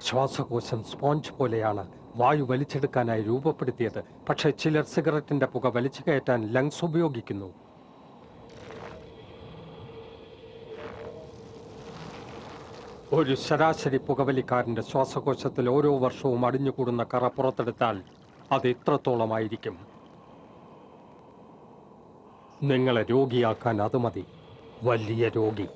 ശ്വാസകോശം സ്പോഞ്ച് പോലെയാണ്. വായു വലിച്ചെടുക്കാനായി രൂപപ്പെടുത്തിയത്. പക്ഷേ ചിലർ സിഗരറ്റിന്റെ പുക വലിച്ചു കയറ്റാൻ ലങ്സ് ഉപയോഗിക്കുന്നു. ഒരു ശരാശരി പുകവലിക്കാരന്റെ ശ്വാസകോശത്തിൽ ഓരോ വർഷവും അടിഞ്ഞുകൂടുന്ന കറ പുറത്തെടുത്താൽ അത് ഇത്രത്തോളമായിരിക്കും. നിങ്ങളെ രോഗിയാക്കാൻ അത് മതി. വലിയ രോഗി.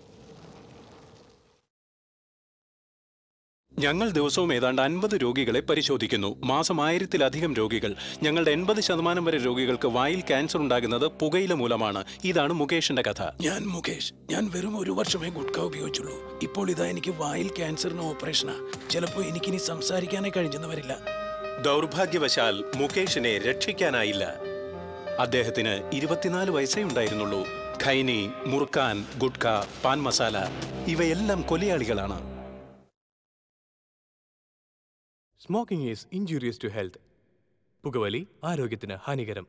ഞങ്ങൾ ദിവസവും ഏതാണ്ട് 50 രോഗികളെ പരിശോധിക്കുന്നു. മാസം 1000-ലധികം രോഗികൾ. ഞങ്ങളുടെ 80% വരെ രോഗികൾക്ക് വായിൽ ക്യാൻസർ ഉണ്ടാകുന്നത് പുകയില മൂലമാണ്. ഇതാണ് മുകേഷിന്റെ കഥ. ഞാൻ മുകേഷ്. ഞാൻ വെറും 1 വർഷമേ ഗുഡ്ക ഉപയോഗിച്ചുള്ളൂ. ഇപ്പോൾ ഇതാ എനിക്ക് വായിൽ ക്യാൻസറിന് ഓപ്പറേഷനാ. ചിലപ്പോൾ എനിക്കിനി സംസാരിക്കാനേ കഴിഞ്ഞെന്ന് വരില്ല. ദൗർഭാഗ്യവശാൽ മുകേഷിനെ രക്ഷിക്കാനായില്ല. അദ്ദേഹത്തിന് 24 വയസ്സേ ഉണ്ടായിരുന്നുള്ളൂ. ഖൈനി, മുർക്കാൻ, ഗുഡ്ക, പാൻ മസാല ഇവയെല്ലാം കൊലയാളികളാണ്. Smoking is injurious to health. പുകവലി ആരോഗ്യത്തിന് ഹാനികരം.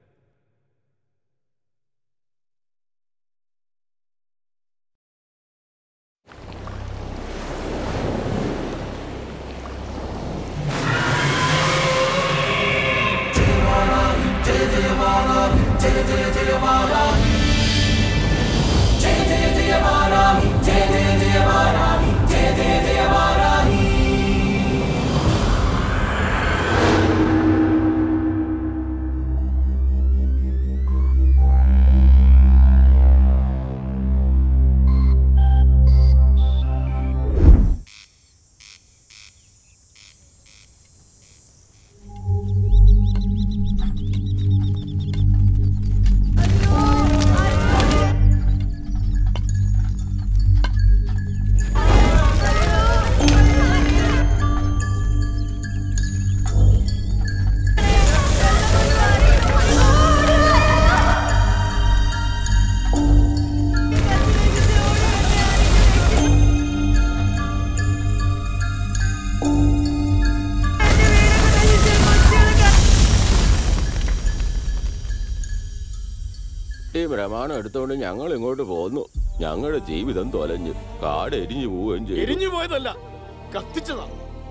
പ്രമാണം എടുത്തോണ്ട് ഞങ്ങൾ ഇങ്ങോട്ട് പോന്നു. ഞങ്ങളുടെ ജീവിതം തൊലഞ്ഞു. കാട് എരിഞ്ഞു പോവുകയും ചെയ്തു. എരിഞ്ഞു പോയതല്ല, കത്തിച്ചതാ.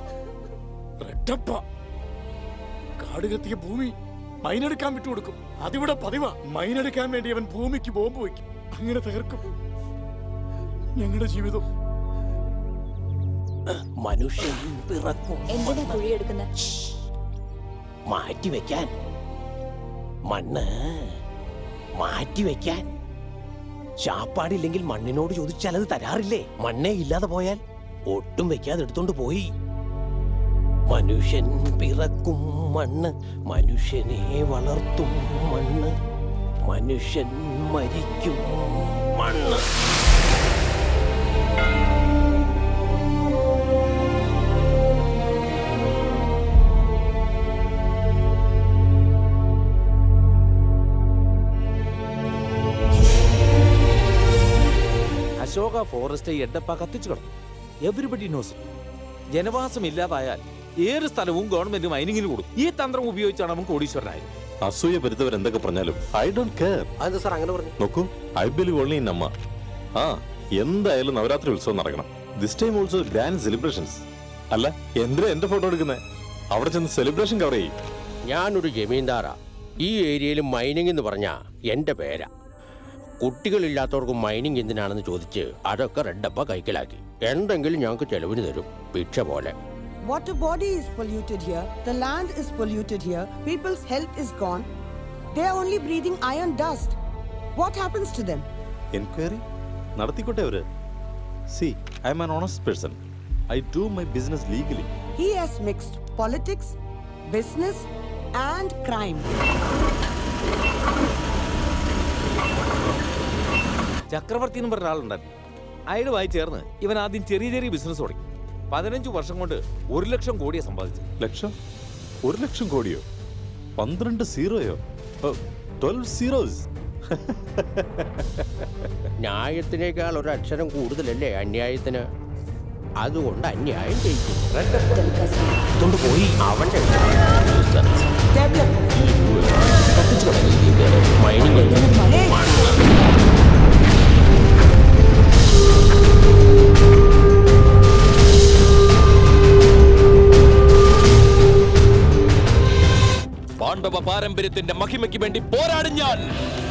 കാട് കത്തിയ ഭൂമി മൈനെടുക്കാൻ വിട്ടുകൊടുക്കും. അതിവിടെ പതിവാ. മൈനെടുക്കാൻ വേണ്ടി അവൻ ഭൂമിക്ക് ബോംബ് വയ്ക്കും. അങ്ങനെ തകർക്കും ഞങ്ങളുടെ ജീവിതം. മനുഷ്യൻ പിറക്കും. എന്തിനാ കുഴിയെടുക്കുന്ന? മാറ്റിവെക്കാൻ. മണ്ണ് മാറ്റിവെക്കാൻ. ശാപ്പാടില്ലെങ്കിൽ മണ്ണിനോട് ചോദിച്ചാൽ അത് തരാറില്ലേ? മണ്ണേ ഇല്ലാതെ പോയാൽ ഒട്ടും വെക്കാതെ എടുത്തോണ്ട് പോയി. മനുഷ്യൻ പിറക്കും മണ്ണ്, മനുഷ്യനെ വളർത്തും മണ്ണ്, മനുഷ്യൻ മരിക്കും മണ്ണ്. അശോക ഫോറസ്റ്റ് എഡപ്പ കത്തിച്ചു കളഞ്ഞു. Everybody knows. ജനവാസം ഇല്ലാതായാൽ ഏത് സ്ഥലവും ഗവൺമെന്റ് മൈനിങ്ങിന് കൊടുക്കും. ഈ തന്ത്രം ഉപയോഗിച്ചാണ് അവൻ കോടീശ്വരനായത്. അസൂയ പെരുത്തവർ എന്തൊക്കെ പറഞ്ഞാലും ഐ ഡോണ്ട് കെയർ. അതെന്താ സാർ അങ്ങനെ പറഞ്ഞു? നോക്കൂ, ഐ ബിലീവ് ഓൺലി ഇൻ അമ്മ. എന്തായാലും നവരാത്രി ഉത്സവം നടക്കണം. This time also grand celebrations. അല്ല, എന്തിനാ എന്റെ ഫോട്ടോ എടുക്കുന്നത്? അവിടെ ചെന്ന് സെലിബ്രേഷൻ കവർ ചെയ്യും. ഞാനൊരു ജമീന്ദാറാ. ഈ ഏരിയയിൽ മൈനിങ് എന്ന് പറഞ്ഞാ എന്റെ പേരാ. കുട്ടികളില്ലാത്തവർക്ക് മൈനിങ് എന്തിനാണെന്ന് ചോദിച്ച് അതൊക്കെ റെഡപ്പ കൈക്കലാക്കി. എന്തെങ്കിലും ഞങ്ങൾക്ക് ചെലവിന് തരും, ഭിക്ഷ പോലെ. Water body is polluted here. The land is polluted here. People's health is gone. They are only breathing iron dust. What happens to them? Enquiry നടത്തിക്കോട്ടെ അവര്. See, I am an honest person. I do my business legally. He has mixed politics, business and crime. ചക്രവർത്തി എന്ന് പറഞ്ഞ ആളുണ്ടായിരുന്നു. അയാളുമായി ചേർന്ന് ഇവൻ ആദ്യം ചെറിയ ചെറിയ ബിസിനസ് തുടങ്ങി. 15 വർഷം കൊണ്ട് 1 ലക്ഷം കോടിയെ സമ്പാദിച്ചു. ലക്ഷം? 1 ലക്ഷം കോടിയോ? 12 സീറോയോ? 12 സീറോസ്. ന്യായത്തിനേക്കാൾ ഒരു അക്ഷരം കൂടുതലല്ലേ അന്യായത്തിന്? അതുകൊണ്ട് അന്യായം ചെയ്യിക്കും. പോയി അവന്റെ മൈനിങ് പാണ്ഡവ പാരമ്പര്യത്തിന്റെ മഹിമയ്ക്ക് വേണ്ടി പോരാടും ഞാൻ.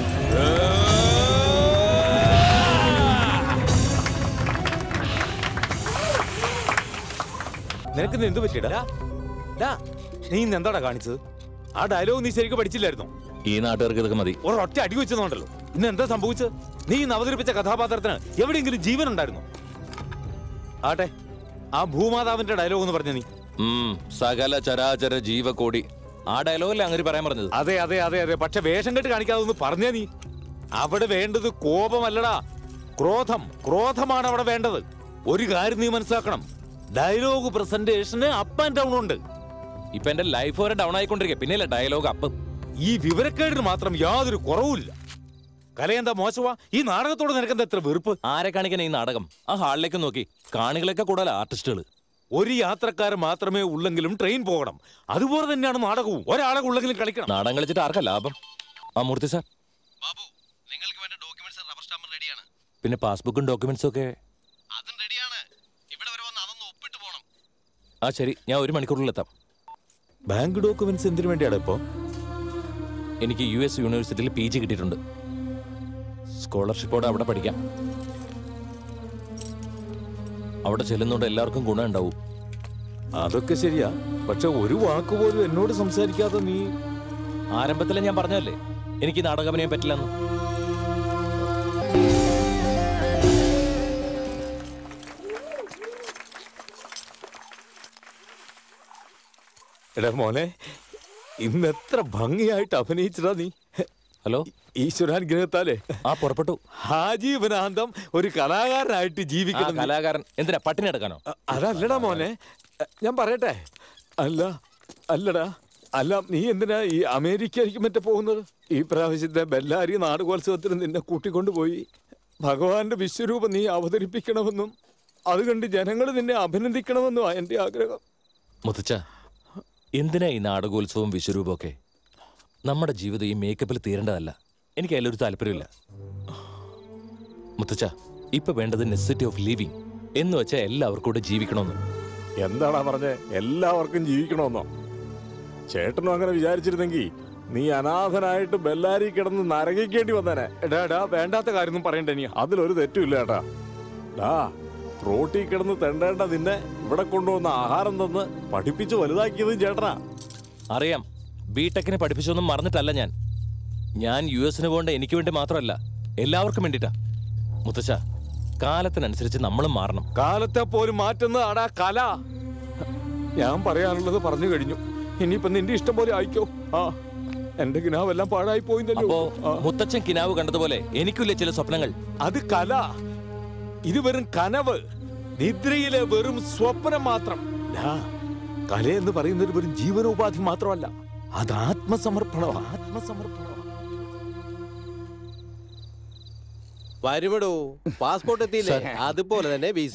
നിനക്ക് എന്ത് പറ്റിയടാ? നീ ഇന്ന് എന്താടാ കാണിച്ചത്? ആ ഡയലോഗ് നീ ശരിക്കും പഠിച്ചില്ലായിരുന്നോ? ഈ നാട്ടുകാർക്ക് ഇതൊക്കെ മതി. ഒരൊറ്റ അടി വെച്ചതുകൊണ്ടല്ലോ ഇന്ന് എന്താ സംഭവിച്ചത്? നീ ഇന്ന് അവതരിപ്പിച്ച കഥാപാത്രത്തിന് എവിടെയെങ്കിലും ജീവൻ ഉണ്ടായിരുന്നോ? ആട്ടെ, ആ ഭൂമാതാവിന്റെ ഡയലോഗ് എന്ന് പറഞ്ഞ നീ. സകല ചരാചര ജീവകോടി. ആ ഡയലോഗല്ലേ അങ്ങനെ പറയാൻ പറഞ്ഞത്? അതെ അതെ അതെ അതെ. പക്ഷെ വേഷം കെട്ട് കാണിക്കാതെ ഒന്ന് പറഞ്ഞേ നീ. അവിടെ വേണ്ടത് കോപമല്ലടാ, ക്രോധം. ക്രോധമാണ് അവിടെ വേണ്ടത്. ഒരു കാര്യം നീ മനസ്സിലാക്കണം, ഡയലോഗ് പ്രസന്റേഷന് അപ്പ് ആൻഡ് ഡൗൺ ഉണ്ട്. ഇപ്പൊ എന്റെ ലൈഫ് വരെ ഡൗൺ ആയിക്കൊണ്ടിരിക്കുക, പിന്നെയല്ലേ ഡയലോഗ് അപ്പ്. ഈ വിവരക്കേടിന് മാത്രം യാതൊരു കുറവുമില്ല. കലയെന്താ മോശമാ? ഈ നാടകത്തോട് നിനക്കെന്താ എത്ര വെറുപ്പ്? ആരെ കാണിക്കാൻ ഈ നാടകം? ആ ഹാളിലേക്ക് നോക്കി, കാണികളൊക്കെ കൂടുതൽ ആർട്ടിസ്റ്റുകൾ. ഒരു യാത്രക്കാരൻ മാത്രമേ ഉള്ളെങ്കിലും ട്രെയിൻ പോകണം. അതുപോലെ തന്നെയാണ് നാടകവും. ഒരാളെ ഉള്ളെങ്കിലും കളിക്കണം. നാടകം കളിച്ചിട്ട് ആർക്കാ ലാഭം? ആ മൂർത്തി സാർ, നിങ്ങൾക്ക് വേണ്ട ഡോക്യുമെന്റ്സ് റബ്ബർ സ്റ്റാമ്പ് റെഡിയാണ്. പിന്നെ പാസ്ബുക്കും ഡോക്യുമെന്റ്സും ഒക്കെ അതും റെഡിയാണ്. ഇവിടെ വരെ വന്ന് അതൊന്ന് ഒപ്പിട്ട് പോണം. ആ ശരി, ഞാൻ 1 മണിക്കൂറിൽ എത്താം. ബാങ്ക് ഡോക്യുമെന്റ്സ് എന്തിനു വേണ്ടിയാണ് ഇപ്പോ? എനിക്ക് US യൂണിവേഴ്സിറ്റിയിൽ PG കിട്ടിയിട്ടുണ്ട്. സ്കോളർഷിപ്പോടെ അവിടെ പഠിക്കാം. അവിടെ ചെല്ലുന്നോണ്ട് എല്ലാവർക്കും ഗുണം ഉണ്ടാവും. അതൊക്കെ ശരിയാ, പക്ഷെ ഒരു വാക്ക് പോലും എന്നോട് സംസാരിക്കാതെ നീ. ആരംഭത്തിലെ ഞാൻ പറഞ്ഞല്ലേ എനിക്ക് നാടകമനയെ പറ്റില്ലെന്ന്. എടാ മോനെ, ഇന്ന് എത്ര ഭംഗിയായിട്ട് അഭിനയിച്ചതാ നീ. ഹലോ, ഈശ്വരാനുഗ്രഹത്താലേ ആ പുറപ്പെട്ടു. ആജീവനാന്തം ഒരു കലാകാരനായിട്ട് ജീവിക്കണം. കലാകാരൻ എന്തിനാ പട്ടിണി എടുക്കാനോ? അതല്ലടാ മോനെ, ഞാൻ പറയട്ടെ. അല്ലടാ, നീ എന്തിനാ ഈ അമേരിക്കയിലേക്ക് മറ്റേ പോകുന്നത്? ഈ പ്രാവശ്യത്തെ ബെല്ലാരി നാടകോത്സവത്തിന് നിന്നെ കൂട്ടിക്കൊണ്ടുപോയി ഭഗവാന്റെ വിശ്വരൂപം നീ അവതരിപ്പിക്കണമെന്നും അത് കണ്ട് ജനങ്ങൾ നിന്നെ അഭിനന്ദിക്കണമെന്നും എന്റെ ആഗ്രഹം. മുത്തച്ഛ, എന്തിനാ ഈ നാടകോത്സവവും വിശ്വരൂപമൊക്കെ? നമ്മുടെ ജീവിതം ഈ മേക്കപ്പിൽ തീരേണ്ടതല്ല. എനിക്ക് അതിലൊരു താല്പര്യമില്ല. മുത്തച്ഛ, ഇപ്പൊ വേണ്ടത് നെസസിറ്റി ഓഫ് ലിവിങ് എന്ന് വെച്ചാൽ എല്ലാവർക്കും കൂടെ ജീവിക്കണമെന്ന്. എന്താടാ പറഞ്ഞേ? എല്ലാവർക്കും ജീവിക്കണമെന്നോ? ചേട്ടനും അങ്ങനെ വിചാരിച്ചിരുന്നെങ്കിൽ നീ അനാഥനായിട്ട് ബെല്ലാരി കിടന്ന് നരകിക്കേണ്ടി വന്നേനെ. എടാ, വേണ്ടാത്ത കാര്യമൊന്നും പറയണ്ട. നീ അതിലൊരു തെറ്റുമില്ല ഏട്ടാ. റോട്ടി കിടന്ന് തെണ്ടേണ്ട നിന്നെ ഇവിടെ കൊണ്ടുവന്ന ആഹാരം തന്ന് പഠിപ്പിച്ച് വലുതാക്കിയതും ചേട്ടനാ. അറിയാം, ബിടെക്കിന് പഠിപ്പിച്ചൊന്നും മറന്നിട്ടല്ല ഞാൻ US പോകേണ്ട എനിക്ക് വേണ്ടി മാത്രമല്ല, എല്ലാവർക്കും വേണ്ടിട്ടാ. മുത്തച്ഛ, കാലത്തിനനുസരിച്ച് നമ്മളും മാറണം. കാലത്തെ പോലും മാറ്റുന്നതാടാ കല. ഞാൻ പറയാനുള്ളത് പറഞ്ഞു കഴിഞ്ഞു. ഇനിയിപ്പൊ നിന്റെ ഇഷ്ടം പോലെ ആയിക്കോ. എന്റെ കിനാവെല്ലാം പാഴായി പോയിന്നല്ലോ. മുത്തച്ഛൻ കിനാവ് കണ്ടതുപോലെ എനിക്കില്ലേ ചില സ്വപ്നങ്ങൾ. അത് കല, ഇത് വെറും കനവ്, നിദ്രയിലെ വെറും സ്വപ്നം മാത്രം. കല എന്ന് പറയുന്നത് വെറും ജീവനോപാധി മാത്രമല്ല, അത് ആത്മസമർപ്പണമാണ്. വരുമടോ, പാസ്പോർട്ട് എത്തിയില്ലേ? അതുപോലെ തന്നെ വിസ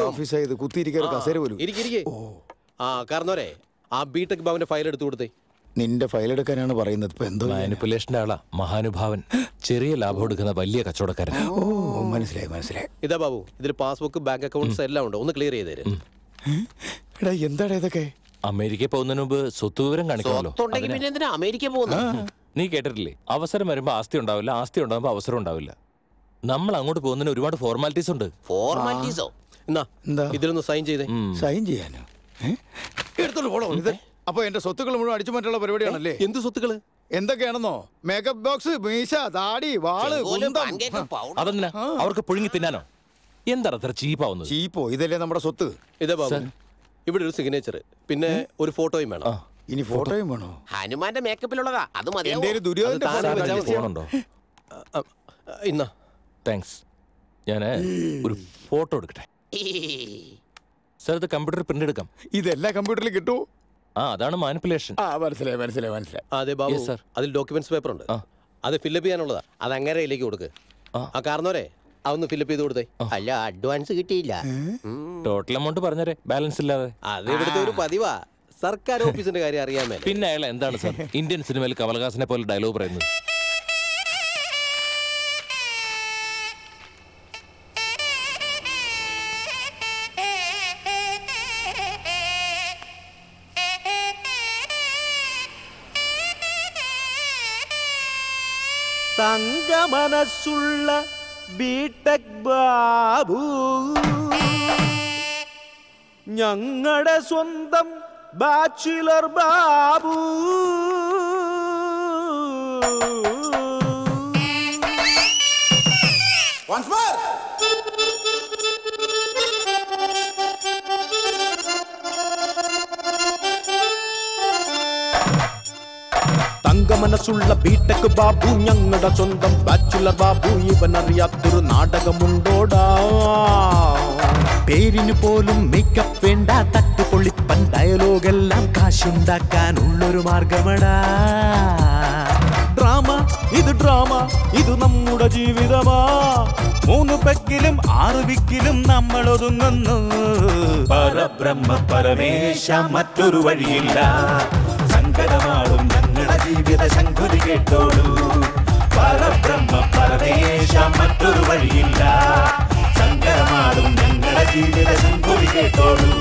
കാരണവരെ ആ ബിടെക് ഭവന്റെ ഫയൽ എടുത്തു കൊടുത്തേ. നിന്റെ ഫയൽ എടുക്കാനാണ് പറയുന്നത്. ഇപ്പൊ എന്തോ മാനിപ്പുലേഷന്റെ ആളാ മഹാനുഭാവൻ. ചെറിയ ലാഭം എടുക്കുന്ന വലിയ കച്ചവടക്കാരൻ. മനസ്സിലായി. ഇതാ ബാബു, ഇതിൽ പാസ്ബുക്ക്, ബാങ്ക് അക്കൗണ്ട്സ് എല്ലാം ഉണ്ട്. ഒന്ന് ക്ലിയർ ചെയ്തേര്. എടാ, എന്താണ് ഇതൊക്കെ? അമേരിക്കയിൽ പോകുന്നതിന് മുമ്പ് സ്വത്ത് വിവരം കാണിക്കണമല്ലോ. അമേരിക്ക പോകുന്നു. നീ കേട്ടിട്ടില്ലേ, അവസരം വരുമ്പോ ആസ്തി ഉണ്ടാവില്ല, ആസ്തി ഉണ്ടാവുമ്പോ അവസരം ഉണ്ടാവില്ല. നമ്മൾ അങ്ങോട്ട് പോകുന്നതിന് ഒരുപാട് ഫോർമാലിറ്റീസ് ഉണ്ട്. ഫോർമാലിറ്റീസോ? ഇതിലൊന്ന് സൈൻ ചെയ്തേ. സൈൻ ചെയ്യാനോ? എടുത്തോണ്ട് പോണോ ഇത്? അപ്പൊ എന്റെ സ്വത്തുക്കൾ മുഴുവൻ അടിച്ചു മാറ്റാനുള്ള പരിപാടിയാണല്ലേ? എന്ത് സ്വത്തുക്കള്? എന്തൊക്കെയാണെന്നോ? മേക്കപ്പ് ബോക്സ്, മീശ, താടി, വാള്, അതെന്തിനാ? അവർക്ക് പുഴുങ്ങി തിന്നാനോ? എന്താണ് അത്ര ചീപ്പാവുന്നത്? ചീപ്പോ? ഇതല്ലേ നമ്മുടെ സ്വത്ത്. ഇതാ ബാബു, ഇവിടെ ഒരു സിഗ്നേച്ചർ, പിന്നെ ഒരു ഫോട്ടോയും വേണം. ഇനി ഫോട്ടോയും വേണോ? ഹനുമാന്റെ മേക്കപ്പിലുള്ളതാ, അത് മതി. ഫോണുണ്ടോ? ഇന്നാ താങ്ക്സ്. ഞാൻ ഒരു ഫോട്ടോ എടുക്കട്ടെ. സാർ, ഇത് കമ്പ്യൂട്ടർ പ്രിന്റ് എടുക്കാം. ഇതെല്ലാം കമ്പ്യൂട്ടറിൽ കിട്ടൂ? അതാണ് മാനിപ്പുലേഷൻ. മനസ്സിലായി. അതെ ബാബു, അതിൽ ഡോക്യുമെന്റ്സ് പേപ്പർ ഉണ്ട്. അത് ഫില്ലപ്പ് ചെയ്യാനുള്ളതാ. അത് അങ്ങനെ ഇതിലേക്ക് കൊടുക്ക്. ആ കാരണവരെ അതൊന്ന് ഫില്ലപ്പ് ചെയ്ത് കൊടുത്തേ. അല്ല, അഡ്വാൻസ് കിട്ടിയില്ല. ടോട്ടൽ എമൗണ്ട് പറഞ്ഞേരെ, ബാലൻസ് ഇല്ലാതെ. അത് ഇവിടുത്തെ ഒരു പതിവാ. സർക്കാർ ഓഫീസിന്റെ കാര്യം അറിയാമേ. പിന്നെ അയാൾ എന്താണ് സാർ ഇന്ത്യൻ സിനിമയിൽ കമൽഹാസനെ പോലെ ഡയലോഗ് പറയുന്നത്? തങ്ക മനസ്സുള്ള ബിടെക് ബാബു, ഞങ്ങളുടെ സ്വന്തം ബാച്ചിലർ ബാബു. Once more. തങ്ക മനസ്സുള്ള ബിടെക് ബാബു, ഞങ്ങളുടെ സ്വന്തം ബാച്ചുലർ ബാബു. ഇവനറിയാത്തൊരു നാടകമുണ്ടോടാ? പേരിന് പോലും മേക്കപ്പ് വേണ്ട, തട്ടുപൊളിപ്പൻ ഡയലോഗെല്ലാം കാശുണ്ടാക്കാനുള്ളൊരു മാർഗമടാ. ഡ്രാമ ഇത് ഡ്രാമ, ഇത് നമ്മുടെ ജീവിതമാ. 3 പെക്കിലും 6 വിക്കിലും നമ്മൾ ഒതുങ്ങുന്നു. പരബ്രഹ്മ പരമേശ മറ്റൊരു വഴിയില്ല. സങ്കടമാടും ഞങ്ങളുടെ ജീവിത ശങ്കുലി കേട്ടോളൂ. പരബ്രഹ്മ പരമേശ മറ്റൊരു വഴിയില്ല. സങ്കടമാടും ഞങ്ങളുടെ ജീവിത ശങ്കുലി കേട്ടോളൂ.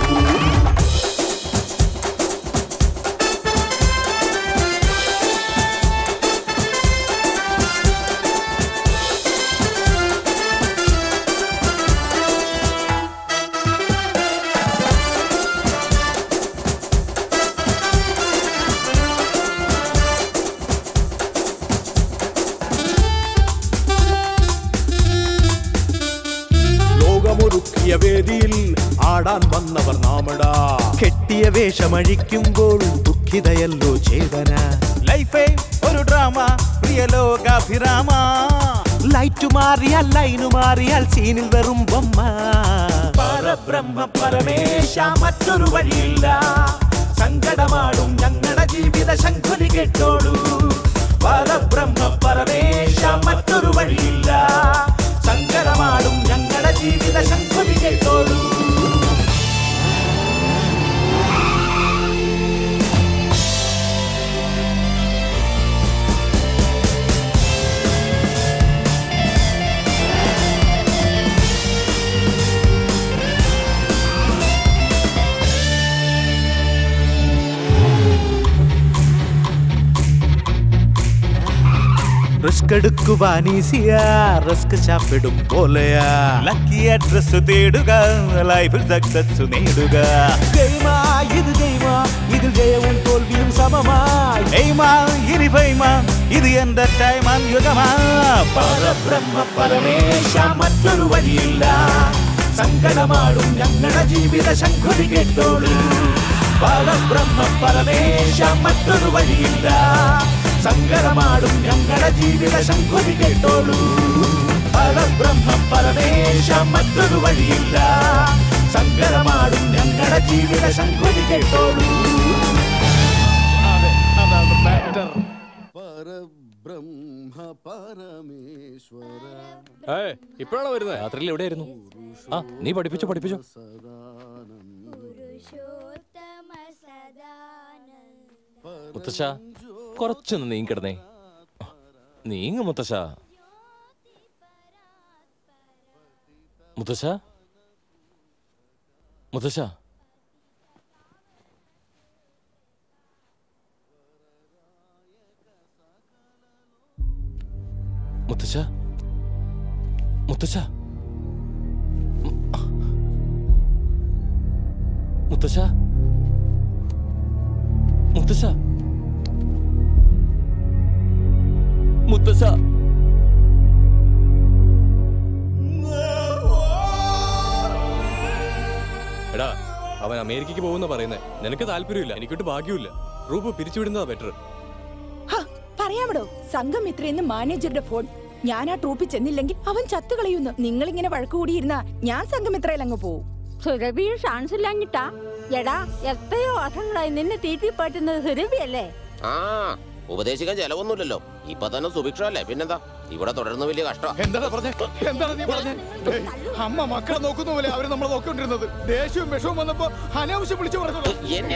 വേദിയിൽ ആടാൻ വന്നവർ നാമടാ. കെട്ടിയ വേഷമഴിക്കുമ്പോൾ ദുഃഖിതയല്ലോ ചേതന. ലൈഫേ ഒരു ഡ്രാമ, പ്രിയ ലോകാഭിരാമ. ലൈറ്റ് മാറിയാൽ ലൈനു മാറിയാൽ സീനിൽ വെറും ബൊമ്മ. പരബ്രഹ്മ പരമേശ മറ്റൊരു വഴിയില്ല. സങ്കടമാടും ഞങ്ങളുടെ ജീവിത ശങ്കുലി കേട്ടോളൂ. പരബ്രഹ്മ പരമേശ മറ്റൊരു വഴിയില്ല. സങ്കടമാടും ഞങ്ങളുടെ ജീവിത ശങ്കുലി കേട്ടോളൂ. റിസ്ക് എടുക്കുവാൻ ഈസിയാ, റിസ്ക് ചാപ്പിടും പോലെയാ. ലക്കി അഡ്രസ് തേടുക, ലൈഫിൽ സക്സസ് നേടുക. ഗെയിമാ ഇത് ഗെയിമാ, ഇതിൽ ജയവും തോൽവിയും സമമായി. എയ്മാ ഇനി ഫെയ്മാ, ഇത് എന്റെ ടൈമാൻ യുഗമാ. പരബ്രഹ്മ പരമേശ മറ്റൊരു വഴിയില്ല. സങ്കടമാടും ഞങ്ങളുടെ ജീവിത ശങ്കുലി കേട്ടോളൂ. പരബ്രഹ്മ പരമേശ മറ്റൊരു വഴിയില്ല. സങ്കടമാടും ഞങ്ങളുടെ ജീവിത ശങ്കുലി കേട്ടോളൂ. പരബ്രഹ്മ പരമേശ മറ്റൊരു വഴിയില്ല. സങ്കടമാടും ഞങ്ങളുടെ ജീവിത ശങ്കുലി കേട്ടോളൂ. പരബ്രഹ്മ പരമേശ്വര. ഇപ്പോഴാണോ വരുന്നത്? രാത്രിയിൽ എവിടെയായിരുന്നു? നീ പഠിപ്പിച്ചോ. മുത്തശ്ശ, കുറച്ചൊന്ന് നീങ്ങിക്കിടന്നേ. നീങ്ങ മുത്തശ്ശ. മുത്തശ്ശ മുത്തശ്ശ മുത്തശ്ശ മുത്തശ്ശ മുത്തശ്ശ മുത്തശ്ശ മുത്തശ്ശ. എടാ, അവൻ അമേരിക്കക്ക് പോകുന്ന പറയുന്നേ. നിനക്ക് താല്പര്യമില്ല, എനിക്കൊട്ട് ഭാഗ്യമില്ല. റൂപ് പിരിച്ചുവിടുന്നതാ ബെറ്റർ. പറയാമടോ, സംഘമിത്രയെന്ന് മാനേജറുടെ ഫോൺ. ഞാൻ ആ ട്രൂപ്പിൽ ചെന്നില്ലെങ്കിൽ അവൻ ചത്തുകളയുന്നു. നിങ്ങളിങ്ങനെ വഴക്കുകൂടിയിരുന്ന ഞാൻ സംഘമിത്രയിൽ അങ്ങ് പോവും. സുരഭിയിൽ ചാൻസ് ഇല്ലാഞ്ഞിട്ടാ? എടാ, എത്രയോ വർഷങ്ങളായി നിന്നെ തീറ്റിപ്പാറ്റുന്നത് സുരഭിയല്ലേ? ആ, ഉപദേശിക്കാൻ ചെലവൊന്നുമില്ലല്ലോ. ഇപ്പൊ തന്നെ സുഭിക്ഷല്ലേ, പിന്നെന്താ? ഇവിടെ തുടർന്ന് വലിയ കഷ്ടം. എന്താണ് നീ പറഞ്ഞേ? അമ്മ മക്കളെ നോക്കുന്ന പോലെ അവര് നമ്മളെ നോക്കിക്കൊണ്ടിരുന്നത്. ദേഷ്യവും വിഷവും വന്നപ്പോ അനാവശ്യം വിളിച്ചു പറഞ്ഞു.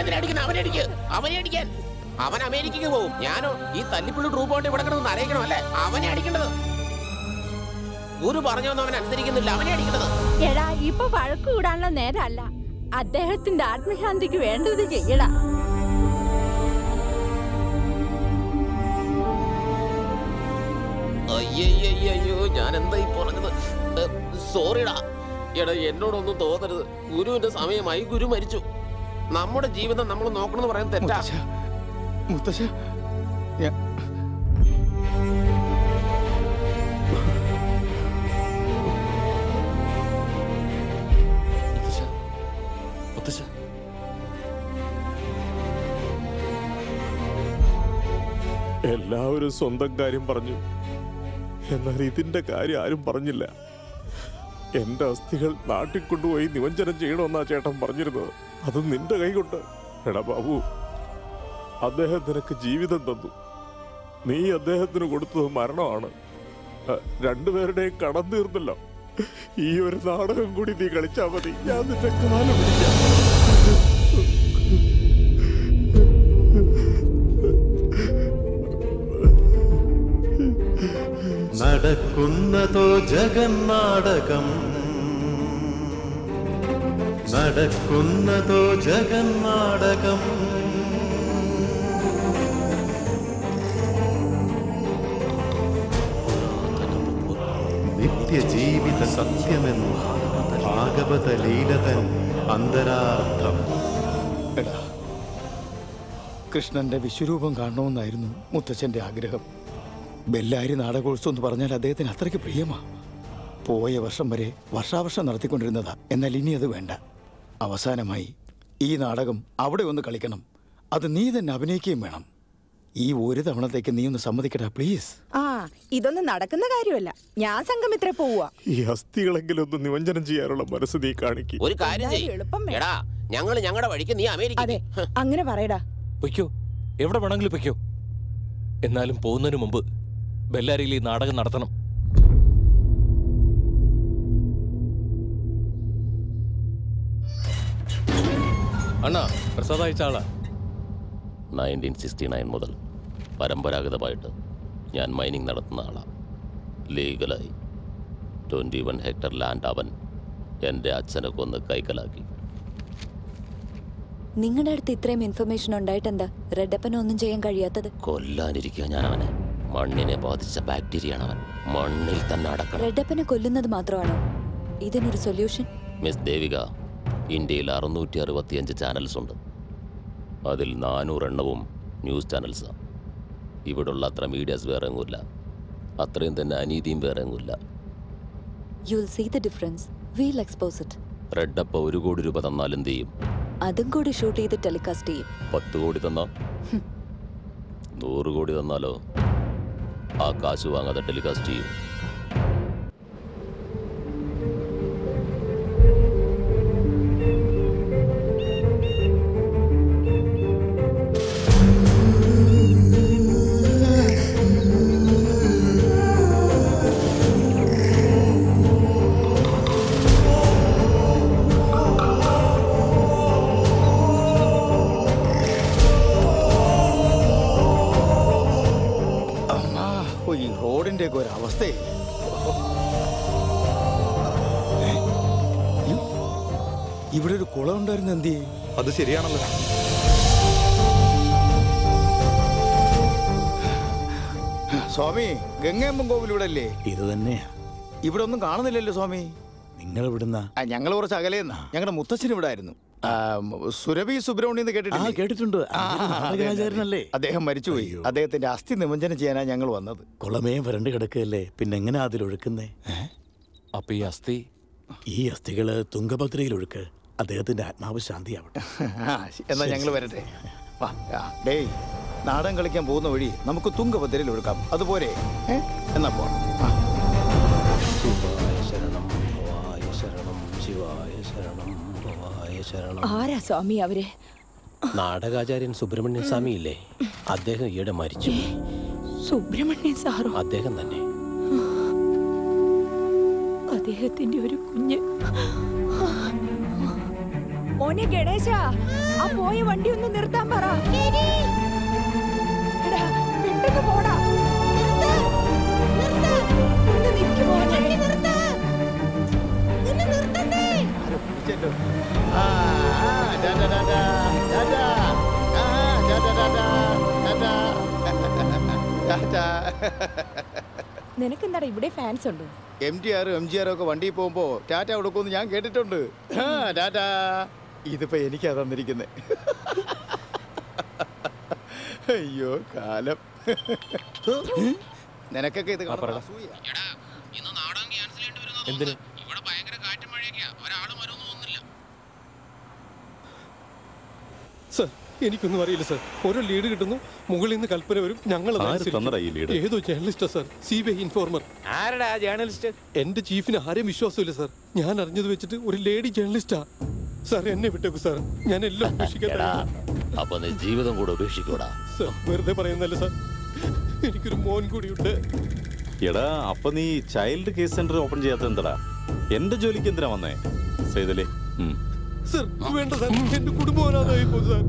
അവൻ അമേരിക്കക്ക് പോകും, ഞാനോ ഈ തല്ലിപ്പുള്ളി ട്രൂപ്പ് കൊണ്ട് ഇവിടെ കിടന്ന് അറിയിക്കണം അല്ലേ? അവനെ അടിക്കേണ്ടത്. ഒരു പറഞ്ഞൊന്നും അവൻ അനുസരിക്കുന്നില്ല, അവനെ അടിക്കേണ്ടത്. എടാ, ഇപ്പൊ വഴക്ക് കൂടാനുള്ള നേരമല്ല. അദ്ദേഹത്തിന്റെ ആത്മശാന്തിക്ക് വേണ്ടത് ചെയ്യടാ. അയ്യോ ഞാൻ എന്തായി പറഞ്ഞത്? സോറിടാ. എടാ എന്നോടൊന്നും തോന്നരുത്. ഗുരുവിന്റെ സമയമായി. ഗുരു മരിച്ചു. നമ്മുടെ ജീവിതം നമ്മൾ നോക്കണമെന്ന് പറയാൻ തെറ്റാ. മുത്തശ്ശ എല്ലാവരും സ്വന്തം കാര്യം പറഞ്ഞു, എന്നാൽ ഇതിന്റെ കാര്യം ആരും പറഞ്ഞില്ല. എന്റെ അസ്ഥികൾ നാട്ടിൽ കൊണ്ടുപോയി നിമഞ്ജനം ചെയ്യണമെന്നാ ചേട്ടൻ പറഞ്ഞിരുന്നത്. അത് നിന്റെ കൈ കൊണ്ട്. എടാ ബാബു, അദ്ദേഹം നിനക്ക് ജീവിതം തന്നു. നീ അദ്ദേഹത്തിന് കൊടുത്തത് മരണമാണ്. രണ്ടുപേരുടെയും കടം തീർന്നല്ലോ. ഈ ഒരു നാടകം കൂടി നീ കളിച്ചാ മതി. ഞാൻ നിന്റെ കാലം പിടിക്കാം. നടക്കുന്നതോ ജഗന്നാടകം, നടക്കുന്നതോ ജഗന്നാടകം. നിത്യജീവിത സത്യമെന്ന് ഭാഗവത ലീലതൻ അന്തരാർത്ഥം. എടാ, കൃഷ്ണന്റെ വിശ്വരൂപം കാണണമെന്നായിരുന്നു മുത്തച്ഛന്റെ ആഗ്രഹം. ബെല്ലാരി നാടകോത്സവം എന്ന് പറഞ്ഞാൽ അദ്ദേഹത്തിന് അത്രയ്ക്ക് പ്രിയമാ. പോയ വർഷം വരെ വർഷാവർഷം നടത്തിക്കൊണ്ടിരുന്നതാ. എന്നാൽ ഇനി അത് വേണ്ട. അവസാനമായി ഈ നാടകം അവിടെ ഒന്ന് കളിക്കണം. അത് നീ തന്നെ അഭിനയിക്കുകയും വേണം. ഈ ഒരു തവണത്തേക്ക് നീ ഒന്ന് സമ്മതിക്കടാ പ്ലീസ്. ആ, ഇതൊന്നും നടക്കുന്ന കാര്യമല്ല. ഞാൻ സംഘമിത്ര പോവാ. ഈ അസ്ഥികളെങ്കിലും ഒന്ന് നിമഞ്ജനം ചെയ്യാനുള്ള മനസ്സ് നീ കാണിക്കും. ഒരു കാര്യം ചെയ്യ്. എടാ, ഞങ്ങൾ ഞങ്ങളുടെ വഴിക്ക്, നീ അമേരിക്ക. അതെ, അങ്ങനെ പറയടാ. പൊയ്ക്കോ, എവിടെ വേണമെങ്കിലും പൊയ്ക്കോ. എന്നാലും പോകുന്നതിന് മുമ്പ് ബെല്ലാരിയിൽ ഈ നാടകം നടത്തണം. അണ്ണാ, പ്രസാദ് അയച്ച ആളാ. 1969 മുതൽ പരമ്പരാഗതമായിട്ട് ഞാൻ മൈനിങ് നടത്തുന്ന ആളാണ്. ലീഗലായി 21 ഹെക്ടർ ലാൻഡ് അവൻ എൻ്റെ അച്ഛനെ കൊന്ന് കൈക്കലാക്കി. നിങ്ങളുടെ അടുത്ത് ഇത്രയും ഇൻഫർമേഷൻ ഉണ്ടായിട്ടെന്താ റെഡപ്പനൊന്നും ചെയ്യാൻ കഴിയാത്തത്? കൊല്ലാനിരിക്കുക ഞാൻ അവനെ. മണ്ണിനെ ബാധിച്ച ബാക്ടീരിയാണ് അവൻ. മണ്ണിൽ തന്നെ അടക്കണം. റെഡപ്പനെ കൊല്ലുന്നത് മാത്രമാണോ ഇതിനൊരു സൊല്യൂഷൻ? മിസ് ദേവിക, ഇന്ത്യയിൽ 665 ചാനൽസ് ഉണ്ട്. അതിൽ 400 എണ്ണവും ന്യൂസ് ചാനൽസാണ്. ഇവിടുള്ള അത്ര മീഡിയാസ് വേറെ എങ്ങുമില്ല. അത്രയും തന്നെ അനീതിയും വേറെ എങ്ങുമില്ല. You'll see the difference. We'll expose it. റെഡപ്പ 1 കോടി രൂപ തന്നാൽ എന്ത് ചെയ്യും? അതും കൂടി ഷൂട്ട് ചെയ്ത് ടെലികാസ്റ്റ് ചെയ്യും. 10 കോടി തന്നാ? 100 കോടി തന്നാലോ? ആ കാശ് വാങ്ങാതെ ടെലികാസ്റ്റ് ചെയ്യും. ഒരവസ്ഥയെ ഇവിടെ ഒരു കുളം ഉണ്ടായിരുന്നു. എന്തി? അത് ശരിയാണല്ലോ. സ്വാമി, ഗംഗയമ്മൻ കോവിൽ ഇവിടെ അല്ലേ? ഇത് തന്നെ. ഇവിടെ ഒന്നും കാണുന്നില്ലല്ലോ സ്വാമി. നിങ്ങൾ ഇവിടുന്ന? ഞങ്ങൾ കുറച്ച് അകലെന്നാ. ഞങ്ങളുടെ മുത്തച്ഛൻ ഇവിടെ ആയിരുന്നു. സുരഭി സുബ്രഹ്മണ്യം കേട്ടിട്ടുണ്ട്. അദ്ദേഹം മരിച്ചുപോയി. അദ്ദേഹത്തിന്റെ അസ്ഥി നിമഞ്ജനം ചെയ്യാനാണ് ഞങ്ങൾ വന്നത്. കുളമേ വരണ്ട് കിടക്കുകയല്ലേ, പിന്നെ എങ്ങനെ അതിലൊഴുക്കുന്നേ? അപ്പൊ ഈ അസ്ഥികള് തുംഗഭദ്രയിൽ ഒഴുക്ക്. അദ്ദേഹത്തിന്റെ ആത്മാവ് ശാന്തിയാവട്ടെ. എന്നാ ഞങ്ങൾ വരട്ടെ. ഡേയ്, നാടൻ കളിക്കാൻ പോകുന്ന വഴി നമുക്ക് തുംഗഭദ്രയിൽ ഒഴുക്കാം. അതുപോലെ എന്നാ പോ. ആരാ സ്വാമി അവര്? നാടകാചാര്യൻ സുബ്രഹ്മണ്യൻ സ്വാമി ഇല്ലേ, അദ്ദേഹം ഈയിടെ മരിച്ചു. സുബ്രഹ്മണ്യൻ സാറോ? അദ്ദേഹം തന്നെ. അദ്ദേഹത്തിന്റെ ഒരു കുഞ്ഞ്. മോനെ ഗണേശ, ആ പോയ വണ്ടി ഒന്ന് നിർത്താൻ പറ. എടാ, പെട്ടെന്ന് പോടാ. നിനക്കെന്താടാ ഇവിടെ ഫാൻസ് ഉണ്ടോ? MTR MGR ഒക്കെ വണ്ടിയിൽ പോകുമ്പോ ടാറ്റ കൊടുക്കുമെന്ന് ഞാൻ കേട്ടിട്ടുണ്ട്. ടാറ്റ. ഇതിപ്പോ എനിക്കാ തന്നിരിക്കുന്നത്. അയ്യോ കാലം. നിനക്കൊക്കെ ഇത് എന്തിന്? സർ, എനിക്കൊന്നും അറിയില്ല സർ. ഓരോ ലീഡ് കിട്ടുന്നു, മുകളിൽ നിന്ന് കൽപ്പന വരും, ഞങ്ങൾ ഏതോ ജേർണലിസ്റ്റാ സർ, CBI ഇൻഫോർമർ. ആരടാ ജേർണലിസ്റ്റ്? എന്റെ ചീഫിന് ആരെയും വിശ്വാസമില്ല സർ. ഞാൻ അറിഞ്ഞത് വെച്ചിട്ട് ഒരു ലേഡി ജേർണലിസ്റ്റാ സാർ. എന്നെ വിട്ടേക്കു സാർ, ഞാൻ എല്ലാം ഉപേക്ഷിക്കാൻ. അപ്പൊ നീ ജീവിതം കൂടെ ഉപേക്ഷിക്കൂടാ സർ? വെറുതെ പറയുന്നല്ല സർ, എനിക്കൊരു മോൻ കൂടിയുണ്ട്. എടാ, അപ്പൊ നീ ചൈൽഡ് കേസ് സെന്റർ ഓപ്പൺ ചെയ്യാത്ത എന്താ? എന്റെ ജോലിക്ക് എന്തിനാ വന്നേ സൈതലേ? സർ വേണ്ട സാർ, എന്റെ കുടുംബം അനാഥായി പോകും സാർ.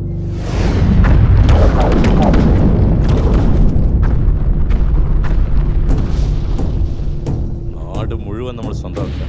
നാട് മുഴുവൻ നമ്മൾ സ്വന്തമാക്കുക.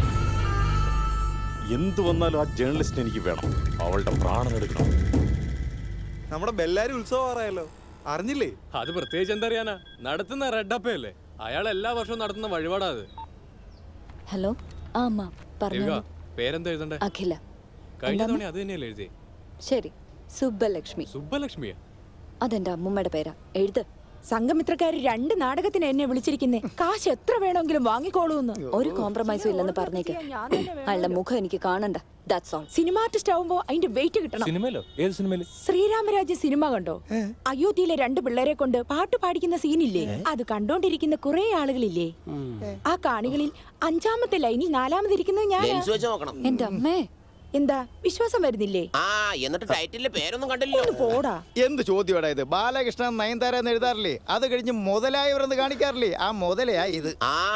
എന്തു വന്നാലും ആ ജേർണലിസ്റ്റ് എനിക്ക് വേണം. അവളുടെ പ്രാണൻ എടുക്കണം. നമ്മുടെ ബെല്ലാരി ഉത്സവമാറായല്ലോ, അറിഞ്ഞില്ലേ? അത് പ്രത്യേകിച്ച് എന്തറിയാനാ, നടത്തുന്ന റെഡപ്പയല്ലേ, അയാൾ എല്ലാ വർഷവും നടത്തുന്ന വഴിപാടാ അത്. ഹലോ. ആ അമ്മ പറഞ്ഞു. പേരെന്താ എഴുതണ്ടേ? അഖില. കഴിഞ്ഞ തവണ അത് തന്നെയല്ലേ എഴുതി? ശരി, സുബ്ബലക്ഷ്മി. സുബ്ബലക്ഷ്മിയാ? അതെന്റെ അമ്മൂമ്മയുടെ പേരാ. എഴുത്. സംഘമിത്രക്കാര് 2 നാടകത്തിന് എന്നെ വിളിച്ചിരിക്കുന്നേ. കാശ് എത്ര വേണമെങ്കിലും വാങ്ങിക്കോളൂന്ന്. ഒരു കോംപ്രമൈസും ഇല്ലെന്ന് പറഞ്ഞേക്ക്. അയാളുടെ മുഖം എനിക്ക് കാണണ്ട. That's all. സിനിമ ആർട്ടിസ്റ്റ് ആവുമ്പോ അതിന്റെ വെയിറ്റ് കിട്ടണം. സിനിമയിലോ? ഏത് സിനിമയില്? ശ്രീരാമരാജ്യ സിനിമ കണ്ടോ? അയോധ്യയിലെ 2 പിള്ളേരെ കൊണ്ട് പാട്ട് പാടിക്കുന്ന സീനില്ലേ, അത് കണ്ടോണ്ടിരിക്കുന്ന കുറെ ആളുകളില്ലേ, ആ കാണികളിൽ 5ാമത്തെ ലൈനിൽ 4ാമതിരിക്കുന്നത് ഞാൻ. എന്റെ അമ്മേ, എന്താ വിശ്വാസം വരുന്നില്ലേ? എന്നിട്ട് ടൈറ്റിലെ പേരൊന്നും കണ്ടില്ലോ. പോടാ. എന്ത് ചോദ്യോടാ ഇത്? ബാലകൃഷ്ണൻ നയൻതാര എന്ന് എഴുതാറില്ലേ, അത് കഴിഞ്ഞ് മുതലായവരെന്ന് കാണിക്കാറില്ലേ, ആ മുതലയാ ഇത്.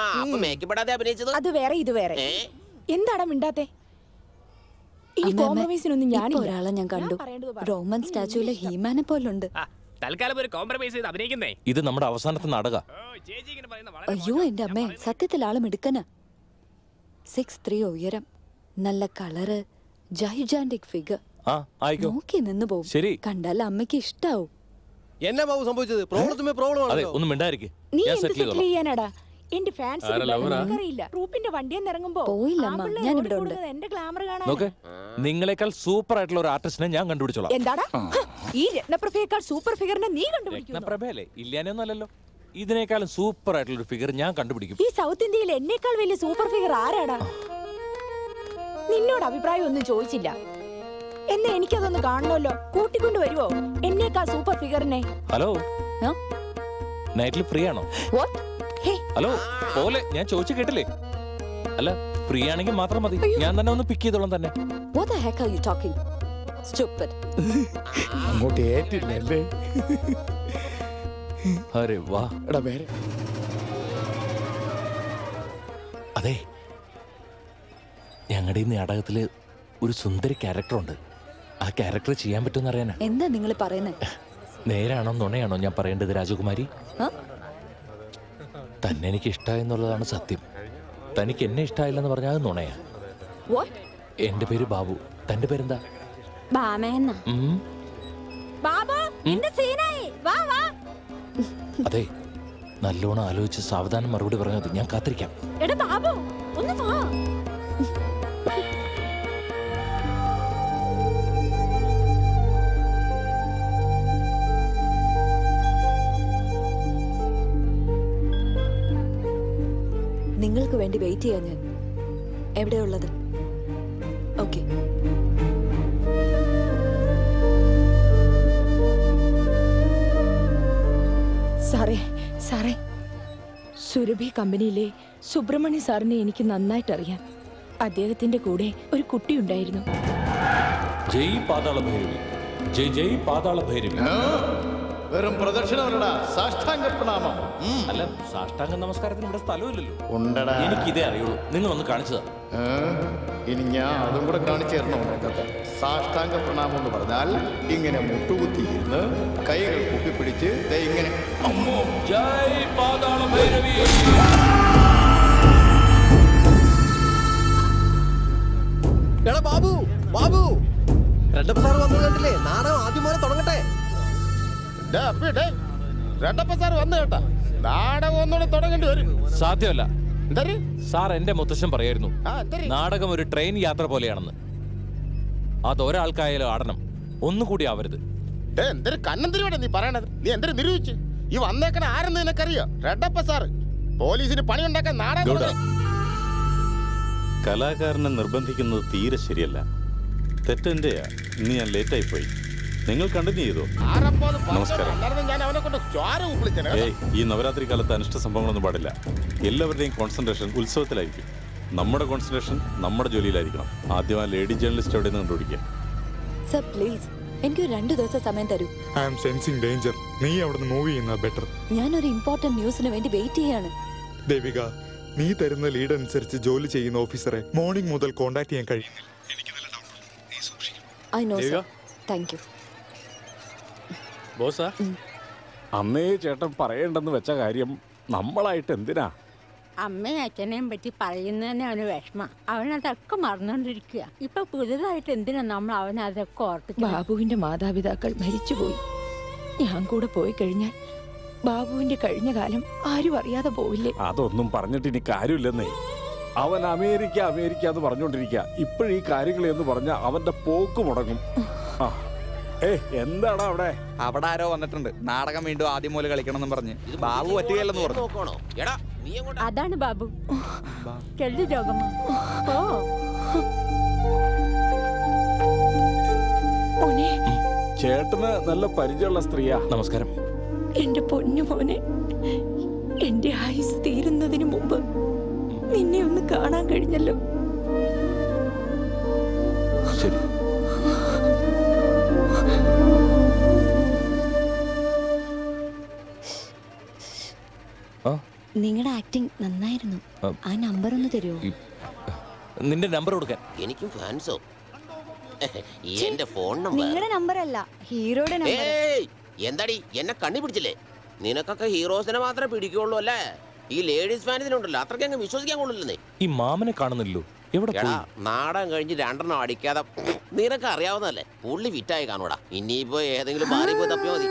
അത് വേറെ ഇത് വേറെ. എന്താടാ മിണ്ടാത്തെ? ഈ കോംപ്രമൈസിനൊന്നും ഞാനില്ല. ഒരാളെ ഞാൻ കണ്ടു, റോമൻ സ്റ്റാച്യൂലെ ഹീമാനെ പോലുണ്ട്. തൽക്കാലം ഒരു കോംപ്രമൈസ് ചെയ്ത് അഭിനയിക്കുന്നേ. ഇത് നമ്മുടെ അവസാനത്തെ നാടക. അയ്യോ എന്റെ അമ്മേ, സത്യത്തിൽ ആളും എടുക്കന. 6'3" ഉയരം, നല്ല കളറ്, ജൈജാന്റിക് ഫിഗർ. നോക്കി നിന്ന് പോകും. കണ്ടാൽ അമ്മയ്ക്ക് ഇഷ്ടാവും. എന്നാ ബാബു സംഭവിച്ചത്? പ്രോബ്ലത്തിമേ പ്രോബ്ലം ആണല്ലോ. ഒന്നും മിണ്ടായിരിക്കും. നീ എന്ത് സെറ്റിൽ ചെയ്യാനാടാ? എന്റെ ഫാൻസ് അറിയില്ല. ട്രൂപ്പിന്റെ വണ്ടിയിൽ ഇറങ്ങുമ്പോ പോയില്ലമ്മ, ഞാൻ ഇവിടെ ഉണ്ട്. എന്റെ ഗ്ലാമർ കാണാൻ. നോക്ക്, നിങ്ങളെക്കാൾ സൂപ്പർ ആയിട്ടുള്ള ഒരു ആർട്ടിസ്റ്റിനെ ഞാൻ കണ്ടുപിടിച്ചോളാം. എന്താടാ ഈ രത്നപ്രഭയേക്കാൾ സൂപ്പർ ഫിഗറിനെ നീ കണ്ടുപിടിക്കുന്നു? രത്നപ്രഭയല്ലേ, ഇല്ലാനൊന്നും അല്ലല്ലോ. ഇതിനേക്കാളും സൂപ്പർ ആയിട്ടുള്ള ഒരു ഫിഗർ ഞാൻ കണ്ടുപിടിക്കും. ഈ സൗത്ത് ഇന്ത്യയിൽ എന്നേക്കാൾ വലിയ സൂപ്പർ ഫിഗർ ആരാടാ? നിന്നോട് അഭിപ്രായം ഒന്നും ചോദിച്ചില്ല. എന്നാ എനിക്കതൊന്ന് കാണണമല്ലോ. കൂട്ടിക്കൊണ്ട് വരുവോ എന്നേക്കാൾ സൂപ്പർ ഫിഗറിനെ? ഹലോ, നൈറ്റിൽ ഫ്രീ ആണോ? ഹലോ പോലെ, ഞാൻ ചോദിച്ചു കേട്ടില്ലേ? അല്ല, ഫ്രീ ആണെങ്കിൽ മാത്രം മതി, ഞാൻ തന്നെ ഒന്ന് പിക്ക് ചെയ്തോളാം തന്നെ. What the heck are you talking? Stupid. അങ്ങോട്ട് ഏറ്റില്ലല്ലേ? അരെ വാ. എടാ വേറെ. അതെ, ഞങ്ങളുടെ ഈ നാടകത്തില് ഒരു സുന്ദരി ക്യാരക്ടറുണ്ട്. ആ ക്യാരക്ടർ ചെയ്യാൻ പറ്റുമെന്ന് അറിയാനാ. എന്താ നിങ്ങൾ പറയുന്നത്? നേരാണോ നുണയാണോ ഞാൻ പറയേണ്ടത് രാജകുമാരി? തന്നെ എനിക്ക് ഇഷ്ടമായെന്നുള്ളതാണ് സത്യം. തനിക്ക് എന്നെ ഇഷ്ടമായില്ലെന്ന് പറഞ്ഞാൽ അത് നുണയാ. എന്റെ പേര് ബാബു. തന്റെ പേരെന്താ? അതെ, നല്ലോണം ആലോചിച്ച് സാവധാനം മറുപടി പറഞ്ഞത്. ഞാൻ കാത്തിരിക്കാം. നിങ്ങൾക്ക് വേണ്ടി വെയിറ്റ് ചെയ്യാൻ ഞാൻ. എവിടെയുള്ളത്? ഓക്കെ. സാറേ, സുരഭി കമ്പനിയിലെ സുബ്രഹ്മണ്യ സാറിനെ എനിക്ക് നന്നായിട്ട് അറിയാം. അദ്ദേഹത്തിന്റെ കൂടെ ഒരു കുട്ടി ഉണ്ടായിരുന്നു. ജയ് പാതാള ഭൈരവി, ജയ് ജയ് പാതാള ഭൈരവി. വെറും പ്രദക്ഷിണമല്ലടാ, സാഷ്ടാംഗ പ്രണാമം. അല്ല, സാഷ്ടാംഗ നമസ്കാരത്തിന് ഇവിടെ സ്ഥലമില്ലല്ലോ. ഉണ്ടടാ, എനിക്കിതേ അറിയുള്ളൂ. നിങ്ങൾ ഒന്ന് കാണിച്ചതാ. ഇനി ഞാൻ അതും കൂടെ കാണിച്ചു തരണോ? സാഷ്ടാംഗ പ്രണാമം എന്ന് പറഞ്ഞാൽ ഇങ്ങനെ മുട്ടുകുത്തിയിരുന്ന് കൈകൾ കുപ്പിപ്പിടിച്ച് ഇങ്ങനെ ജയ് പാതാള ഭൈരവി. എടാ ബാബു, ബാബു, രണ്ടപ്പ സാർ വന്നത് കണ്ടില്ലേ? നാടകം ആദ്യം പോലെ തുടങ്ങട്ടെ. രണ്ടപ്പ സാർ വന്നു കേട്ടാ. നാടകം ഒന്നുകൂടെ തുടങ്ങേണ്ടി വരും. സാധ്യമല്ല. സാർ എന്റെ മുത്തശ്ശൻ പറയായിരുന്നു നാടകം ഒരു ട്രെയിൻ യാത്ര പോലെയാണെന്ന്. അത് ഒരാൾക്കായാലും ആടണം, ഒന്നുകൂടി ആവരുത്. എന്തൊരു കണ്ണന്തിരിയോടെ നീ പറയണത്? നീ എന്തൊരു നിരൂപിച്ച് ഈ വന്നേക്കണ ആരെന്ന് നിനക്കറിയോ? റെഡപ്പ സാറ് പോലീസിന് പണിയുണ്ടാക്കാൻ നാടകം. കലാകാരനെ നിർബന്ധിക്കുന്നത് തീരെ ശരിയല്ല. തെറ്റെന്റെയാ. ഇന്ന് ഞാൻ ലേറ്റായി പോയി. നിങ്ങൾ കണ്ടിന്യൂ ചെയ്തോ. നമസ്കാരം. ഈ നവരാത്രി കാലത്ത് അനിഷ്ട സംഭവങ്ങളൊന്നും പാടില്ല. എല്ലാവരുടെയും കോൺസെൻട്രേഷൻ ഉത്സവത്തിലായിരിക്കും. നമ്മുടെ കോൺസെൻട്രേഷൻ നമ്മുടെ ജോലിയിലായിരിക്കണം. ആദ്യം ആ ലേഡി ജേർണലിസ്റ്റ് എവിടെ നിന്ന് കണ്ടുപിടിക്കുക. സർ പ്ലീസ്, എനിക്ക് 2 ദിവസം സമയം തരൂ. I am sensing danger. നീ അവിടുന്ന് മൂവ് ചെയ്യുന്ന ബെറ്റർ. ഞാനൊരു ഇമ്പോർട്ടന്റ് ന്യൂസിന് വേണ്ടി വെയിറ്റ് ചെയ്യാണ്. ദേവിക, നീ തരുന്ന ലീഡ് അനുസരിച്ച് ജോലി ചെയ്യുന്ന ഓഫീസറെ മോർണിംഗ് മുതൽ കോൺടാക്ട് ചെയ്യാൻ കഴിയുന്നില്ല. I know sir. Thank you. ബോസാ, അന്നേ ചേട്ടൻ പറയേണ്ടെന്ന് വെച്ച കാര്യം നമ്മളായിട്ട് എന്തിനാ? അമ്മയും അച്ഛനെയും പറ്റി പറയുന്നതന്നെ അവന് വിഷമം. അവനതൊക്കെ മറന്നുകൊണ്ടിരിക്കുക. ഇപ്പൊ പുതുതായിട്ട് എന്തിനാ നമ്മൾ അവനതൊക്കെ ഓർപ്പിക്കുക? ബാബുവിന്റെ മാതാപിതാക്കൾ മരിച്ചുപോയി. ഞാൻ കൂടെ പോയി കഴിഞ്ഞാൽ ബാബുവിന്റെ കഴിഞ്ഞ കാലം ആരും അറിയാതെ പോവില്ലേ? അതൊന്നും പറഞ്ഞിട്ട് ഇനി കാര്യമില്ലെന്നേ. അവൻ അമേരിക്ക അമേരിക്ക എന്ന് പറഞ്ഞുകൊണ്ടിരിക്കുക. ഇപ്പോഴീ കാര്യങ്ങൾ എന്ന് പറഞ്ഞ അവന്റെ പോക്ക് മുടങ്ങും. എന്താടാ അവിടെ? അവിടെ ആരോ വന്നിട്ടുണ്ട്. നാടകം വീണ്ടും ആദ്യം മുതൽ കളിക്കണം എന്ന് പറഞ്ഞ്. ബാബു പറ്റുകയല്ലെന്ന് പറഞ്ഞു. അതാണ് ബാബു. ചെല്ലു രോഗം. ചേട്ടന് നല്ല പരിചയമുള്ള സ്ത്രീയാ. നമസ്കാരം. എന്റെ പൊന്നു മോനെ, എന്റെ ആയുസ് തീരുന്നതിന് മുമ്പ് നിന്നെ ഒന്ന് കാണാൻ കഴിഞ്ഞല്ലോ. ശരി. നിങ്ങളുടെ ആക്ടിങ് നന്നായിരുന്നു. ആ നമ്പർ ഒന്ന് തരുമോ? നിന്റെ നമ്പർ കൊടുക്കാൻ. എനിക്കും ഫാൻസോ? എന്റെ ഫോൺ നമ്പർ. നിങ്ങളുടെ നമ്പർ അല്ല, ഹീറോയുടെ നമ്പർ. എന്താടി എന്നെ കണ്ണി പിടിച്ചില്ലേ? നിനക്കൊക്കെ ഹീറോസിനെ മാത്രമേ പിടിക്കുള്ളൂ അല്ലേ? ഈ ലേഡീസ് ഫാൻസിനുണ്ടല്ലോ, അത്രയ്ക്ക് അങ്ങ് വിശ്വസിക്കാൻ കൊള്ളില്ലെന്നേ. ഈ മാമനെ കാണുന്നില്ലല്ലോ. നാടകം കഴിഞ്ഞ് 2 അടിക്കാതെ നിനക്ക് അറിയാവുന്നതല്ലേ? പുള്ളി ഫിറ്റായി കാണൂടാ. ഇനിയിപ്പോ ഏതെങ്കിലും മാറി പോയി തപ്പിയാ മതി.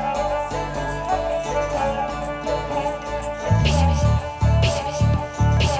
Peace.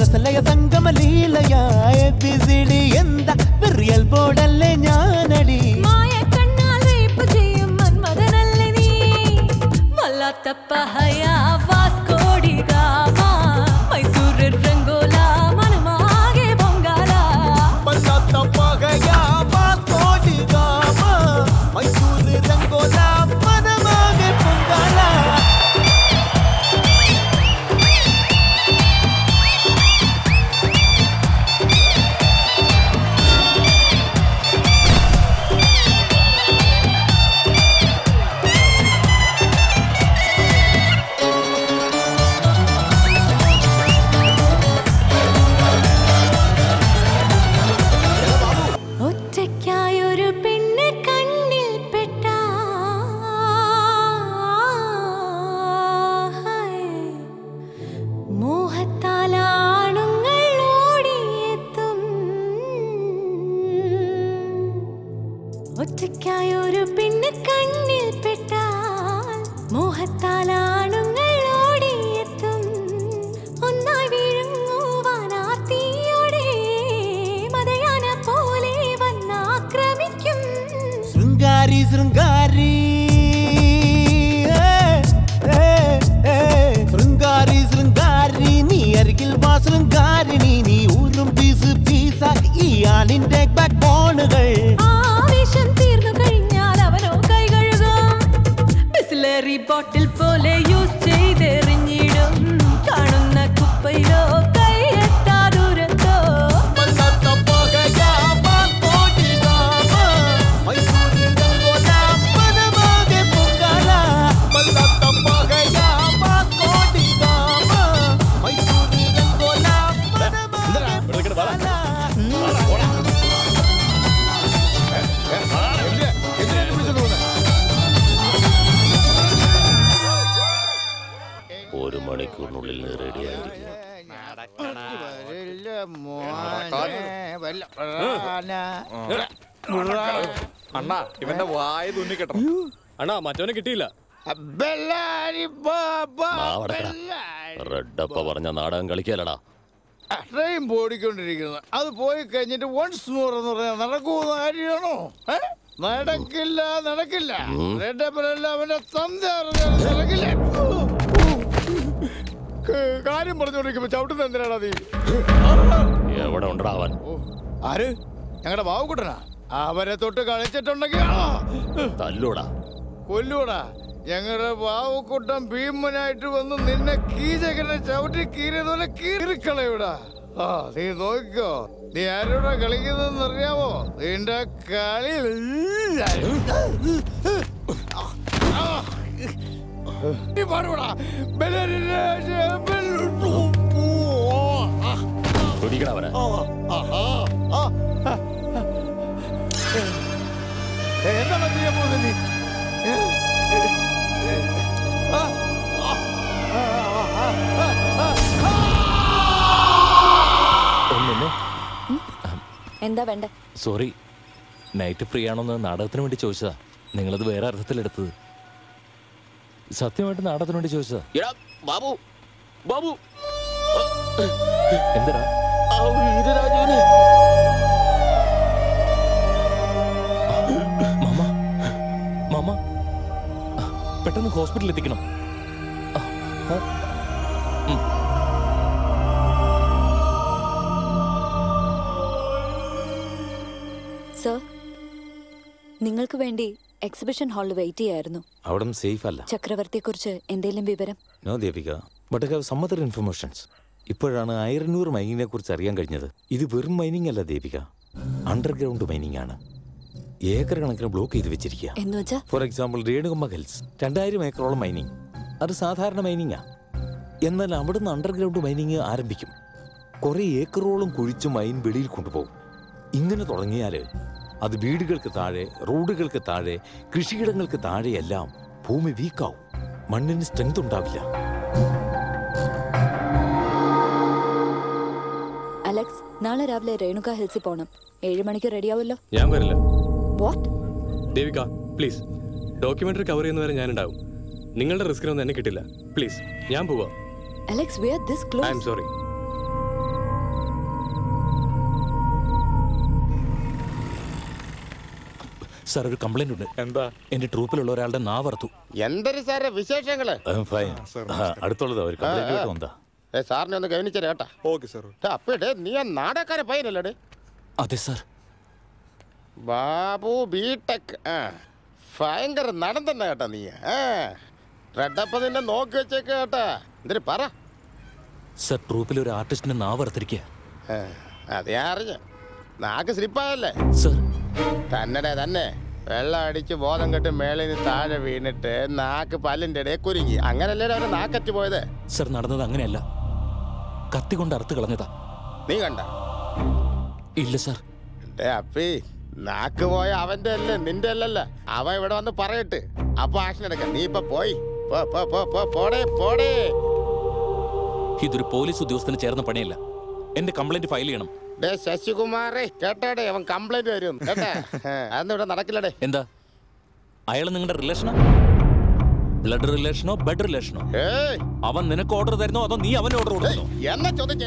രസലയ സംഗമലീലയായ ബിസിഡി എന്താ റിയൽ ബോർഡല്ലേ ഞാനടി മായ കണ്ണാൽ റേപ്പ് ചെയ്യും മന്മഥനല്ലേ നീ വല്ലാത്തപ്പഹയ വാസ്കോടി ഗാമ മൈസൂർ രംഗോല മനമാകെ പൊങ്കാല വല്ലാത്തപ്പഹയ വാസ്കോടി ഗാമ മൈസൂർ രംഗോല മനമാകെ പൊങ്കാല ഒറ്റയ്ക്കായൊരു പെണ്ണ് കണ്ണിൽ പെട്ടാ മോഹത്താലാണുങ്ങൾ ഓടിയെത്തും ഒറ്റയ്ക്കായൊരു പെണ്ണ് കണ്ണിൽ പെട്ടാൽ മോഹത്താലാണുങ്ങൾ ഓടിയെത്തും ഒന്നായി വീഴുങ്ങുവാനാർത്തിയോടെ മതയാന പോലെ വന്നാക്രമിക്കും ശൃംഗാരി ശൃംഗാരി ശൃംഗാരി ശൃംഗാരി നീ അരികിൽ വാ ശൃംഗാരിണി നീ ഊരും പീസ് പീസാക്കി ഈ ആണിന്റെ ബാക്ക് ബോണുകൾ ആവേശം തീർന്നു കഴിഞ്ഞാൽ അവനോ കൈ കഴുകും ബിസ്ലറി ബോട്ടിൽ പോലെ യൂസ് ചെയ്തെറിഞ്ഞിടും കാണുന്ന കുപ്പയിലോ കൈ എത്താ ദൂരത്തോ ഒരു മണിക്കൂറിനുള്ളിൽ റെഡിയായിരിക്കും. അണ്ണാ ഇവന്റെ വായ തുന്നി കെട്ടണം. അണ്ണാ മറ്റവനെ കിട്ടിയില്ല. റെഡപ്പ പറഞ്ഞ നാടകം കളിക്കാലടാ. ട്രെയിൻ പോടിക്കൊണ്ടിരിക്കുന്നത് അത് പോയി കഴിഞ്ഞിട്ട് വൺസ് മോർ എന്ന് പറഞ്ഞാൽ നടക്കുന്ന കാര്യമാണോ? നടക്കില്ല നടക്കില്ല. അവന്റെ നടക്കില്ല. കാര്യം പറഞ്ഞുകൊണ്ടിരിക്കുമ്പോ ചവിട്ടുന്ന എന്തിനാടാ നീ? എവിടെ ഉണ്ടടാ അവൻ? ആര്? ഞങ്ങളുടെ ബാബുക്കുട്ടനാ. അവരെ തൊട്ട് കളിച്ചിട്ടുണ്ടെങ്കിൽ തല്ലൂടാ കൊല്ലൂടാ. ഞങ്ങളുടെ ബാബുക്കുട്ടൻ ഭീമനായിട്ട് വന്ന് നിന്നെ കീചകനെ ചവിട്ടി കീറിയതുപോലെ കീറിക്കളയൂടാ. ആ നീ നോക്കിക്കോ. നീ ആരോടാ കളിക്കുന്നതെന്ന് അറിയാമോ? നിന്റെ കളി എന്താണ് ചെയ്യാൻ പോകുന്നത് നീ? എന്താ വേണ്ട? സോറി, നൈറ്റ് ഫ്രീ ആണോന്ന് നാടകത്തിന് വേണ്ടി ചോദിച്ചതാ. നിങ്ങളത് വേറെ അർത്ഥത്തിലെടുത്തത്. സത്യമായിട്ട് നാടകത്തിന് വേണ്ടി ചോദിച്ചതാ. ബാബു ബാബു എന്തിനാ? മാമ മാമ പെട്ടെന്ന് ഹോസ്പിറ്റലിൽ എത്തിക്കണം. സർ, നിങ്ങൾക്ക് വേണ്ടി എക്സിബിഷൻ ഹാളിൽ വെയിറ്റ് ചെയ്യായിരുന്നു. അവിടെ സേഫ് അല്ല. ചക്രവർത്തിയെക്കുറിച്ച് എന്തെങ്കിലും വിവരം? No Devika, but I have some other informations. ഇപ്പോഴാണ് 1000 മൈനിങ്ങിനെ കുറിച്ച് അറിയാൻ കഴിഞ്ഞത്. ഇത് വെറും മൈനിങ് അല്ല ദേവിക, അണ്ടർഗ്രൗണ്ട് മൈനിങ് ആണ്. ഏക്കർ കണക്കിന് ബ്ലോക്ക് ചെയ്ത് വെച്ചിരിക്കുക. ഫോർ എക്സാമ്പിൾ രേണുകമ്മ ഹിൽസ് 2000 ഏക്കറോളം മൈനിങ്. അത് സാധാരണ മൈനിങ്ങാ. എന്നാൽ അവിടുന്ന് അണ്ടർഗ്രൗണ്ട് മൈനിങ് ആരംഭിക്കും. കുറെ ഏക്കറോളം കുഴിച്ച് മൈൻ വെളിയിൽ കൊണ്ടുപോകും. ഇങ്ങനെ തുടങ്ങിയാൽ അത് വീടുകൾക്ക് താഴെ, റോഡുകൾക്ക് താഴെ, കൃഷിയിടങ്ങൾക്ക് താഴെയെല്ലാം ഭൂമി വീക്കാവും. മണ്ണിന് സ്ട്രെങ്ത് ഉണ്ടാവില്ല. അലക്സ്, നാളെ രാവിലെ രേണുക ഹിൽസിൽ പോണം. 7 മണിക്ക് റെഡിയാവുമല്ലോ? ഞാൻ വരില്ല. What? Devika please, documentary cover ചെയ്യുന്നവരെ ഞാനുണ്ടാവും. നിങ്ങളുടെ റിസ്കിനൊന്നും എന്നെ കിട്ടില്ല. പ്ലീസ്, ഞാൻ പോവാ. Alex, we are this close. I am sorry. Sir ഒരു കംപ്ലൈന്റ് ഉണ്ട്. എന്താ? എന്റെ ട്രൂപ്പിലുള്ള ഒരാളുടെ നാവർത്തു. എന്തൊരു സാറേ വിശേഷങ്ങള്? അടുത്തുള്ളത് അവർ സാറിനെ ഒന്ന് ഗവനിച്ചേ കേട്ടാ. Okay sir. അപ്പേ നീ ആ നാടകക്കാരെ പയ്യനല്ലേ? അതെ സാർ. ബാബു ബിടെക് ഭയങ്കര നടൻ തന്നെ കേട്ടാ നീ. റെഡപ്പ നിന്നെ നോക്കി വെച്ചേക്ക് കേട്ടാ. എന്തൊരു പറ സാർ, ട്രൂപ്പിൽ ഒരു ആർട്ടിസ്റ്റിന്റെ നാവർത്തിരിക്കുക. അത് ഞാൻ അറിഞ്ഞു. നാക്ക് സ്ലിപ്പായല്ലേ സാർ? തന്നെ വെള്ളം അടിച്ച് ബോധം കെട്ട് മേളിൽ നിന്ന് താഴെ വീണിട്ട് നാക്ക് പല്ലിന്റെ ഇടയിൽ കുരുങ്ങി. അങ്ങനല്ലേ അവരെ നാക്കറ്റ് പോയത്? സാർ, നടന്നത് അങ്ങനെയല്ല. കത്തി കൊണ്ട് അറുത്ത് കളഞ്ഞതാ. നീ കണ്ട? ഇല്ല സാർ. അപ്പി നാക്ക് പോയ അവന്റെ അല്ലേ, നിന്റെ അല്ലല്ല. അവൻ ഇവിടെ വന്ന് പറയട്ട്, അപ്പൊ ആക്ഷൻ എടുക്കാം. നീ ഇപ്പൊ പോയി പോടേ പോടേ. ഇതൊരു പോലീസ് ഉദ്യോഗസ്ഥന് ചേർന്ന പണിയല്ല. എന്റെ കംപ്ലൈന്റ് ഫയൽ ചെയ്യണം. ശശികുമാറേ കേട്ടോടെ, അവൻ കംപ്ലൈന്റ് വരും കേട്ടാ. അതൊന്നും ഇവിടെ നടക്കില്ലടേ. എന്താ അയാൾ നിങ്ങളുടെ റിലേഷനോ? Blood റിലേഷനോ bed റിലേഷനോ? അവൻ നിനക്ക് ഓർഡർ തരുന്നോ അതോ നീ അവന് ഓർഡർ കൊടുക്കുന്നോ? എന്നെ ചോദ്യം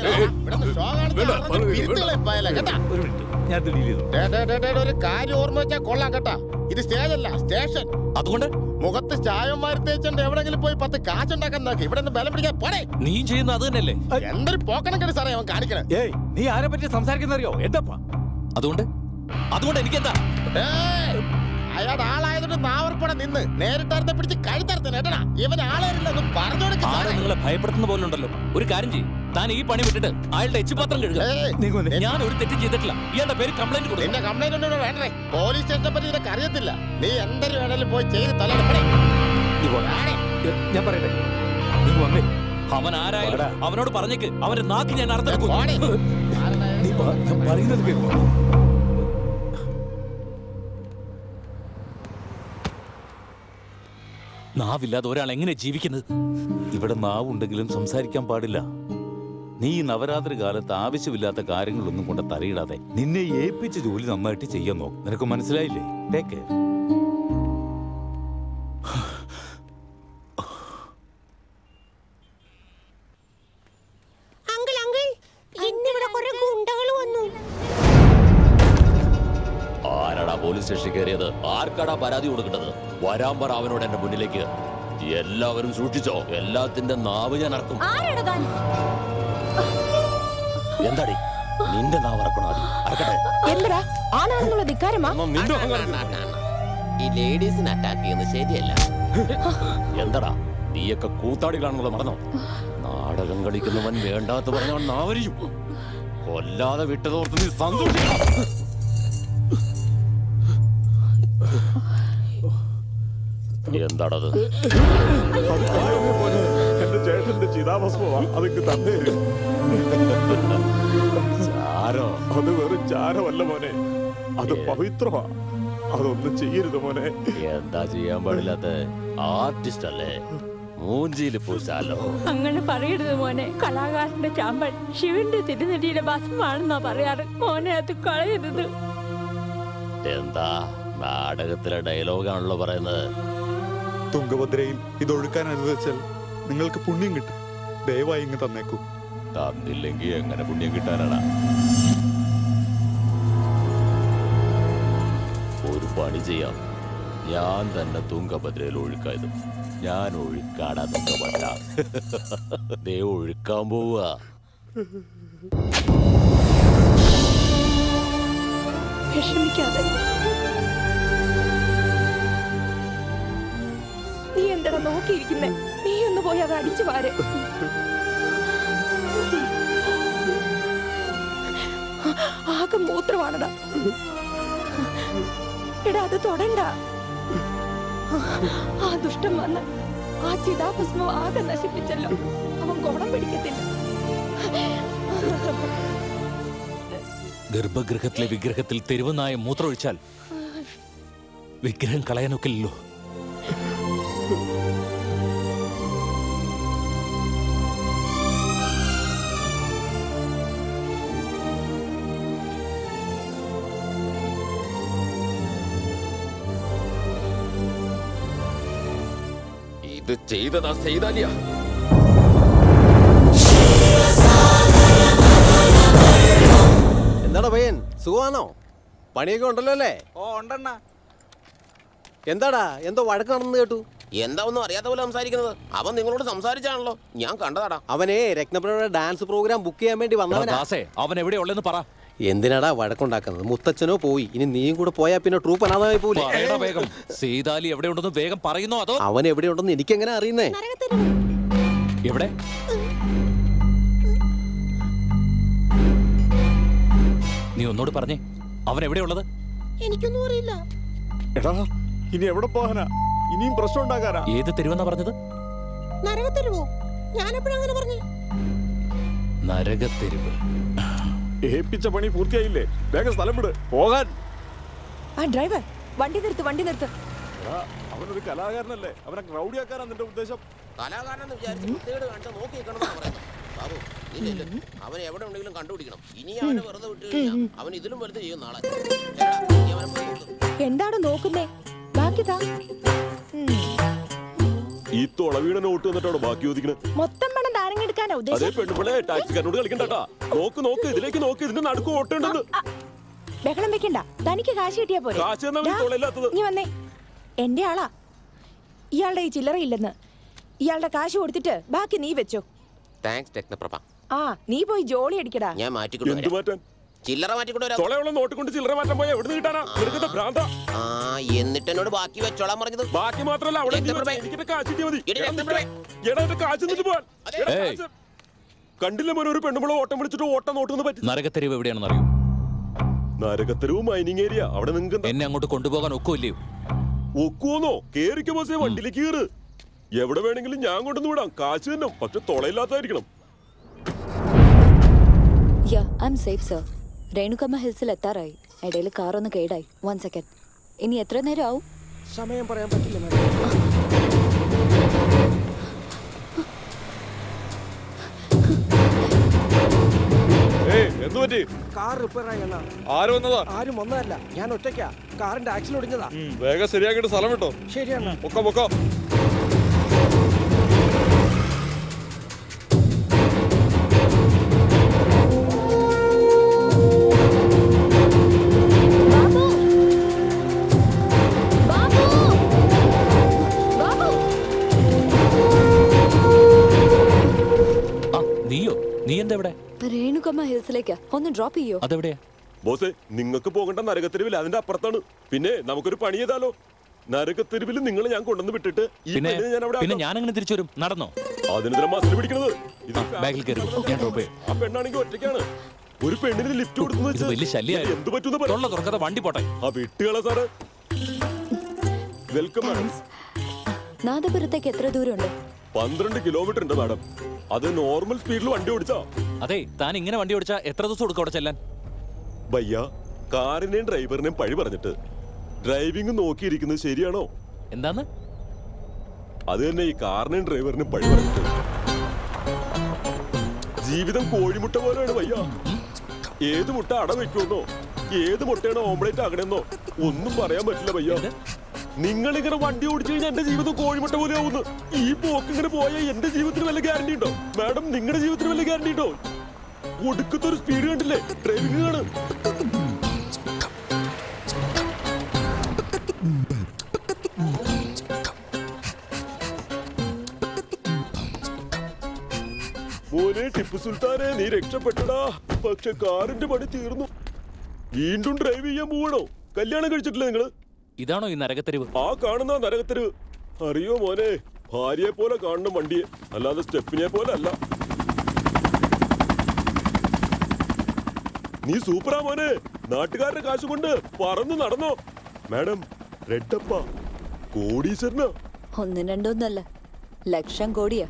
ഒരു കാര്യം ഓർമ്മ വെച്ചാ കൊള്ളാം കേട്ടാ. ഇത് സ്റ്റേജ് അല്ല, സ്റ്റേഷൻ. അതുകൊണ്ട് മുഖത്ത് ചായം മാറിത്തേച്ചുണ്ട് എവിടെങ്കിലും പോയി 10 കാശുണ്ടാക്കാൻ നോക്കി. ഇവിടെ നിന്ന് ബലം പിടിക്കാൻ പോടേ. നീ ചെയ്യുന്ന അത് തന്നെയല്ലേ? എന്തൊരു പോക്കണം കേട്ട് സാറേ അവൻ കാണിക്കണേ. നീ ആരെ പറ്റി സംസാരിക്കുന്നറിയോ? എന്താ അതുകൊണ്ട് എനിക്കെന്താ? അയാളുടെ ആളായതുകൊണ്ട് നാവർപ്പടെ നിന്ന് നേരിട്ടടുത്ത് പിടിച്ച് കഴുത്തറുത്തന്നെ കേട്ടടാ. ഇവന് ആളായിരുന്നെന്ന് പറഞ്ഞു കൊടുക്കുക. നിങ്ങളെ ഭയപ്പെടുത്തുന്ന പോലെ ഉണ്ടല്ലോ. ഒരു കാര്യം ചെയ്യും, താൻ ഈ പണി വിട്ടിട്ട് അയാളുടെ എച്ചുപാത്രം കഴുകുക. ഞാൻ ഒരു തെറ്റും ചെയ്തിട്ടില്ല. ഇയാളുടെ പേര് കംപ്ലൈന്റ് കൊടുക്കും. നിന്റെ കംപ്ലൈന്റ് ഒന്നും വേണ്ടേ? പോലീസ് സ്റ്റേഷനെ പറ്റി നിനക്ക് അറിയത്തില്ല. നീ എന്തൊരു വേണേലും പോയി ചെയ്ത് തലയെടുക്കണേ. ഞാൻ പറയട്ടെ, നീ വന്നേ. അവൻ ആരായാലും അവനോട് പറഞ്ഞേക്ക്, അവന്റെ നാക്ക് ഞാൻ അറുത്തെടുക്കും. പറയുന്നത് കേൾക്കോ? നാവില്ലാതെ ഒരാൾ എങ്ങനെ ജീവിക്കുന്നത്? ഇവിടെ നാവുണ്ടെങ്കിലും സംസാരിക്കാൻ പാടില്ല. നീ നവരാത്രി കാലത്ത് ആവശ്യമില്ലാത്ത കാര്യങ്ങളൊന്നും കൊണ്ട് തലയിടാതെ നിന്നെ ഏൽപ്പിച്ച ജോലി നന്നായിട്ട് ചെയ്യാൻ നോക്കും. നിനക്ക് മനസ്സിലായില്ലേ? Take care. ആരാടാ പോലീസ് സ്റ്റേഷനിൽ കയറിയത്? ആർക്കാടാ പരാതി കൊടുക്കേണ്ടത്? വരാൻ പറ അവനോട് എന്റെ മുന്നിലേക്ക്. എല്ലാവരും സൂക്ഷിച്ചോ, എല്ലാത്തിന്റെ നാവ് ഞാൻ അറക്കും. എന്താടി നിന്റെ നാവ് അറക്കണോ? എന്താ ആണാണെന്നുള്ള ധിക്കാരമാ? ഈ ലേഡീസിനെ അറ്റാക്ക് ചെയ്യുന്നത് ശരിയല്ല. എന്താടാ നീയൊക്കെ കൂത്താടികളാണെന്നുള്ളത് മറന്നോ? നാടകം കളിക്കുന്നവൻ വേണ്ടാത്ത പറഞ്ഞവൻ നാവരിയും. കൊല്ലാതെ വിട്ടതോർത്ത് നീ സന്തോഷിക്കണം. എന്താണത്? എന്റെ ചേട്ടന്റെ ചിതാഭസ്മമാ. അതൊക്കെ തന്നെ ചാരോ? അത് വെറും ചാരമല്ല മോനെ, അത് പവിത്രമാ. അതൊന്നും ചെയ്യരുത് മോനെ. എന്താ ചെയ്യാൻ പാടില്ലാത്ത? ആർട്ടിസ്റ്റ് അല്ലേ, മൂഞ്ചിയിൽ പൂശാലോ. അങ്ങനെ പറയരുത് മോനെ. കലാകാരന്റെ ചാമ്പൽ ശിവന്റെ തിരുനെടിയുടെ ഭസ്മാണെന്നാ പറയാറ്. മോനെ അത് കളയരുത്. എന്താ നാടകത്തിലെ ഡയലോഗാണല്ലോ പറയുന്നത്. തുങ്കഭദ്രയിൽ ഇതൊഴുക്കാൻ അനുവദിച്ചാൽ നിങ്ങൾക്ക് പുണ്യം കിട്ടും. ദയവായി ഇങ്ങ് തന്നേക്കൂ. തന്നില്ലെങ്കിൽ എങ്ങനെ പുണ്യം കിട്ടാനാണ്? ഒരു പണി ചെയ്യാം, ഞാൻ തന്നെ തുങ്കഭദ്രയിൽ ഒഴുക്കായത്. ഞാൻ ഒഴുക്കാടാ തുങ്കഭദ്ര. ദേ ഒഴുക്കാൻ പോവുക. വിഷമിക്കാതെ. നീ എന്താ നോക്കിയിരിക്കുന്നേ? നീ ഒന്ന് പോയി അത് അടിച്ചു വാര്. ആകെ മൂത്രമാണടാ. എടാ അത് തൊടണ്ട. ആ ദുഷ്ടം വന്ന് ആ ചിതാഭസ്മം ആകെ നശിപ്പിച്ചല്ലോ. അവൻ ഗുണം പിടിക്കത്തില്ല. ഗർഭഗൃഹത്തിലെ വിഗ്രഹത്തിൽ തെരുവനായ മൂത്രമൊഴിച്ചാൽ വിഗ്രഹം കളയാനൊക്കില്ലല്ലോ. ഇത് ചെയ്തതാ ചെയ്താലിയ. എന്താടാ പയ്യൻ, സുഖമാണോ? പണിയൊക്കെ ഉണ്ടല്ലോ അല്ലേ? ഓ ഉണ്ടെണ്ണ. എന്താടാ എന്തോ വഴക്കാണെന്ന് കേട്ടു. എന്താ ഒന്നും അറിയാത്ത പോലെ സംസാരിക്കുന്നത്? അവൻ നിങ്ങളോട് സംസാരിച്ചാണല്ലോ, ഞാൻ കണ്ടതാടാ. അവനെ രത്നപ്രഭയുടെ ഡാൻസ് പ്രോഗ്രാം ബുക്ക് ചെയ്യാൻ വേണ്ടി വന്നവനാ. അവൻ എവിടെയുള്ളെന്ന് പറ. എന്തിനാടാ വഴക്കുണ്ടാക്കുന്നത്? മുത്തച്ഛനോ പോയി, ഇനി നീയും കൂടെ പോയാ പിന്നെ ട്രൂപ്പ് അനാഥമായി പോലെ. വേഗം സീതാലി എവിടെയുണ്ടെന്ന് വേഗം പറയുന്നോ അതോ? അവൻ എവിടെയുണ്ടെന്ന് എനിക്കെങ്ങനെ അറിയുന്നേ? എവിടെ? നീ ഒന്നോട് പറഞ്ഞേ, അവൻ എവിടെയുള്ളത്? എനിക്കൊന്നും അറിയില്ല. എടാ ഇനി എവിടെ പോകാനാ? ഇനിയും പ്രശ്നം ഉണ്ടാക്കാനാ? ഏത് തെരുവെന്നാ പറഞ്ഞത്? നരകത്തെരുവോ? ഞാനെപ്പോഴങ്ങനെ പറഞ്ഞു? നരകത്തെരുവ്. ഏൽപ്പിച്ച പണി പൂർത്തിയായില്ലേ? വേഗം സ്ഥലം വിട്, പോകാൻ. ആ ഡ്രൈവർ, വണ്ടി നിർത്ത്, വണ്ടി നിർത്ത്. അവനൊരു കലാകാരനല്ലേ, അവനെ ക്രൗഡിയാക്കാനാ നിന്റെ ഉദ്ദേശം? കലാകാരനെന്ന് വിചാരിച്ച് വൃത്തികേട് കണ്ട് നോക്കി നിൽക്കണമെന്നാണ് പറയുന്നത്. ബാബു, അവൻ എവിടെ ഉണ്ടെങ്കിലും കണ്ടുപിടിക്കണം. ഇനി അവനെ വെറുതെ വിട്ടു കഴിഞ്ഞാൽ അവൻ ഇതിലും വെറുതെ ചെയ്യും നാളെ. എന്താണ് നോക്കുന്നേ? ബാക്കി താ. ഈ തുളവീണ നോട്ട് വന്നിട്ടാണോ ബാക്കി ചോദിക്കണേ? മൊത്തം പണം താരങ്ങെടുക്കാനാ അതേ ഉദ്ദേശം? പെണ്ണുപിള്ളേ, ടാക്സിക്കാരനോട് കളിക്കണ്ടാ. നോക്ക് നോക്ക്, ഇതിലേക്ക് നോക്ക്, ഇതിന്റെ നടുക്ക് ഓട്ടുണ്ടെന്ന്. ബഹളം വെക്കണ്ട, തനിക്ക് കാശ് കിട്ടിയാ പോരെ. കാശ് തന്നാ മതി, തൊളയില്ലാത്തത്. നീ വന്നേ, എന്റെ ആളാ. ഇയാളുടെ ഈ ചില്ലറയില്ലെന്ന്. ഇയാളുടെ കാശ് കൊടുത്തിട്ട് ബാക്കി നീ വെച്ചോ. താങ്ക്സ് രത്നപ്രഭ. ആ നീ പോയി ജോളി അടിക്കടാ. ഞാൻ മാറ്റിക്കൊണ്ടു ചില്ലറ മാറ്റിക്കൊണ്ടുവരാം. നോട്ട് കൊണ്ട് ചില്ലറ മാറ്റാൻ പോയാ എവിടെ കിട്ടാനാ? എന്നിട്ട് എന്നോട് ബാക്കി വെച്ചോളാൻ പറഞ്ഞത്. ബാക്കി മാത്രല്ല, അവിടെ കണ്ടില്ല മോനെ, ഒരു പെണ്ണുമ്പോൾ ഓട്ടം വിളിച്ചിട്ട് ഓട്ടം നോട്ടൊന്ന് പറ്റി. നരകത്തെരുവ് എവിടെയാണെന്ന് അറിയോ? നരകത്തെരുവ് മൈനിങ് ഏരിയ. അവിടെ നിങ്ങൾക്ക് എന്നെ അങ്ങോട്ട് കൊണ്ടുപോകാൻ ഒക്കുമല്ലയോ? ഒക്കുവോന്നോ? കേറിക്കോ ബോസേ, വണ്ടിയിലേക്ക് കയറ്. എവിടെ വേണമെങ്കിലും ഞാൻ കൊണ്ടുവന്ന് വിടാം, കാശ് തന്നെ, പക്ഷെ തൊളയില്ലാത്തായിരിക്കണം. I'm safe, sir. രേണുകമ്മ ഹിൽസിൽ എത്താറായി. ഇടയിൽ കാർ ഒന്ന് കേടായി. 1 സെക്കൻഡ്. ഇനി എത്ര നേരം ആവും? സമയം പറയാൻ പറ്റില്ല. കാർ റിപ്പയർ ആയി. ആര് വന്നതാ? ആരും വന്നതല്ല, ഞാൻ ഒറ്റയ്ക്കാ. കാറിന്റെ ആക്സിൽ ഒടിഞ്ഞതാ. വേഗം ശരിയാക്കിട്ട് സ്ഥലം വിട്ടോ. ശരിയാണ്. പൊക്കോ പൊക്കോ. രേണുകമ്മ ഹിൽസിലേക്ക് ഒന്ന് ഡ്രോപ്പ് ചെയ്യോ? അതെവിടെയാ ബോസേ? നിങ്ങൾക്ക് പോകേണ്ട നരകത്തെരുവിൽ, അതിന്റെ അപ്പുറത്താണ്. പിന്നെ നമുക്കൊരു പണി ചെയ്താലോ? നരകത്തെരുവിൽ നിങ്ങൾ ഞാൻ കൊണ്ടുവന്ന് വിട്ടിട്ട് പിന്നെ ഞാൻ അങ്ങനെ തിരിച്ചു വരും. നടന്നോ? അതിനെതിരെ മസിൽ പിടിക്കണത്. ബാഗിൽ കയറി ഞാൻ ഡ്രോപ്പ് ചെയ്യാം. ആ പെണ്ണാണെങ്കിൽ ഒറ്റയ്ക്കാണ്. ഒരു പെണ്ണിന് ലിഫ്റ്റ് കൊടുക്കുന്നത് വലിയ ശല്യമായി. എന്ത് പറ്റുന്ന തുറക്കാതെ വണ്ടി പോട്ടെ. ആ വിട്ടുകളാ സാറ്. Welcome madam. നാദപുരത്തേക്ക് എത്ര ദൂരമുണ്ട്? 12 കിലോമീറ്റർ ഉണ്ട് മാഡം. അത് നോർമൽ സ്പീഡിൽ വണ്ടി ഓടിച്ചാ. അതെ, താൻ ഇങ്ങനെ വണ്ടി ഓടിച്ചാ എത്ര ദിവസം കൊടുക്കും അവിടെ ചെല്ലാൻ? ഭയ്യ, കാറിനെയും ഡ്രൈവറിനെയും പഴി പറഞ്ഞിട്ട് ഡ്രൈവിംഗ് നോക്കിയിരിക്കുന്നത് ശരിയാണോ? എന്താന്ന്? അത് തന്നെ, ഈ കാറിനെയും ഡ്രൈവറിനെയും പഴി പറഞ്ഞിട്ട്. ജീവിതം കോഴിമുട്ട പോലെയാണ് ഭയ്യ. ഏത് മുട്ട അട വെക്കുമെന്നോ ഏത് മുട്ടയാണ് ഓംപ്ലേറ്റ് ആകണമെന്നോ ഒന്നും പറയാൻ പറ്റില്ല ഭയ്യ. നിങ്ങളിങ്ങനെ വണ്ടി ഓടിച്ചു കഴിഞ്ഞാൽ എന്റെ ജീവിതം കോഴിമുട്ട പോലെ ആവുന്നു. ഈ പോക്ക് ഇങ്ങനെ പോയാൽ എന്റെ ജീവിതത്തിന് വല്ല ഗ്യാരണ്ടി ഉണ്ടോ മാഡം? നിങ്ങളുടെ ജീവിതത്തിന് വല്ല ഗ്യാരണ്ടി ഉണ്ടോ? ഒടുക്കത്തൊരു സ്പീഡ് കണ്ടില്ലേ ഡ്രൈവിംഗ് ആണ്. മോനെ ടിപ്പു സുൽത്താനെ, നീ രക്ഷപ്പെട്ടടാ. പക്ഷെ കാറിന്റെ പണി തീർന്നു. വീണ്ടും ഡ്രൈവ് ചെയ്യാൻ പോവണോ? കല്യാണം കഴിച്ചിട്ടില്ല നിങ്ങള്? ഇതാണോ ഈ നരകത്തെരുവ്? ആ കാണുന്ന നരകത്തെരുവ്. അറിയോ മോനെ, ഭാര്യയെ പോലെ കാണണം വണ്ടിയെ, അല്ലാതെ സ്റ്റെപ്പിനെ പോലെ അല്ല. നീ സൂപ്പറാ മോനെ. നാട്ടുകാരുടെ കാശ് കൊണ്ട് പറന്നു നടന്നോ? മാഡം, റെഡപ്പ കോടീശ്വരനാ. 1 2 ഒന്നല്ല, ലക്ഷം കോടിയാ.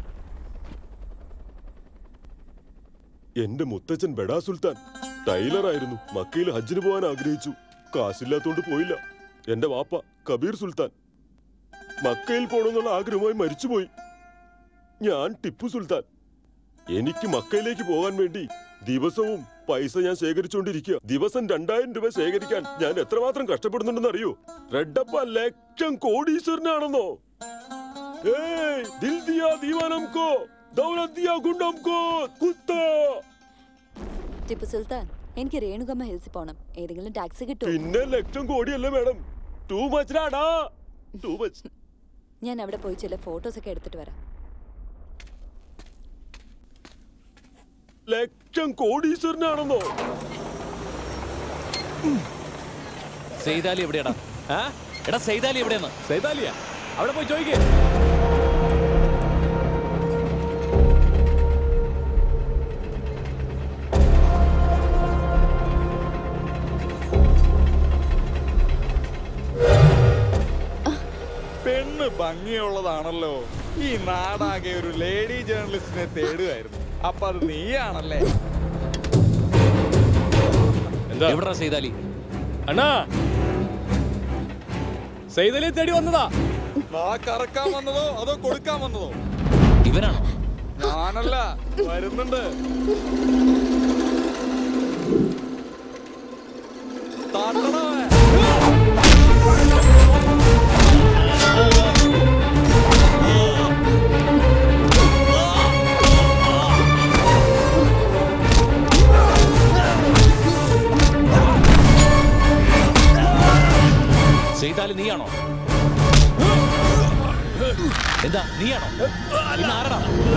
എന്റെ മുത്തച്ഛൻ ബഡാ സുൽത്താൻ ടൈലറായിരുന്നു. മക്കയിൽ ഹജ്ജിന് പോകാൻ ആഗ്രഹിച്ചു, കാശില്ലാത്തോണ്ട് പോയില്ല. എന്റെ വാപ്പ കബീർ സുൽത്താൻ മക്കയിൽ പോകണമെന്നുള്ള ആഗ്രഹമായി മരിച്ചുപോയി. ഞാൻ ടിപ്പു സുൽത്താൻ. എനിക്ക് മക്കയിലേക്ക് പോകാൻ വേണ്ടി ദിവസവും പൈസ ഞാൻ ശേഖരിച്ചുകൊണ്ടിരിക്കുക. ദിവസം 2000 രൂപ ശേഖരിക്കാൻ ഞാൻ എത്രമാത്രം കഷ്ടപ്പെടുന്നുണ്ടെന്ന് അറിയോ? റെഡപ്പ ലക്ഷം കോടീശ്വരനാണെന്നോ? ദിൽ ദിയാ ദീവാനം കോ, ദൗലത് ദിയാ ഗുണ്ടം കോ, കുത്താ. ടിപ്പു സുൽത്താൻ, എനിക്ക് രേണുകമ്മ ഹിൽസിൽ പോണം. ഏതെങ്കിലും ടാക്സി കിട്ടുമോ? പിന്നെ ലക്ഷം കോടിയല്ലേ മാഡം? Too much. ഞാൻ അവിടെ പോയി ചില ഫോട്ടോസ് ഒക്കെ എടുത്തിട്ട് വരാം. ലക്ഷം കോടീശ്വരനാണെന്നോ? സെയ്താലി എവിടെയാടാ? എടാ സെയ്താലി എവിടെയാണ്? സെയ്താലിയാ? അവിടെ പോയി ചോദിക്കേ. പെണ്ണ് ഭംഗിയുള്ളതാണല്ലോ. ഈ നാടാകെ ഒരു ലേഡി ജേർണലിസ്റ്റിനെ തേടുകയായിരുന്നു. അപ്പൊ അത് നീയാണല്ലേ? എവിടാ സെയ്താലി? അണ്ണാ സെയ്താലിയെ തേടി വന്നതാ. കറക്കാൻ വന്നതോ അതോ കൊടുക്കാൻ വന്നതോ? ഇവനാണോ? ഞാനല്ല, വരുന്നുണ്ട്. സെയ്താലി നീയാണോ? എന്താ നീയാണോ? ഇന്ന് ആരടാ?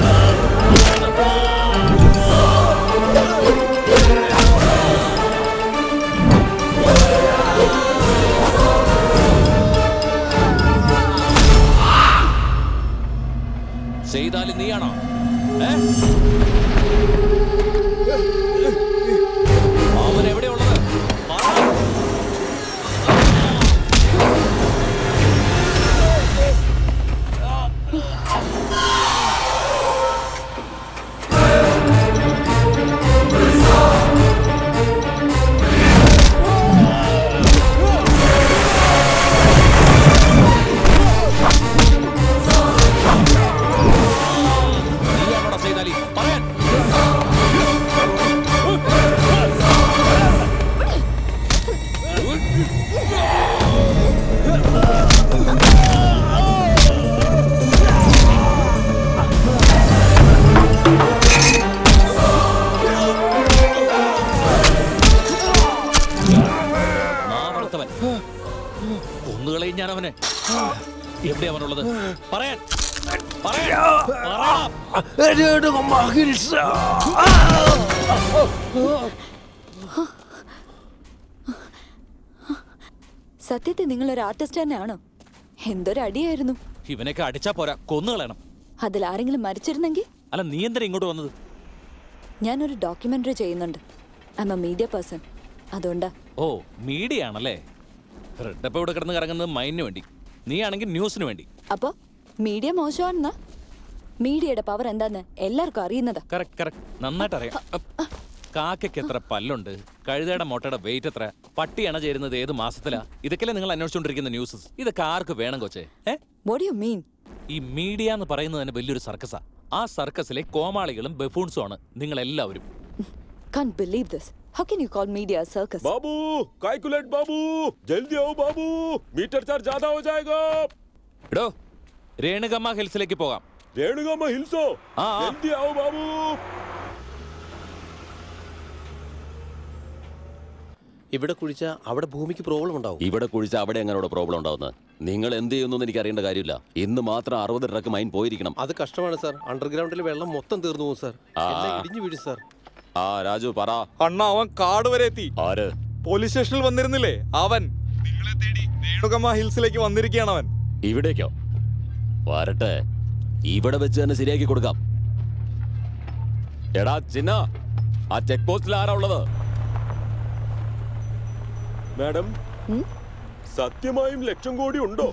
സെയ്താലി നീയാണോ? അവൻ എവിടെയുള്ളത്? ഒന്നുകളെയും ഞാൻ അവനെ. എവിടെ അവനുള്ളത്? പറയാൻ സത്യത്തിൽ നിങ്ങൾ ഒരു ആർട്ടിസ്റ്റ് തന്നെയാണോ? എന്തൊരു അടിയായിരുന്നു. ഇവനൊക്കെ അടിച്ചാ പോരാ, കൊന്നുകളയണം. അതിൽ ആരെങ്കിലും മരിച്ചിരുന്നെങ്കിൽ? അല്ല, നീ എന്തിനാ ഇങ്ങോട്ട് വന്നത്? ഞാനൊരു ഡോക്യുമെന്ററി ചെയ്യുന്നുണ്ട്. I am a media person. അതുകൊണ്ടാ. ഓ, മീഡിയ ആണല്ലേ. റെഡ്ഡപ്പ ഇവിടെ കിടന്ന് കറങ്ങുന്നത് മൈനിന് വേണ്ടി, നീ ആണെങ്കിൽ ന്യൂസിന് വേണ്ടി. അപ്പൊ മീഡിയ മോശമാണെന്നാ? മീഡിയയുടെ പവർ എന്താന്ന് എല്ലാവർക്കും അറിയുന്നതാ. കറക്റ്റ് കറക്റ്റ്, നന്നായിട്ട് അറിയാം. കാക്കയ്ക്ക് എത്ര പല്ലുണ്ട്, കഴുതയുടെ മുട്ടയുടെ വെയിറ്റ് എത്ര, പട്ടി അണ ചേരുന്നത് ഏത് മാസത്തിലാ, ഇതൊക്കെയല്ലേ നിങ്ങൾ അന്വേഷിച്ചുകൊണ്ടിരിക്കുന്ന ന്യൂസ്. ഇതൊക്കെ ആർക്ക് വേണം കൊച്ചേ? What do you mean? ഈ മീഡിയ എന്ന് പറയുന്നത് തന്നെ വലിയൊരു സർക്കസാ. ആ സർക്കസിലെ കോമാളികളും ബഫൂൺസും ആണ് നിങ്ങൾ എല്ലാവരും. Can't believe this. How can you call media a circus? बाबू, कैलकुलेट बाबू, जल्दी आओ बाबू, मीटर चार्ज ज्यादा हो जाएगा. എടോ, രേണുകമ്മ ഹിൽസിലേക്ക് പോകാം. രേണുകമ്മ ഹിൽസോ? ജൽദി आओ बाबू. ഇവിടെ കുഴിച്ച അവിടെ ഭൂമിക്ക് പ്രോബ്ലം ഉണ്ടാവും. ഇവിടെ കുഴിച്ച അവിടെ എങ്ങനെ പ്രോബ്ലം ഉണ്ടാവുന്നത്? നിങ്ങൾ എന്ത് ചെയ്യുന്നു എനിക്ക് അറിയേണ്ട കാര്യമില്ല. ഇന്ന് മാത്രം 60 ട്രക്ക് മൈൻ പോയിരിക്കണം. അത് കഷ്ടമാണ് സാർ. അണ്ടർഗ്രൗണ്ടിൽ വെള്ളം മൊത്തം തീർന്നു പോകും സാർ. ഇടിഞ്ഞു വീഴും സാർ. ആ രാജു പറ. അണ്ണ അവൻ കാട് വരെ എത്തി. ആര്? പോലീസ് സ്റ്റേഷനിൽ വന്നിരുന്നില്ലേ അവൻ. നിങ്ങളെ തേടി രേണുകമ്മ ഹിൽസിലേക്ക് വന്നിരിക്കുകയാണ് അവൻ. ഇവിടേക്കോ? വരട്ടെ, ഇവിടെ വെച്ച് തന്നെ ശരിയാക്കി കൊടുക്കാം. എടാ ചിന്ന, ആ ചെക്ക് പോസ്റ്റിൽ ആരാ ഉള്ളത്? മാഡം, സത്യമായും ലക്ഷം കോടി ഉണ്ടോ?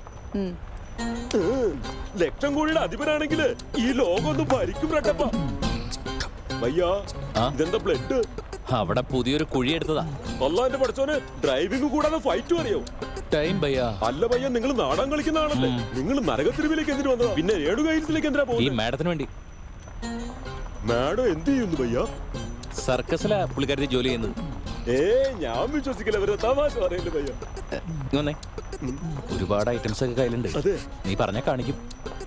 ലക്ഷം കോടിയുടെ അധിപനാണെങ്കിൽ ഈ ലോകം ഒന്ന് ഭരിക്കും റെഡ്ഡപ്പ. ഭയ്യാ, ഇതെന്താ ബ്ലഡ്? അവിടെ പുതിയൊരു കുഴി എടുത്തതാ. അല്ലാന്റെ പഠിച്ചോന് ഡ്രൈവിംഗ് കൂടാതെ ഫൈറ്റ് അറിയോ? ടൈം ഭയ്യാ. അല്ല ഭയ്യ, നിങ്ങൾ നാടകം കളിക്കുന്ന ആളല്ലേ? നിങ്ങൾ നരകത്തിരിവിലേക്ക് എന്തിനു വന്നതാ? പിന്നെ രേണുക ഹിൽസിലേക്ക് എന്തിനാ പോകുന്നത്? ഈ മാഡത്തിന് വേണ്ടി. മാഡം എന്ത് ചെയ്യുന്നു ഭയ്യ? സർക്കസിലാ പുള്ളിക്കാരി ജോലി ചെയ്യുന്നത്. ഞാൻ വിശ്വസിക്കില്ല, അവരെ തമാശ പറയല്ലേ ഭയ്യ. ഒരുപാട് ഐറ്റംസ് ഒക്കെ കയ്യിലുണ്ട്, നീ പറഞ്ഞാ കാണിക്കും.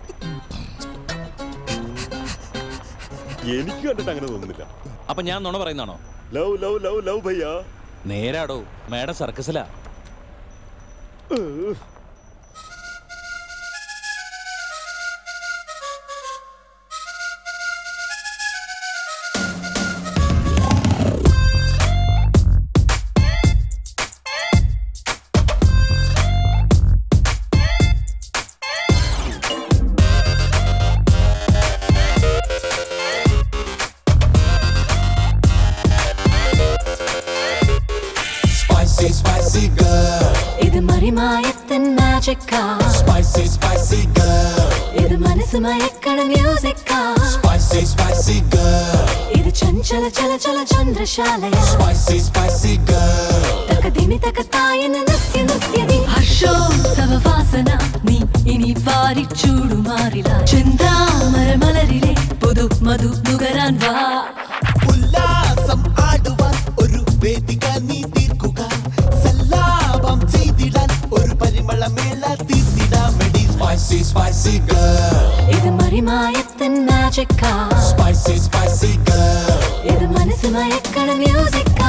എനിക്ക് കണ്ടിട്ട് അങ്ങനെ തോന്നുന്നില്ല. അപ്പൊ ഞാൻ നുണ പറയുന്നാണോ? ലവ് ലവ് ലവ് ലവ് ഭയ്യ. നേരാടോ, മാഡം സർക്കസിലാ. Spicy, spicy girl. ഇത് മനസ്സ് മയക്കണ മ്യൂസിക്ക. Spicy, spicy girl. ഇത് ചഞ്ചല ചല ചല ചന്ദ്രശാലയ. Spicy, spicy girl. തകദിനി തകതായന നൃത്യ നൃത്യതി. ഹർഷോത്സവ വാസന നീ ഇനി വാരിച്ചൂടുമാറില. ചിന്താമര മലരിലെ പുതു മധു നുകരാൻ വാ. ഉല്ലാസം ആടുവാൻ ഒരു വേദിക നീ തീർക്കുക. സല്ലാപം ചെയ്തിടാൻ ഒരു പരിമളമേള തീർത്തിടാമെടി. Spicy, spicy girl. ഇത് മറിമായത്തൻ മാജിക്ക. Spicy, spicy girl. ഇത് മനസ്സ് മയക്കണ മ്യൂസിക്ക.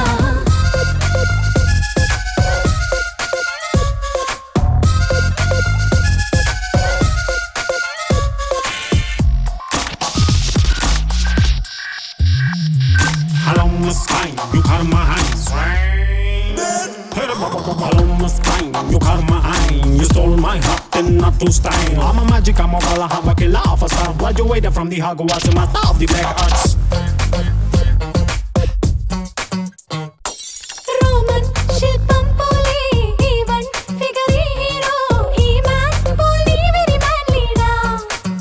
Along the spine, you cut my hands. Along the spine, you cut my eye. You stole my heart and not to style. I'm a magic, I'm a ball, I have a killer of a star. Graduated from the Hogwarts and master of the black arts. Roman ശില്പം പോലെ even figure hero. ഈ man പോലെ very man leader.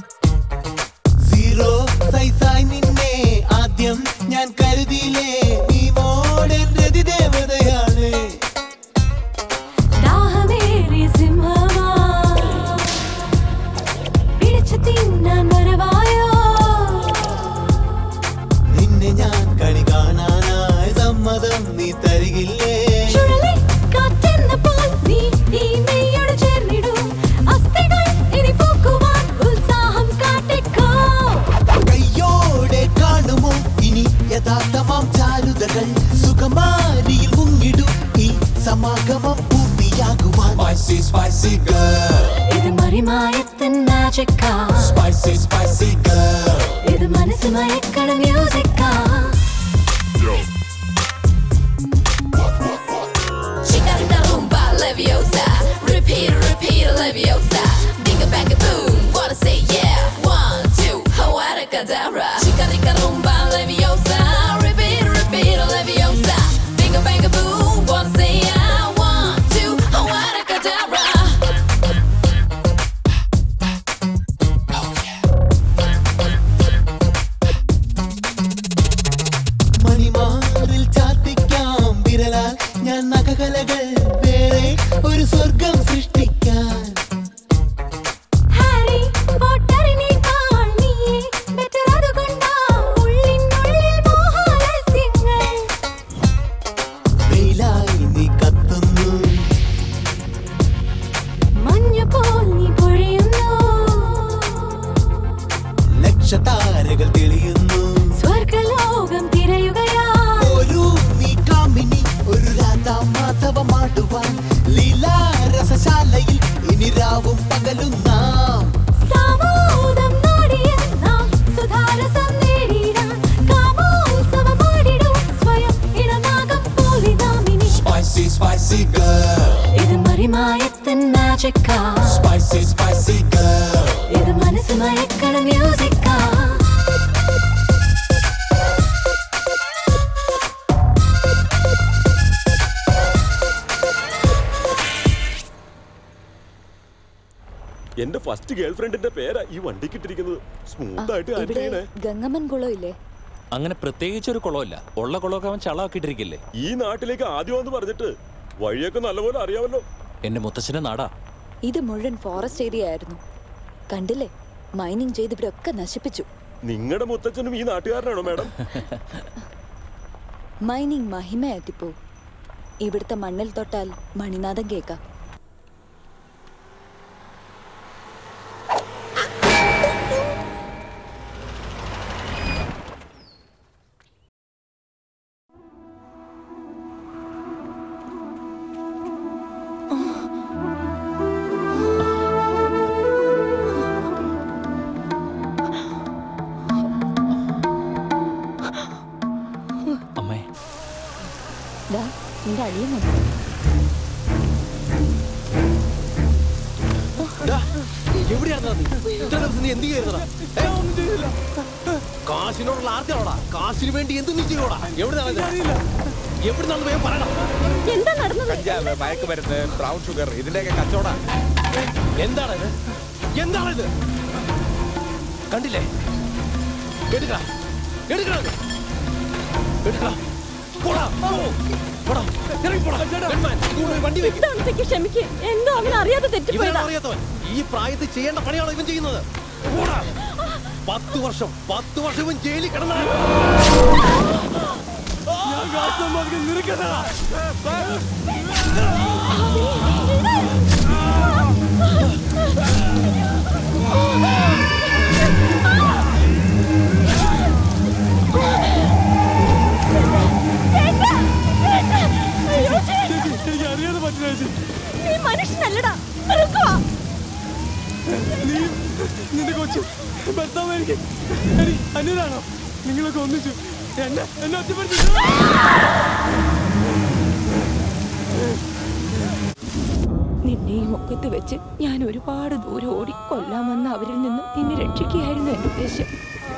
Zero സൈസായി നിന്നെ ആദ്യം ഞാൻ കരുതിയില്ലേ. നീ Mordaunt രതി ദേവതയാണ്. ദാഹമേറിയ സിംഹമാ പിടിച്ചു തിന്നാൻ വരവായോ. നിന്നെ ഞാൻ കണി കാണാനായി സമ്മതം നീ തരികില്ലേ. കാറ്റെന്നപ്പോൾ നീ ഈ മെയ്യോട് ചേർന്നിടൂ. അസ്ഥികൾ ഇനി പൂക്കുവാൻ ഉത്സാഹം കാട്ടിക്കോ. കയ്യോടെ കാണുമോ ഇനി യഥാർത്ഥമാം ചാരുതകൾ. സുഖമാരിയിൽ മുങ്ങിടൂ ഈ സമാഗമം പൂർത്തിയാകുവാൻ. Spicy, spicy girl. ഇത് മറിമായത്തൻ മാജിക്ക. Spicy, spicy girl. ഇത് മനസ്സ് മയക്കണ മ്യൂസിക്ക. Chicarita rumba leviosa, repeat, repeat leviosa. Binga banga boom, wanna say yeah. 1, 2, Hawara Kadabra. Chicarita rumba leviosa, repeat, repeat leviosa. Binga banga boom, wanna say yeah. 1, 2, Hawara Kadabra. മണിമാറിൽ ചാത്തിക്കാം വിരലാൽ ഞാൻ നഖകലകൾ വേറെ ഒരു സ്വർഗം സൃഷ്ടിക്കാൻ. Harry പോട്ടറിനേക്കാൾ നീയേ better, അതുകൊണ്ടാ ഉള്ളിനുള്ളിൽ മോഹാലസ്യങ്ങൾ. വെയിലായി നീ കത്തുന്നു, മഞ്ഞുപോൽ നീ പൊഴിയുന്നു. ലക്ഷതാരകൾ തെളിയുന്നു, സ്വർഗലോകം തിരയുകയാ. ഒരു നീ കാമിനി, ഒരു രാധാമാധവമാടുവാൻ ലീലാരസശാലയിൽ ഇനി രാവും പകലും നാം. സാമോദം നാടിയ നാം സുധാരസം നേടിടാൻ കാമോത്സവമാടിടും സ്വയം ഇടനാഗം പോലെ നാമിനി. Spicy, spicy girl. ഇത് മറിമായത്തൻ മാജിക്ക. Spicy, spicy girl. ഇത് മനസ്സ് മയക്കണ മ്യൂസിക്ക. എന്റെ ഫസ്റ്റ് ഗേൾ ഫ്രണ്ടിന്റെ പേരാ ഈ വണ്ടിക്ക് ഇട്ടിരിക്കുന്നത്. സ്മൂത്ത് ആയിട്ട് ഹാൻഡിൽ ചെയ്യണേ. ഗംഗമ്മൻ കുളം ഇല്ലേ? അങ്ങനെ പ്രത്യേകിച്ച് ഒരു കുളമില്ല. ഉള്ള കുളമൊക്കെ അവൻ ചളാക്കിട്ടിരിക്കില്ലേ. ഈ നാട്ടിലേക്ക് ആദ്യം എന്ന് പറഞ്ഞിട്ട് വഴിയൊക്കെ നല്ലപോലെ അറിയാമല്ലോ. എന്റെ മുത്തച്ഛന്റെ നാടാ ഇത്. മുഴുവൻ ഫോറസ്റ്റ് ഏരിയ ആയിരുന്നു. കണ്ടില്ലേ, മൈനിങ് ചെയ്ത് ഇവരൊക്കെ നശിപ്പിച്ചു. നിങ്ങളുടെ മുത്തച്ഛനും ഈ നാട്ടുകാരനാണോ മാഡം? മൈനിങ് മഹിമയാറ്റിപ്പോ. ഇവിടുത്തെ മണ്ണിൽ തൊട്ടാൽ മണിനാഥം കേൾക്കാം. നിന്റെ അടിയും വന്നു. കാശിനോടുള്ള ആർത്തിയാണോടാ? കാശിന് വേണ്ടി എന്ത് നീ ചെയ്യോടാ? എവിടുന്നാണ് വേഗം പറയണം. എന്താ നടന്നത്? കഞ്ചാവ്, മയക്കുമരുന്ന്, ബ്രൗൺ ഷുഗർ, ഇതിന്റെയൊക്കെ കച്ചവടം. എന്താണിത്? എന്താണിത്? കണ്ടില്ലേ? എടുക്കാം, എടുക്കണം, എടുക്കാം. ക്ഷമിക്ക്, എന്തോ അവൻ അറിയാതെ തെറ്റിപ്പോയതാ. ഈ പ്രായത്തിൽ ചെയ്യേണ്ട പണിയാണോ ഇവൻ ചെയ്യുന്നത്? 10 വർഷം ഇവൻ ജയിലിൽ കിടന്ന അറിയാതെ പറ്റില്ല. നീ മനുഷ്യനല്ലടാ. നിന്റെ കൊച്ചു ഭർത്താവ് എനിക്ക് അന്യതാണോ? നിങ്ങളൊക്കെ ഒന്നിച്ചു എന്നെ ഒറ്റപ്പെടുത്തി. നിന്നെ ഈ മുഖത്ത് വെച്ച് ഞാൻ ഒരുപാട് ദൂരം ഓടി കൊല്ലാമെന്ന് അവരിൽ നിന്നും നിന്നെ രക്ഷിക്കുകയായിരുന്നു എന്റെ ഉദ്ദേശം.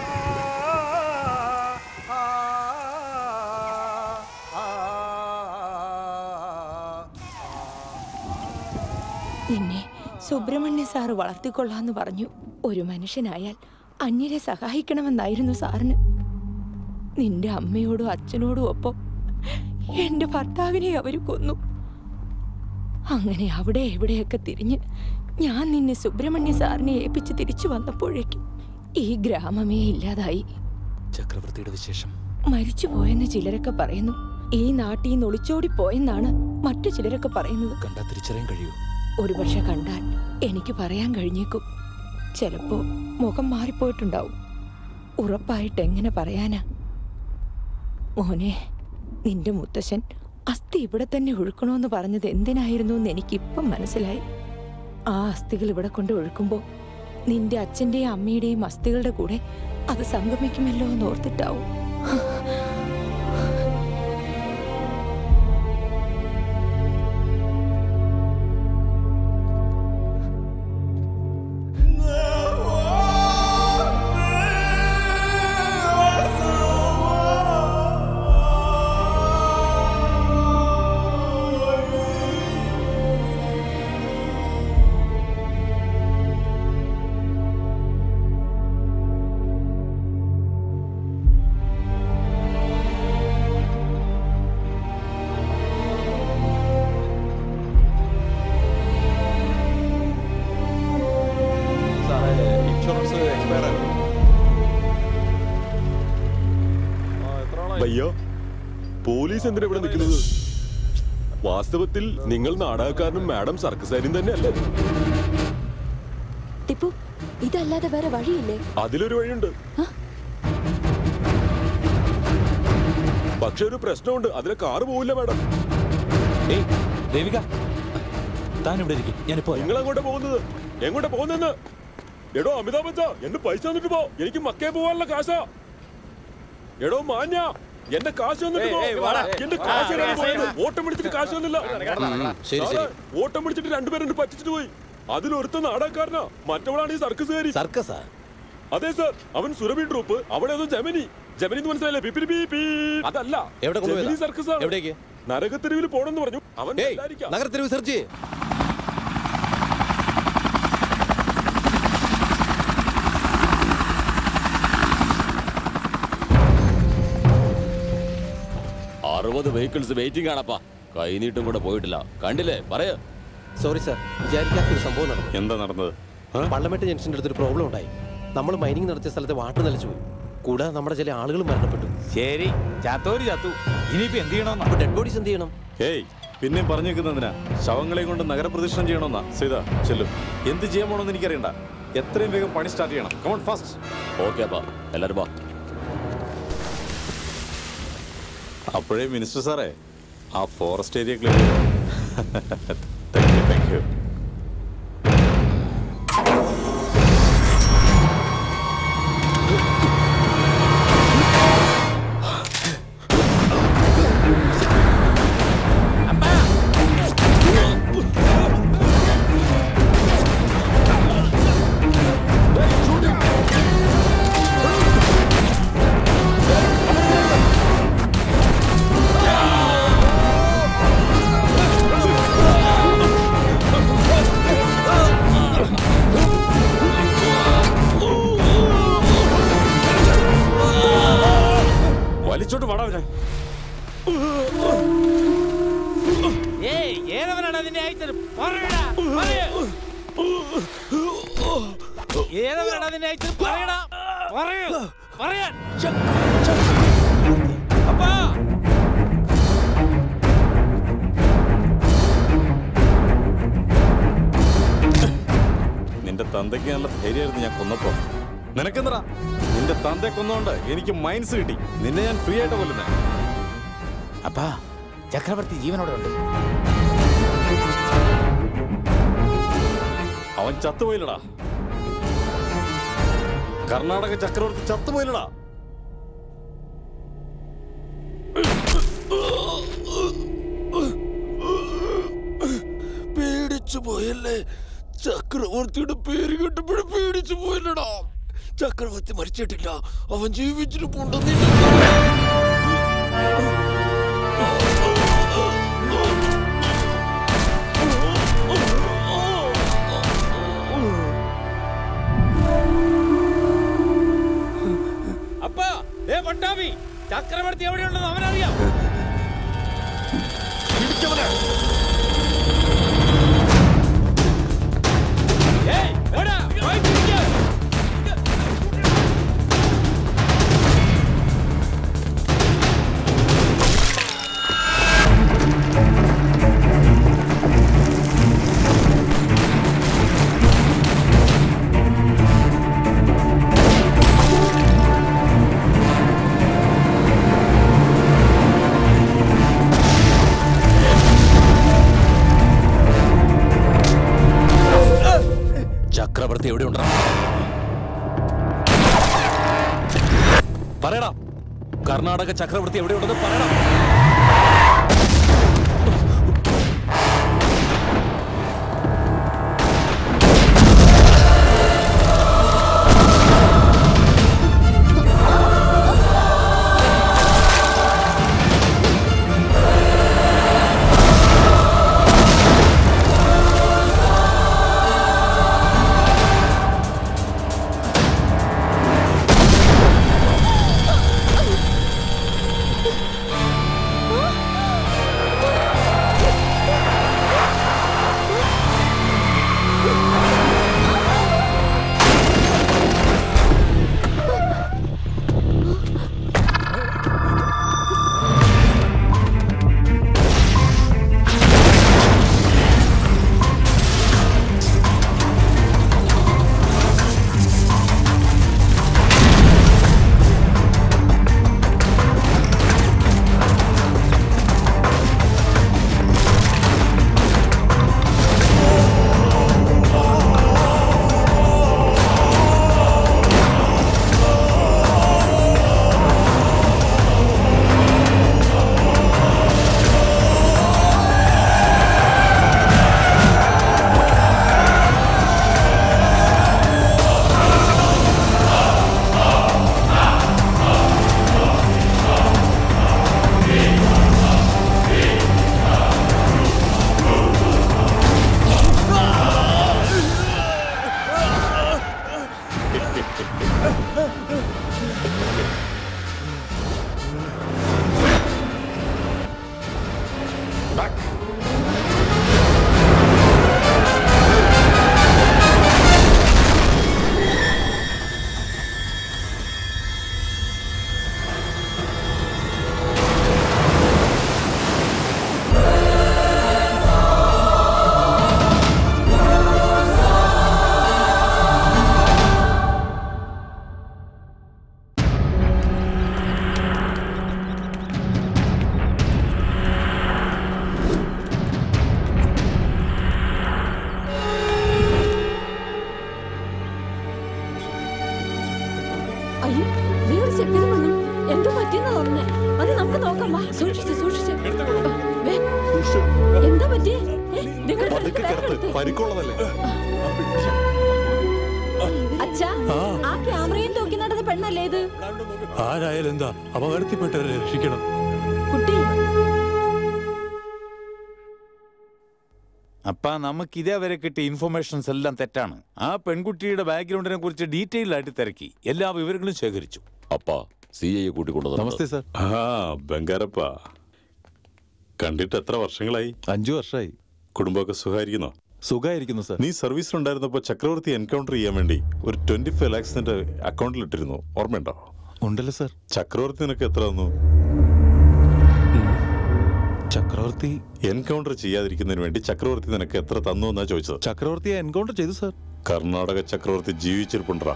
നിന്നെ സുബ്രഹ്മണ്യ സാറ് വളർത്തിക്കൊള്ളാന്ന് പറഞ്ഞു. ഒരു മനുഷ്യനായാൽ അന്യരെ സഹായിക്കണമെന്നായിരുന്നു സാറിന്. നിന്റെ അമ്മയോടും അച്ഛനോടും ഒപ്പം എന്റെ ഭർത്താവിനെ അവർ കൊന്നു. അങ്ങനെ അവിടെ എവിടെയൊക്കെ തിരിഞ്ഞ് ഞാൻ നിന്നെ സുബ്രഹ്മണ്യ സാറിനെ ഏൽപ്പിച്ച് തിരിച്ചു വന്നപ്പോഴേക്കും ഈ ഗ്രാമമേ ഇല്ലാതായി. ചക്രവർത്തിയുടെ വിശേഷം? മരിച്ചുപോയെന്ന് ചിലരൊക്കെ പറയുന്നു. ഈ നാട്ടിൽ നിന്ന് ഒളിച്ചോടി പോയെന്നാണ് മറ്റു ചിലരൊക്കെ പറയുന്നത്. കണ്ടാ തിരിച്ചറിയാൻ കഴിയൂ? ഒരുപക്ഷെ കണ്ടാൽ എനിക്ക് പറയാൻ കഴിഞ്ഞേക്കും. ചിലപ്പോ മുഖം മാറിപ്പോയിട്ടുണ്ടാവും. ഉറപ്പായിട്ട് എങ്ങനെ പറയാനാ? മോനെ, നിന്റെ മുത്തശ്ശൻ അസ്ഥി ഇവിടെ തന്നെ ഒഴുക്കണമെന്ന് പറഞ്ഞത് എന്തിനായിരുന്നു എന്ന് എനിക്കിപ്പം മനസ്സിലായി. ആ അസ്ഥികൾ ഇവിടെ കൊണ്ട് ഒഴുക്കുമ്പോൾ നിന്റെ അച്ഛൻ്റെയും അമ്മയുടെയും അസ്ഥികളുടെ കൂടെ അത് സംഗമിക്കുമല്ലോ എന്ന് ഓർത്തിട്ടാവും. അയ്യോ, പോലീസ് എന്തിനാ ഇവിടെ നിൽക്കുന്നത്? വാസ്തവത്തിൽ നിങ്ങൾ നാടകക്കാരനും മാഡം സർക്കസാരിയും തന്നെയല്ലേ? ടിപ്പു, ഇതല്ലാതെ വേറെ വഴിയില്ലേ? അതിലൊരു വഴിയുണ്ട്. പക്ഷെ ഒരു പ്രശ്നമുണ്ട്, അതിലെ കാറ് പോവില്ല മാഡം. ദേവിക, താൻ ഇവിടെ ഇരിക്കും, ഞാനിപ്പോ. നിങ്ങൾ അങ്ങോട്ട് പോകുന്നത്? എങ്ങോട്ടാ പോകുന്നെന്ന്? എടോ അമിതാഭ് ബച്ച, എന്റെ പൈസ തന്നിട്ട് പോ. എനിക്ക് മക്കേ പോവാനുള്ള കാശാ. എടോ മാന്യ, എന്റെ കാശ് വന്നിട്ട് എന്റെ കാശ് ഓട്ടം പിടിച്ചിട്ട് കാശ് വന്നില്ല. ഓട്ടം പിടിച്ചിട്ട് രണ്ടുപേരും പറ്റിച്ചിട്ട് പോയി. അതിലൊരുത്ത നാടകക്കാരനാ, മറ്റവളാണ് ഈ സർക്കസുകാരി. സർക്കസാ? അതെ സാർ, അവൻ സുരഭി ട്രൂപ്പ്, അവിടെ അതോ ജമിനി മനസ്സിലായില്ലേ? അതല്ല, ജമിനി സർക്കസ്. എവിടേക്ക്? നരകത്തെരുവിൽ പോണെന്ന് പറഞ്ഞു. അവൻ നഗരത്തെരുവ് സെർച്ച് ചെയ്യ്. വെഹിക്കിൾസ് വെയിറ്റിംഗ് ആണപ്പാ. കൈനീട്ടും കൂടെ പോയിട്ടില്ല. കണ്ടില്ലേ? പറയാ. സോറി സാർ, വിചാരിക്കാത്തൊരു സംഭവം നടന്നു. എന്താ നടന്നത്? പള്ളമെട്ട് ജംഗ്ഷൻ്റെ അടുത്തൊരു പ്രോബ്ലം ഉണ്ടായി. നമ്മൾ മൈനിങ് നടത്തിയ സ്ഥലത്ത് വാട്ടർ നിലച്ചു പോയി. കൂടാതെ നമ്മുടെ ചില ആളുകൾ മരണപ്പെട്ടു. ശരി, ചത്തു. ഇനിയിപ്പോ എന്ത് ചെയ്യണം? ഡെഡ് ബോഡീസ് എന്ത് ചെയ്യണം? ഏയ്, പിന്നെ പറഞ്ഞു വെക്കുന്നതിനാ? ശവങ്ങളെ കൊണ്ട് നഗരപ്രദക്ഷിണം ചെയ്യണമെന്നാ. സീത ചെല്ലും. എന്ത് ചെയ്യാൻ പോണെന്ന് എനിക്കറിയണ്ട. എത്രയും വേഗം പണി സ്റ്റാർട്ട് ചെയ്യണം. Come on fast. ഓക്കെ അപ്പാ, എല്ലാരും വാ. അപ്പോഴേ മിനിസ്റ്റർ സാറേ, ആ ഫോറസ്റ്റ് ഏരിയ ക്ലിയർ ചെയ്തു. Thank you. നിന്നെ അയച്ചത്? പറയടാ, പറയ്. ഏതവരാണ് നിന്നെ അയച്ചത്? പറയടാ, പറയ്, പറയാൻ. അപ്പാ നിന്റെ തന്തയ്ക്ക് നല്ല ധൈര്യമായിരുന്നു ഞാൻ കൊന്നപ്പോ. നിനക്കെന്തടാ? നിന്റെ തന്തയെ കൊന്നോണ്ട് എനിക്ക് മൈൻസ് കിട്ടി. നിന്നെ ഞാൻ ഫ്രീ ആയിട്ട് കൊല്ലുന്നേ. അപ്പാ ചക്രവർത്തി ജീവനോടെ ഉണ്ട്. അവൻ ചത്തുപോയില്ലടാ. കർണാടക ചക്രവർത്തി ചത്തുപോയില്ലടാ. പേടിച്ചു പോയല്ലേ? ചക്രവർത്തിയുടെ പേര് കേട്ടപ്പോഴും പേടിച്ചു പോയില്ലടാ. ചക്രവർത്തി മരിച്ചിട്ടില്ല, അവൻ ജീവിച്ചിട്ടുണ്ടെന്ന്. അപ്പാ പട്ടാമി, ചക്രവർത്തി എവിടെയുണ്ടെന്ന് അവനറിയാം. ചക്രവർത്തി എവിടെയുണ്ടാ? പറയടാ. കർണാടക ചക്രവർത്തി എവിടെയുണ്ടെന്ന് പറയടാ. ആരായാലും എന്താ, അപകടത്തിൽപ്പെട്ടവരെ രക്ഷിക്കണം. അപ്പാ നമുക്ക് ഇതേവരെ കിട്ടിയ ഇൻഫർമേഷൻസ് എല്ലാം തെറ്റാണ്. ആ പെൺകുട്ടിയുടെ ബാക്ക്ഗ്രൗണ്ടിനെ കുറിച്ച് ഡീറ്റെയിൽ ആയിട്ട് തിരക്കി എല്ലാ വിവരങ്ങളും ശേഖരിച്ചു. അപ്പാ CI കൂട്ടിക്കൊണ്ടു. നമസ്തേ സാർ. ബംഗാരപ്പ, കണ്ടിട്ട് എത്ര വർഷങ്ങളായി? 5 വർഷമായി. കുടുംബമൊക്കെ സുഖമായിരിക്കുന്നോ? സുഖമായിരിക്കുന്നു സർ. നീ സർവീസിലുണ്ടായിരുന്നപ്പോൾ ചക്രവർത്തി എൻകൗണ്ടർ ചെയ്യാൻ വേണ്ടി ഒരു 25 lakhs നിന്റെ അക്കൗണ്ടിൽ ഇട്ടിരുന്നു, ഓർമ്മയുണ്ടോ? ഉണ്ടല്ലോ സർ. ചക്രവർത്തി നിനക്ക് എത്ര തന്നു? ചക്രവർത്തി എൻകൗണ്ടർ ചെയ്യാതിരിക്കുന്നതിന് വേണ്ടി ചക്രവർത്തി നിനക്ക് എത്ര തന്നു എന്നാ ചോദിച്ചത്. ചക്രവർത്തിയെ എൻകൗണ്ടർ ചെയ്തു സർ. കർണാടക ചക്രവർത്തി ജീവിച്ചിരിപ്പുണ്ടാ?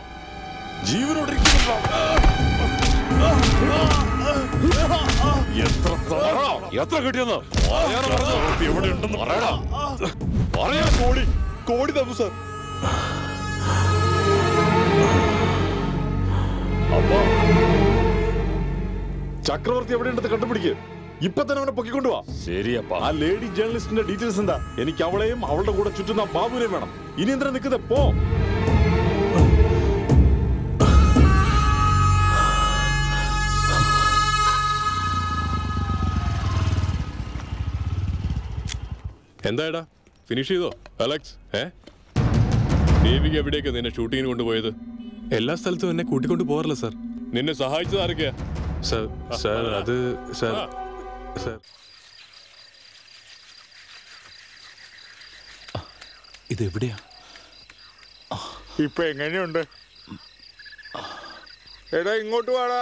എത്ര കിട്ടിയെന്ന് എവിടെയുണ്ടെന്ന് കോടി തന്നു സർ. ചക്രവർത്തി എവിടെയുണ്ടെന്ന് കണ്ടുപിടിക്കുക. ഇപ്പൊ തന്നെ അവനെ പൊക്കിക്കൊണ്ടുവാ. ശരിയപ്പാ. ആ ലേഡി ജേർണലിസ്റ്റിന്റെ ഡീറ്റെയിൽസ് എന്താ? എനിക്ക് അവളെയും അവളുടെ കൂടെ ചുറ്റുന്ന ബാബുവിനെയും വേണം. ഇനി എന്തിനാ നിൽക്കുന്നത്? പോ. എന്തായടാ, ഫിനിഷ് ചെയ്തോ അലക്സ്? ദേവിക എവിടേക്കാ നിന്നെ ഷൂട്ടിങ്ങിന് കൊണ്ടുപോയത്? എല്ലാ സ്ഥലത്തും എന്നെ കൂട്ടിക്കൊണ്ട് പോകാറില്ല സാർ. നിന്നെ സഹായിച്ചത് ആരൊക്കെയാ? സാർ സാർ അത് സാർ സാർ ഇതെവിടെയാ? ഇപ്പൊ എങ്ങനെയുണ്ട്? എടാ ഇങ്ങോട്ട് വാടാ.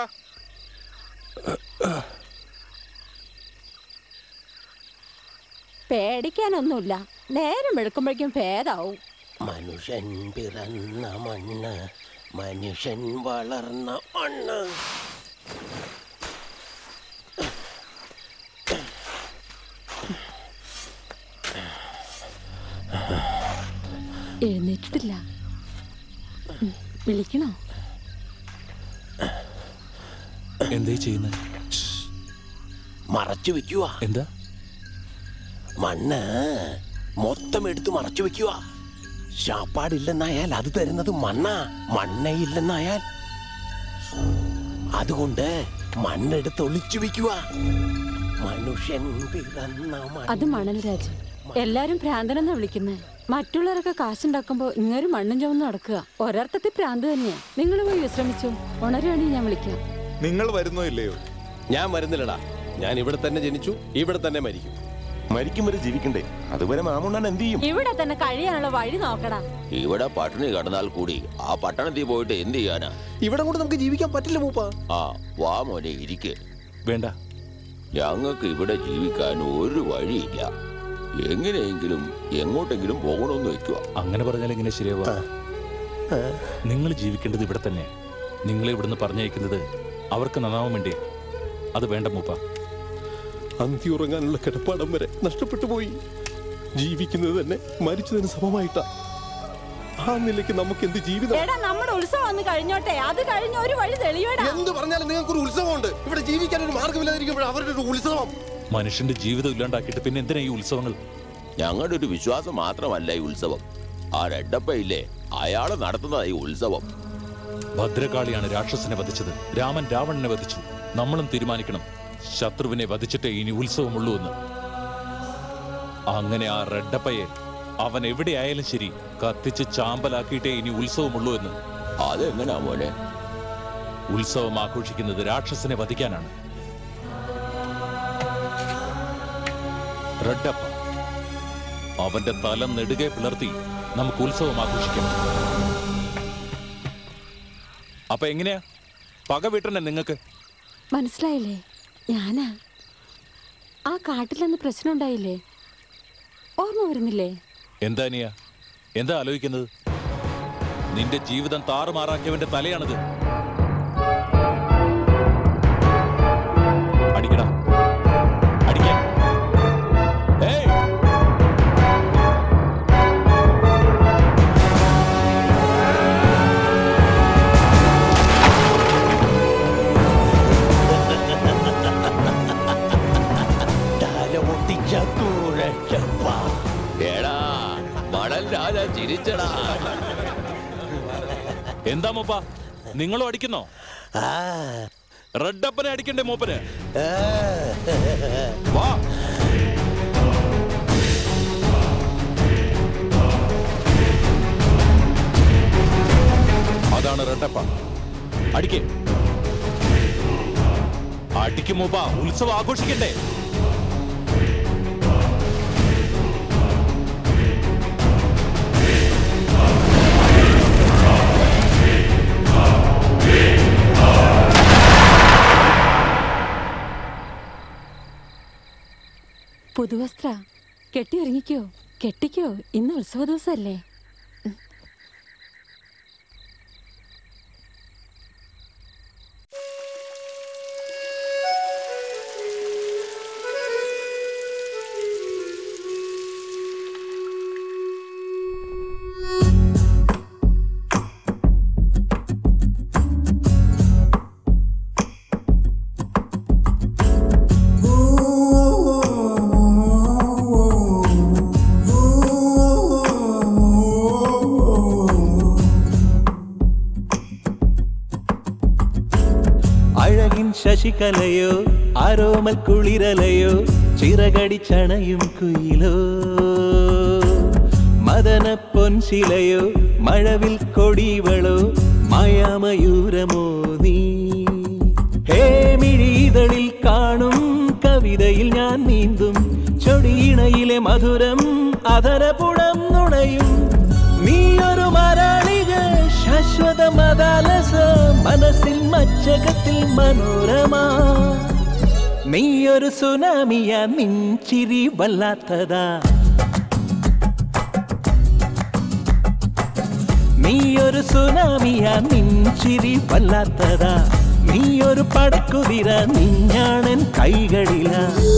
പേടിക്കാനൊന്നുമില്ല, നേരം വെളുക്കുമ്പോഴേക്കും ഭേദാവും. മനുഷ്യൻ പിറന്ന മണ്ണ്, മനുഷ്യൻ വളർന്ന മണ്ണ്. എഴുന്നേറ്റിട്ടില്ല. വിളിക്കണോ? എന്തേ ചെയ്യുന്നത്? മറച്ചു വെക്കുക. എന്താ? മണ്ണ് മൊത്തം എടുത്ത് മറച്ചു വെക്കുക. ശാപ്പാടില്ലെന്നായാൽ അത് തരുന്നത് മണ്ണാ. മണ്ണയില്ലെന്നായാൽ അതുകൊണ്ട് മണ്ണെടുത്ത് ഒളിച്ചു വെക്കുക. മനുഷ്യൻ പിറന്ന അത് മണൽരാജ്. എല്ലാരും ഭ്രാന്തനെന്നാ വിളിക്കുന്നത്. മറ്റുള്ളവരൊക്കെ കാശുണ്ടാക്കുമ്പോ ഇങ്ങൊരു മണ്ണും ചുവന്ന് നടക്കുക. ഒരർത്ഥത്തിൽ ഭ്രാന്ത് തന്നെയാ. നിങ്ങൾ പോയി വിശ്രമിച്ചു. ഉണരുവാണെങ്കിൽ ഞാൻ വിളിക്കാം. നിങ്ങൾ വരുന്നോ ഇല്ലയോ? ഞാൻ വരുന്നില്ലടാ. ഞാൻ ഇവിടെ തന്നെ ജനിച്ചു, ഇവിടെ തന്നെ മരിക്കും. മരിക്കും വരെ ജീവിക്കണ്ടേ? അതുവരെ മാമുണ്ണൻ എന്ത് ചെയ്യും? ഇവിടെ തന്നെ കഴിയാനുള്ള വഴി നോക്കടാ. ഇവിടെ പട്ടിണി കിടന്നാൽ കൂടി ആ പട്ടണത്തിൽ പോയിട്ട് എന്ത് ചെയ്യാനാ? ഇവിടെ കൊണ്ട് നമുക്ക് ജീവിക്കാൻ പറ്റില്ല മൂപ്പ. ആ വാ മോനെ, ഇരിക്ക്. വേണ്ട, ഞങ്ങൾക്ക് ഇവിടെ ജീവിക്കാൻ ഒരു വഴിയില്ല. എങ്ങനെയെങ്കിലും എങ്ങോട്ടെങ്കിലും പോകണമെന്ന് വെക്കുക. അങ്ങനെ പറഞ്ഞാൽ എങ്ങനെ ശരിയാവാ? നിങ്ങൾ ജീവിക്കേണ്ടത് ഇവിടെ തന്നെ. നിങ്ങളെ ഇവിടുന്ന് പറഞ്ഞയക്കുന്നത് അവർക്ക് നന്നാവാൻ വേണ്ടി. അത് വേണ്ട മൂപ്പ. അന്തിയുറങ്ങാനുള്ള കിടപ്പാടം വരെ നഷ്ടപ്പെട്ടു പോയി. ജീവിക്കുന്നത് തന്നെ മരിച്ചതിന് സമമായിട്ടാ. ആ നിലയ്ക്ക് നമുക്ക് എന്ത് ജീവിതം? നമ്മുടെ ഉത്സവം ഒന്ന് കഴിഞ്ഞോട്ടെ. അത് കഴിഞ്ഞ ഒരു വഴി തെളിയടാ. എന്ത് പറഞ്ഞാലും നിങ്ങൾക്ക് ഒരു ഉത്സവമുണ്ട്. ഇവിടെ ജീവിക്കാൻ ഒരു മാർഗമില്ലാതിരിക്കുമ്പോൾ അവരുടെ ഒരു ഉത്സവം. മനുഷ്യന്റെ ജീവിതം ഇല്ലാണ്ടാക്കിയിട്ട് പിന്നെ എന്തിനാ ഈ ഉത്സവങ്ങൾ? ഞങ്ങളുടെ ഒരു വിശ്വാസം മാത്രമല്ല ഈ ഉത്സവം. ആ റെഡ്ഡപ്പയില്ലേ, അയാള് നടത്തുന്ന ഈ ഉത്സവം. ഭദ്രകാളിയാണ് രാക്ഷസനെ വധിച്ചത്. രാമൻ രാവണനെ വധിച്ചു. നമ്മളും തീരുമാനിക്കണം, ശത്രുവിനെ വധിച്ചിട്ടേ ഇനി ഉത്സവമുള്ളൂ എന്ന്. അങ്ങനെ ആ റെഡ്ഡപ്പയെ അവൻ എവിടെയായാലും ശരി കത്തിച്ച് ചാമ്പലാക്കിയിട്ടേ ഇനി ഉത്സവമുള്ളൂ എന്ന്. അതെങ്ങനാ മോനെ? ഉത്സവം ആഘോഷിക്കുന്നത് രാക്ഷസനെ വധിക്കാനാണ്. റെഡ്ഡപ്പ അവന്റെ തല നെടുകെ പിളർത്തി നമുക്ക് ഉത്സവം ആഘോഷിക്കാം. അപ്പൊ എങ്ങനെയാ പക വീട്ടണേ നിങ്ങൾക്ക്? മനസ്സിലായില്ലേ? ഞാനാ ആ കാട്ടിലന്ന് പ്രശ്നം ഉണ്ടായില്ലേ? ഓർമ്മ വരുന്നില്ലേ? എന്താ നീയാ എന്താ ആലോചിക്കുന്നത്? നിന്റെ ജീവിതം താറുമാറാക്കിയവന്റെ തലയാണിത്. അടിക്കടാ, അടിക്കാൻ. എന്താ മൂപ്പ, നിങ്ങളും അടിക്കുന്നോ? റെഡ്ഡപ്പനെ അടിക്കണ്ടേ മൂപ്പന്? വാ. അതാണ് റെഡ്ഡപ്പ. അടിക്കേ, അടിക്കും മൂപ്പ. ഉത്സവം ആഘോഷിക്കണ്ടേ? പുതുവസ്ത്ര കെട്ടി ഒരുങ്ങിക്കോ, കെട്ടിക്കോ, ഇന്ന് ഉത്സവ ദിവസമല്ലേ. ശശികലയോ ആരോമൽ കുളിരലയോ ചിറകടിച്ചണയും കുയിലോ മദന പൊൻശിലയോ മഴവിൽ കൊടിവളോ മായാമയൂരമോ നീ ഹേ മിഴിതളിൽ കാണും കവിതയിൽ ഞാൻ നീന്തും ചൊടിയിണയിലെ മധുരം അധരപുടം നുണയും നീയൊരു മരാളിക ശാശ്വത മദാലസ മനസ്സിൽ മച്ചകത്തിൽ മനോരമ നീയൊരു സുനാമിയ നിൻചിരി വല്ലാത്തതാ നീയൊരു സുനാമിയ നിൻചിരി വല്ലാത്തതാ നീയൊരു പടക്കുതിര നിഞ്ഞാണൻ കൈകളില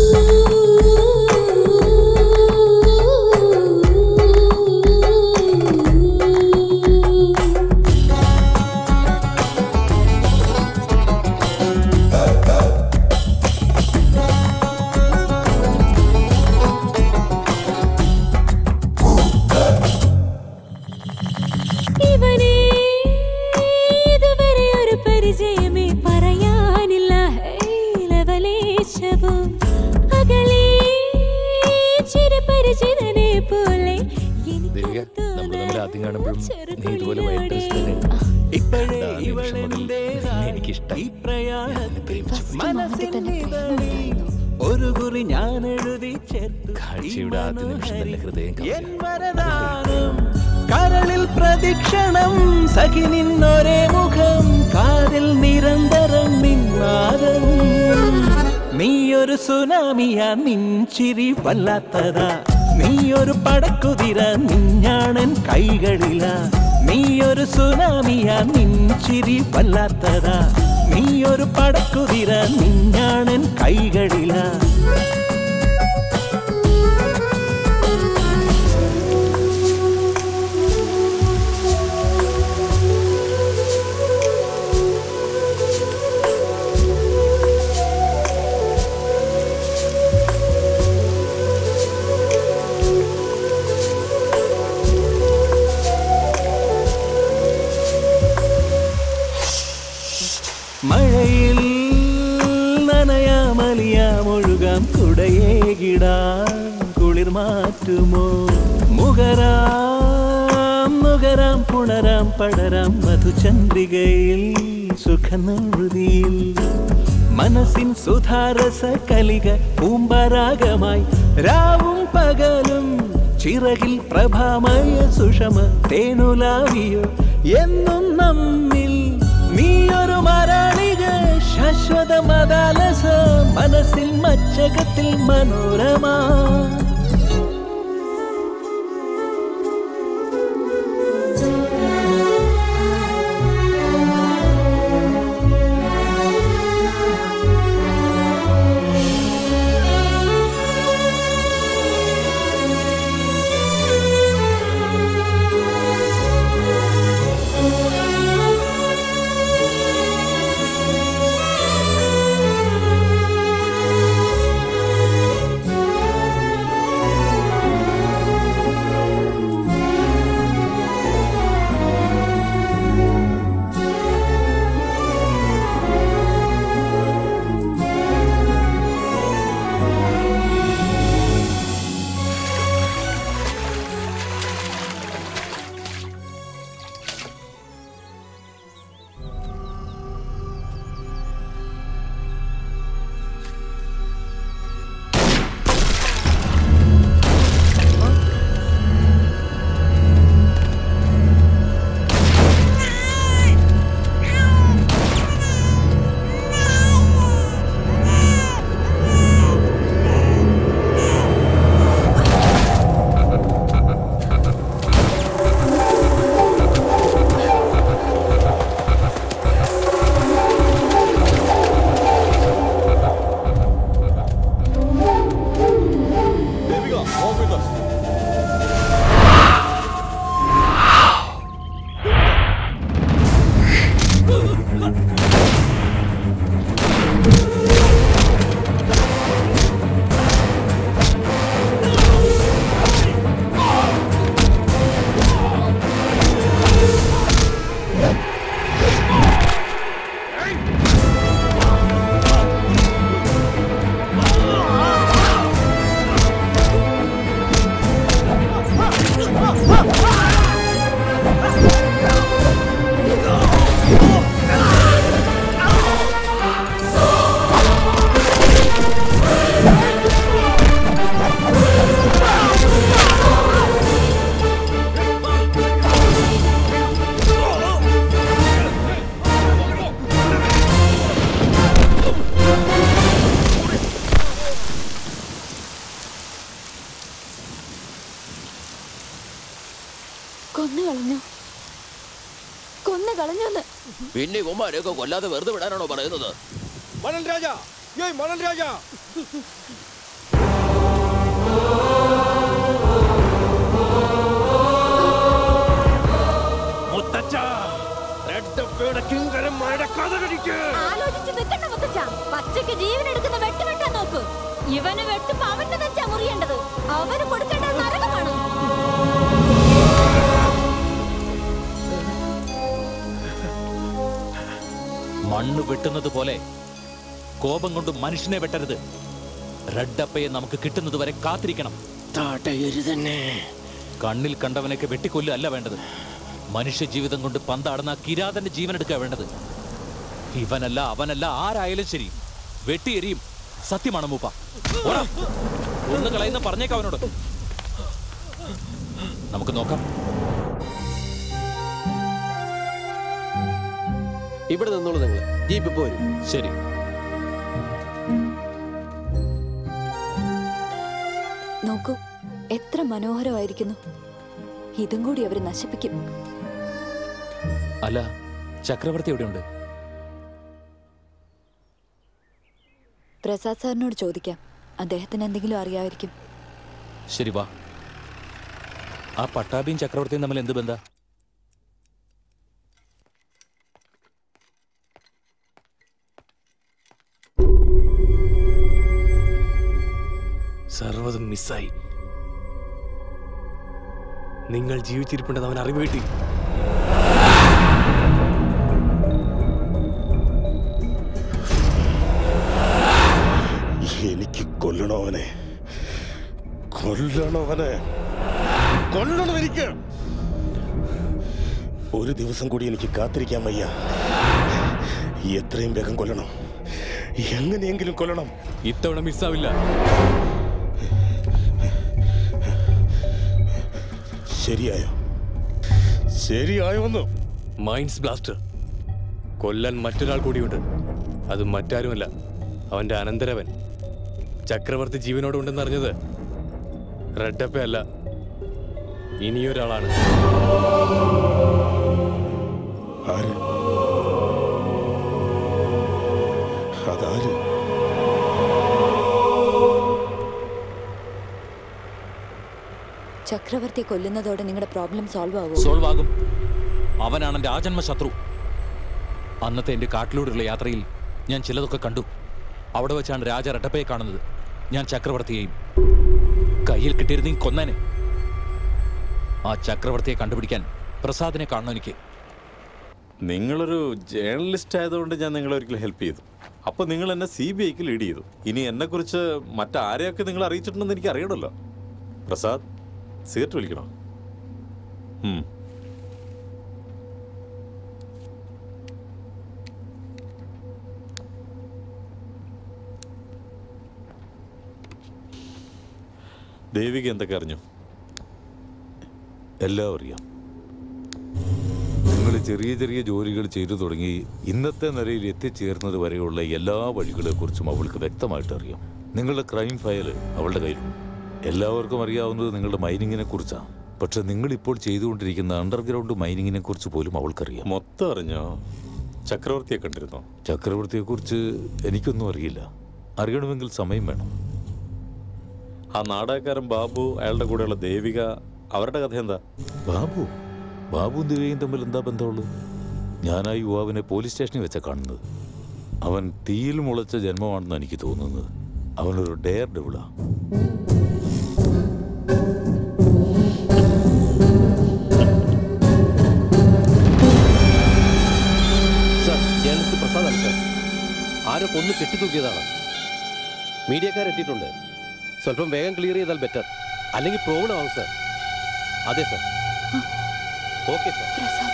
ഒരു കുറി ഞാൻ എഴുതി കാഴ്ചയുടെ ആദ്യ നിമിഷം തന്നെ ഹൃദയം കരളിൽ പ്രദക്ഷിണം സഖി നിന്നൊരേ മുഖം കാതിൽ നിരന്തരം നിന്നാദം നീയൊരു സുനാമിയ നിൻചിരി വല്ലാത്തതാ നീയൊരു പടക്കുതിര നിഞ്ഞാണൻ കൈകളില നീയൊരു സുനാമിയ നിൻചിരി വല്ലാത്തതാ നീയൊരു പടക്കുതിര നിഞ്ഞാണൻ കൈകളില മഴയിൽ നനയാമലിയാമൊഴുകാം കുടയേകിടാം കുളിർ മാറ്റുമോ മുഖരാം നുകരാം പുണരാം പടരാം മധുചന്ദ്രികയിൽ സുഖനൃതിയിൽ മനസ്സിൻ സുധാരസ കലിക പൂമ്പരാഗമായി രാവും പകലും ചിറകിൽ പ്രഭാമയ സുഷമ തേനുലാവിയോ എന്നും നമ്മിൽ നീയൊരു മരാളിക ശാശ്വത മദാലസ മനസ്സിൽ മച്ചകത്തിൽ മനോരമ കൊന്നു കളഞ്ഞു പിന്നെ ഇവന്മാരെയൊക്കെ കൊല്ലാതെ വെറുതെ വിടാനാണോ പറയുന്നത്? മണൽ രാജ, മണൽ രാജ. പച്ചക്ക് ജീവൻ എടുക്കുന്ന വെട്ടുവെട്ടാൻ നോക്ക്. ഇവന് വെട്ടുമ്പോ അവന്റെ വെച്ചാ മുറിയേണ്ടത്. അവന് കൊടുക്കേണ്ടത് നരകമാണ്. മണ്ണ് വെട്ടുന്നത് പോലെ കോപം കൊണ്ട് മനുഷ്യനെ വെട്ടരുത്. റെഡപ്പയെ നമുക്ക് കിട്ടുന്നത് വരെ കാത്തിരിക്കണം. കണ്ണിൽ കണ്ടവനൊക്കെ വെട്ടിക്കൊല്ലല്ല വേണ്ടത്. മനുഷ്യ ജീവിതം കൊണ്ട് പന്താടുന്ന കിരാതന്റെ ജീവൻ എടുക്കുക വേണ്ടത്. ഇവനല്ല അവനല്ല ആരായാലും ശരി, വെട്ടിയെരിയും. സത്യമാണ് മൂപ്പ. ഒന്ന് കളയുന്ന പറഞ്ഞേക്കാം അവനോട്. നമുക്ക് നോക്കാം. ഇവിടെ നിന്നോളൂ നിങ്ങൾ. ജീപ്പ് ഇപ്പോ വരും. ശരി. നോക്കൂ, എത്ര മനോഹരമായിരിക്കുന്നു. ഇതും കൂടി അവര് നശിപ്പിക്കും. അല്ല, ചക്രവർത്തി എവിടെയുണ്ട്? പ്രസാദ് സാറിനോട് ചോദിക്കാം. അദ്ദേഹത്തിന് എന്തെങ്കിലും അറിയാമായിരിക്കും. ശരി, വാ. ആ പട്ടാഭിയും ചക്രവർത്തിയും തമ്മിൽ എന്ത് ബന്ധ? സർവ്വതും മിസ്സായി. നിങ്ങൾ ജീവിച്ചിരിപ്പുണ്ടെന്ന് അവൻ അറിവ് കിട്ടി. എനിക്ക് കൊല്ലണവനെ, കൊല്ലണവനെ, കൊല്ലണം. എനിക്ക് ഒരു ദിവസം കൂടി എനിക്ക് കാത്തിരിക്കാൻ വയ്യ. എത്രയും വേഗം കൊല്ലണം, എങ്ങനെയെങ്കിലും കൊല്ലണം. ഇത്തവണ മിസ്സാവില്ല. ശരിയായോ? ശരിയായോന്ന്? മൈൻഡ്സ് ബ്ലാസ്റ്റർ കൊല്ലാൻ മറ്റൊരാൾ കൂടിയുണ്ട്. അത് മറ്റാരുമല്ല, അവന്റെ അനന്തരവൻ. ചക്രവർത്തി ജീവനോട് ഉണ്ടെന്ന് അറിഞ്ഞത് റെഡപ്പ അല്ല, ഇനിയൊരാളാണ്. അതാര്? ചക്രവർത്തിയെ കൊല്ലുന്നതോടെ നിങ്ങളുടെ പ്രോബ്ലം സോൾവ് ആകും. അവനാണ് എന്റെ ആജന്മ ശത്രു. അന്നത്തെ എന്റെ കാട്ടിലൂടെയുള്ള യാത്രയിൽ ഞാൻ ചിലതൊക്കെ കണ്ടു. അവിടെ വെച്ചാണ് രാജ റെഡപ്പയെ കാണുന്നത്. ഞാൻ ചക്രവർത്തിയെയും. കയ്യിൽ കിട്ടിയിരുന്നെങ്കിൽ കൊന്നേനെ. ആ ചക്രവർത്തിയെ കണ്ടുപിടിക്കാൻ പ്രസാദിനെ കാണണം എനിക്ക്. നിങ്ങളൊരു ജേർണലിസ്റ്റ് ആയതുകൊണ്ട് ഞാൻ നിങ്ങളെ ഒരിക്കലും ഹെൽപ്പ് ചെയ്തു. അപ്പോൾ നിങ്ങൾ എന്നെ CBIക്ക് ലീഡ് ചെയ്തു. ഇനി എന്നെക്കുറിച്ച് മറ്റാരെയൊക്കെ നിങ്ങൾ അറിയിച്ചിട്ടുണ്ടെന്ന് എനിക്ക് അറിയണമല്ലോ. പ്രസാദ്, സിഗരറ്റ് വലിക്കണോ? ദേവിക എന്തൊക്കെ അറിഞ്ഞു? എല്ലാം അറിയാം. നിങ്ങൾ ചെറിയ ചെറിയ ജോലികൾ ചെയ്തു തുടങ്ങി ഇന്നത്തെ നിലയിൽ എത്തിച്ചേർന്നത് വരെയുള്ള എല്ലാ വഴികളെക്കുറിച്ചും അവൾക്ക് വ്യക്തമായിട്ട് അറിയാം. നിങ്ങളുടെ ക്രൈം ഫയൽ അവളുടെ കയ്യിലുണ്ട്. എല്ലാവർക്കും അറിയാവുന്നത് നിങ്ങളുടെ മൈനിങ്ങിനെ കുറിച്ചാണ്. പക്ഷെ നിങ്ങളിപ്പോൾ ചെയ്തുകൊണ്ടിരിക്കുന്ന അണ്ടർഗ്രൗണ്ട് മൈനിങ്ങിനെ കുറിച്ച് പോലും അവൾക്കറിയാം. മൊത്തം അറിഞ്ഞോ? ചക്രവർത്തിയെ കണ്ടിരുന്നോ? ചക്രവർത്തിയെക്കുറിച്ച് എനിക്കൊന്നും അറിയില്ല. അറിയണമെങ്കിൽ സമയം വേണം. ആ നാടകക്കാരൻ ബാബു, അയാളുടെ കൂടെയുള്ള ദേവിക, അവരുടെ കഥ എന്താ? ബാബുവും ദേവികയും തമ്മിൽ എന്താ ബന്ധമുള്ളത്? ഞാൻ ആ യുവാവിനെ പോലീസ് സ്റ്റേഷനിൽ വെച്ചാ കാണുന്നത്. അവൻ തീയിൽ മുളച്ച ജന്മമാണെന്ന് എനിക്ക് തോന്നുന്നത്. അവനൊരു ഡെയർ ഡെവിളാ. പ്രസാദാണ് സാർ. ആരോ കൊന്ന് കെട്ടിത്തൂക്കിയതാണ്. മീഡിയക്കാരെത്തിയിട്ടുണ്ട്. സ്വല്പം വേഗം ക്ലിയർ ചെയ്താൽ ബെറ്റർ, അല്ലെങ്കിൽ പ്രോബ്ലം ആവും സാർ. അതെ സാർ. Okay sir.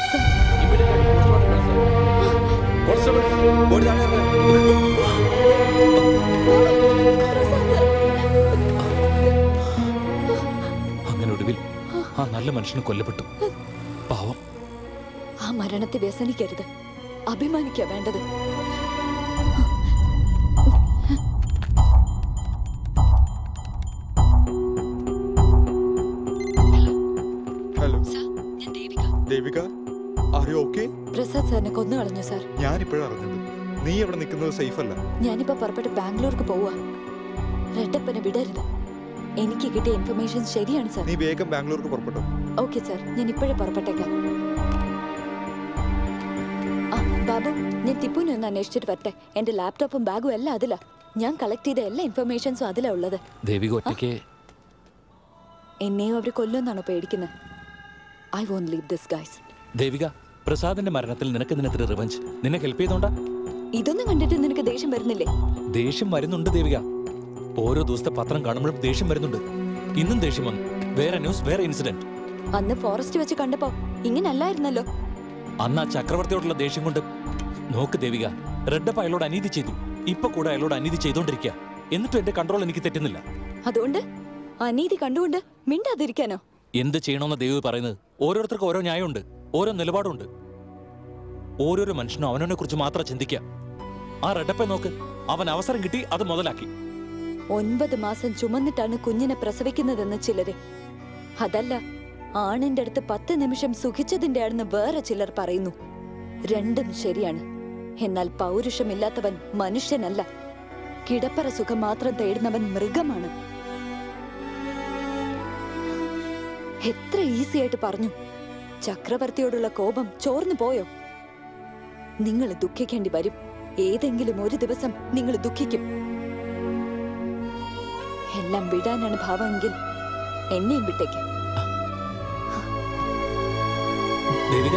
അങ്ങനെ ഒടുവിൽ ആ നല്ല മനുഷ്യന് കൊല്ലപ്പെട്ടു. പാവം. ആ മരണത്തെ വ്യസനിക്കരുത്, അഭിമാനിക്കുക വേണ്ടത്. ഹലോ, ഞാൻ Devika, are you okay? Prasad സാറിനെ കൊന്നു കളഞ്ഞു സാർ. ഞാനിപ്പോഴാണ് അറിഞ്ഞത്. നീ ഇവിടെ നിൽക്കുന്നത് സേഫ് അല്ല. ഞാനിപ്പോ പുറപ്പെട്ട് ബാംഗ്ലൂർക്ക് പോവാ. റെഡപ്പനെ വിടരുത്. എനിക്ക് കിട്ടിയ ഇൻഫർമേഷൻ ശരിയാണ് സാർ. നീ വേഗം ബാംഗ്ലൂർക്ക് പുറപ്പെട്ടു. ഓക്കെ സാർ, ഞാൻ ഇപ്പോഴേ പുറപ്പെട്ടേക്കാം. ആ ബാബു, ഞാൻ ടിപ്പുവിനെ ഒന്ന് അന്വേഷിച്ചിട്ട് വരട്ടെ. എന്റെ ലാപ്ടോപ്പും ബാഗും എല്ലാം അതിലാ. ഞാൻ കളക്ട് ചെയ്ത എല്ലാ ഇൻഫർമേഷൻസും അതിലാ ഉള്ളത്. ദേവിക ഒറ്റയ്ക്ക് എന്നെയും അവർ കൊല്ലുമെന്നാണോ പേടിക്കുന്നത്? I won't leave this guys. Devika, പ്രസാദിന്റെ മരണത്തിൽ നിനക്ക് നിനത്തിന് റിവഞ്ച്. നിന്നെ ഹെൽപ്പ് ചെയ്തോണ്ടാ? ഇതൊന്നും കണ്ടിട്ട് നിനക്ക് ദേഷ്യം വരുന്നില്ലേ? ദേഷ്യം വരുന്നുണ്ട് ദേവിക. ഓരോ ദിവസത്തെ പത്രം കാണുമ്പോഴും ദേഷ്യം വരുന്നുണ്ട്. ഇന്നും ദേഷ്യം വന്നു. വേറെ ന്യൂസ്, വേറെ ഇൻസിഡന്റ്. അന്ന് ഫോറസ്റ്റ് വെച്ച് കണ്ടപ്പോ ഇങ്ങനല്ലായിരുന്നല്ലോ. അന്ന് ആ ചക്രവർത്തിയോടുള്ള ദേഷ്യം കൊണ്ട്. നോക്ക് ദേവിക, റെഡപ്പ് അയാളോട് അനീതി ചെയ്തു. ഇപ്പൊ കൂടെ അയാളോട് അനീതി ചെയ്തോണ്ടിരിക്കുക. എന്നിട്ടും എന്റെ കൺട്രോൾ എനിക്ക് തെറ്റുന്നില്ല. അതുകൊണ്ട് അനീതി കണ്ടുകൊണ്ട് മിണ്ടാതിരിക്കാനോ? എന്ത് ചെയ്യണമെന്ന് ദേവി പറയുന്നത്? ഓരോരുത്തർക്കും ഓരോ ന്യായമുണ്ട്, ഓരോ നിലപാടുണ്ട്. ഓരോരോ മനുഷ്യനും അവനവനെ കുറിച്ച് മാത്രം ചിന്തിക്കുക. ആ റെഡപ്പെ നോക്ക്, അവൻ അവസരം കിട്ടി, അത് മുതലാക്കി. 9 മാസം ചുമന്നിട്ടാണ് കുഞ്ഞിനെ പ്രസവിക്കുന്നതെന്ന് ചിലര്. അതല്ല, ആണിന്റെ അടുത്ത് 10 നിമിഷം സുഖിച്ചതിന്റെ ആണെന്ന് വേറെ ചിലർ പറയുന്നു. രണ്ടും ശരിയാണ്. എന്നാൽ പൗരുഷമില്ലാത്തവൻ മനുഷ്യനല്ല. കിടപ്പറ സുഖം മാത്രം തേടുന്നവൻ മൃഗമാണ്. എത്ര ഈസി ആയിട്ട് പറഞ്ഞു. ചക്രവർത്തിയോടുള്ള കോപം ചോർന്നു പോയോ? നിങ്ങൾ ദുഃഖിക്കേണ്ടി വരും. ഏതെങ്കിലും ഒരു ദിവസം നിങ്ങൾ ദുഃഖിക്കും. എല്ലാം വിടാനാണ് ഭാവമെങ്കിൽ എന്നെയും വിട്ടേക്ക്. ദേവിക,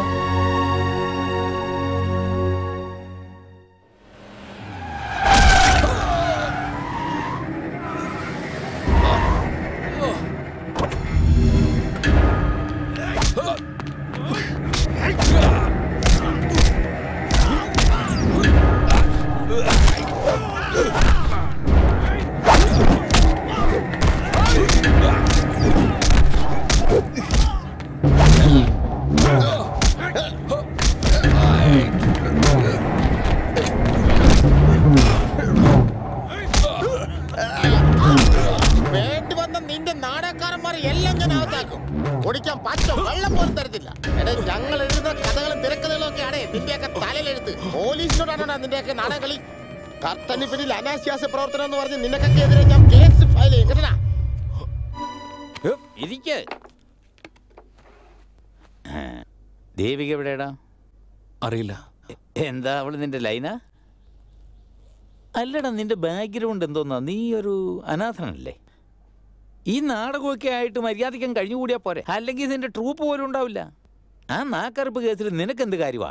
വേണ്ടി വന്ന നിന്റെ നാടകക്കാരന്മാരെ എല്ലാം ഞാൻ അകത്താക്കും. കുടിക്കാൻ പച്ച വെള്ളം പോലും തരത്തില്ല. ഞങ്ങൾ എഴുതുന്ന കഥകളും തിരക്കഥകളും ഒക്കെ ആടേ നിന്റെയൊക്കെ തലയിലെഴുത്ത്. പോലീസിനോടാണോ നിന്റെയൊക്കെ നാടകളി? കർത്തന് പിന്നിൽ അനാശാസ്യ പ്രവർത്തനം എന്ന് പറഞ്ഞ് നിനക്കൊക്കെതിരെ ഞാൻ കേസ് ഫയൽ ചെയ്യും. കേട്ടനാ? ഇരിക്ക്. ദേവിക എവിടെയാടാ? അറിയില്ല. എന്താ അവള് നിന്റെ ലൈനാ? അല്ലടാ, നിന്റെ ബാക്ക്ഗ്രൗണ്ട് എന്തോന്നാ? നീ ഒരു അനാഥനല്ലേ? ഈ നാടകമൊക്കെ ആയിട്ട് മര്യാദയ്ക്കാൻ കഴിഞ്ഞുകൂടിയാ പോരെ. അല്ലെങ്കിൽ നിന്റെ ട്രൂപ്പ് പോലും ഉണ്ടാവില്ല. ആ നാക്കറുപ്പ് കേസിൽ നിനക്കെന്ത് കാര്യമാ?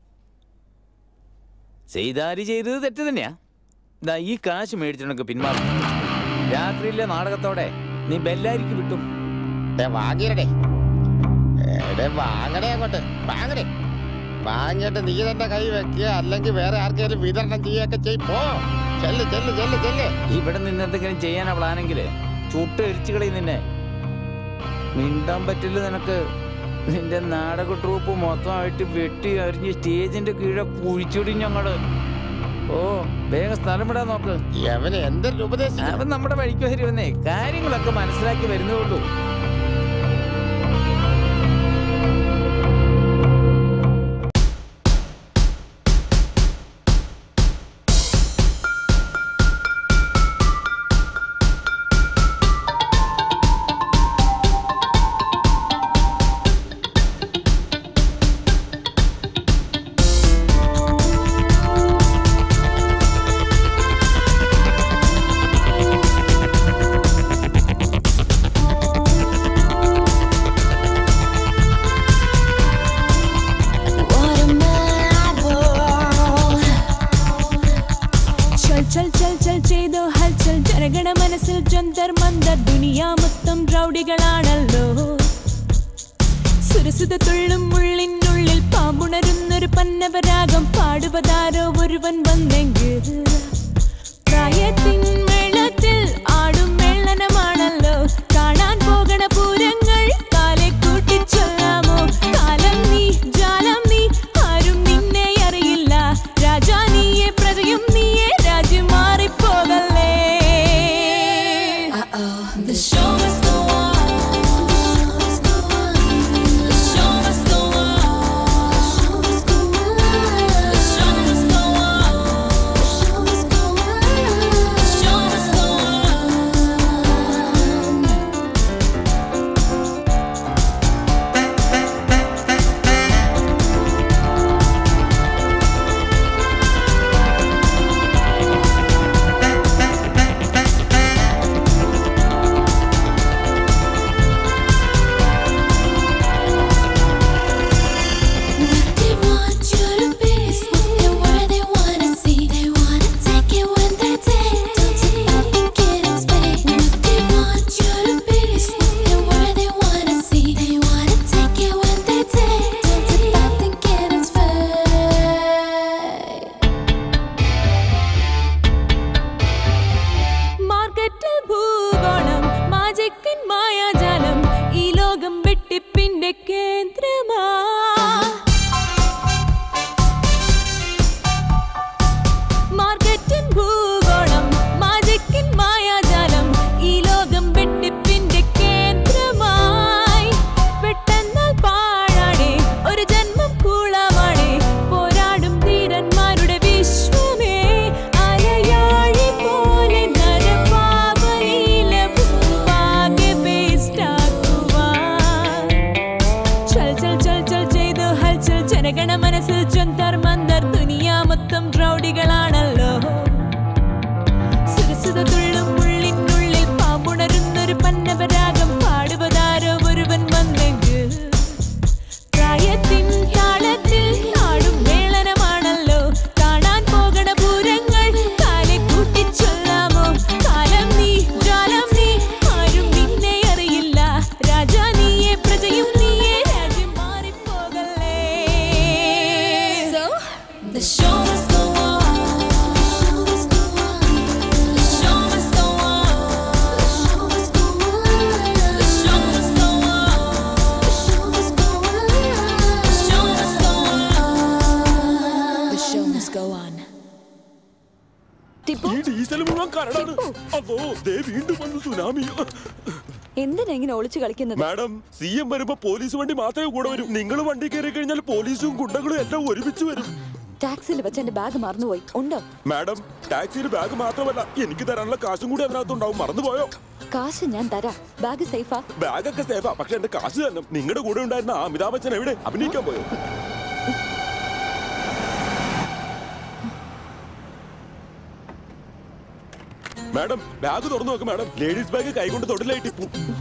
ചെയ്താരി ചെയ്തത് തെറ്റ് തന്നെയാ. ഇതാ ഈ കാശ് മേടിച്ചിട്ടൊക്കെ പിന്മാറും. രാത്രിയിലെ നാടകത്തോടെ നീ ബെല്ലാരിക്ക് വിട്ടും. വാങ്ങിയടേ വാങ്ങടേ, അങ്ങോട്ട് വാങ്ങടേ. വാങ്ങിയിട്ട് നീ തന്നെ കൈ വെക്കുക, അല്ലെങ്കിൽ വേറെ ആർക്കെങ്കിലും വിതരണം ചെയ്യുകയൊക്കെ ചെയ്പ്പോ. ചെല്ല് ചെല്ല് ചെല്ല് ചെല്ല്. ഇവിടെ നിന്ന് എന്തെങ്കിലും ചെയ്യാനാ പ്ലാനെങ്കില് ചുട്ട് എരിച്ചു കളയും നിന്നെ. മിണ്ടാൻ പറ്റില്ല നിനക്ക്. നിന്റെ നാടക ട്രൂപ്പ് മൊത്തമായിട്ട് വെട്ടി അരിഞ്ഞ് സ്റ്റേജിന്റെ കീഴെ കുഴിച്ചിടി ഞങ്ങള്. ഓ, വേഗം സ്ഥലം വിടാൻ നോക്ക്. അവന് എന്തൊരു ഉപദേശം? അവൻ നമ്മുടെ വഴിക്ക് വരുമെന്നേ. കാര്യങ്ങളൊക്കെ മനസ്സിലാക്കി വരുന്നേ ഉള്ളൂ. റൗഡികളാണല്ലോ. സുരസുത തുള്ളും ഉള്ളിനുള്ളിൽ പാമ്പുണരുന്നൊരു പന്നവരാഗം പാടുവതാരോ ഒരുവൻ വന്നെങ്കിൽ. പ്രായത്തിൻ മേളത്തിൽ ആടും മേളനമാണല്ലോ. കാണാൻ പോകണ പൂരങ്ങൾ കാലെ കൂട്ടിച്ചൊല്ലാമോ? കാലം നീ ജാലം നീ, ആരും നിന്നെ അറിയില്ല. രാജാ നീയെ പ്രജയും നീയെ, രാജ്യം മാറിപ്പോകല്ലേ. The show must go on. The show must go on. ഈ മുഴുവൻ കരടാണ്. അതോ ദേ വീണ്ടും വന്നു സുനാമി. എന്തിനാ ഇങ്ങനെ ഒളിച്ചു കളിക്കുന്നത്? മാഡം, CM വരുമ്പോ പോലീസ് വണ്ടി മാത്രമേ കൂടെ വരും. നിങ്ങൾ വണ്ടി കയറി കഴിഞ്ഞാൽ പോലീസും ഗുണ്ടകളും എല്ലാം ഒരുമിച്ച് വരും. ടാക്സിയിൽ വെച്ച് എന്റെ ബാഗ് മറന്നുപോയി. ഉണ്ടോ? മാഡം, ടാക്സിയിൽ ബാഗ് മാത്രമല്ല എനിക്ക് തരാനുള്ള കാശും കൂടി അതിനകത്തുണ്ടാവും. മറന്നുപോയോ? കാശ് ഞാൻ തരാം. ബാഗ് സേഫാ? ബാഗൊക്കെ സേഫാ, പക്ഷെ എന്റെ കാശ് തന്നെ. നിങ്ങളുടെ കൂടെ ഉണ്ടായിരുന്ന അമിതാഭ് ബച്ചൻ എവിടെ? അഭിനയിക്കാൻ പോയോ? മാഡം, ബാഗ് തുറന്നു നോക്ക് മാഡം. ലേഡീസ് ബാഗ് കൈകൊണ്ട് തൊട്ടിലായിട്ട്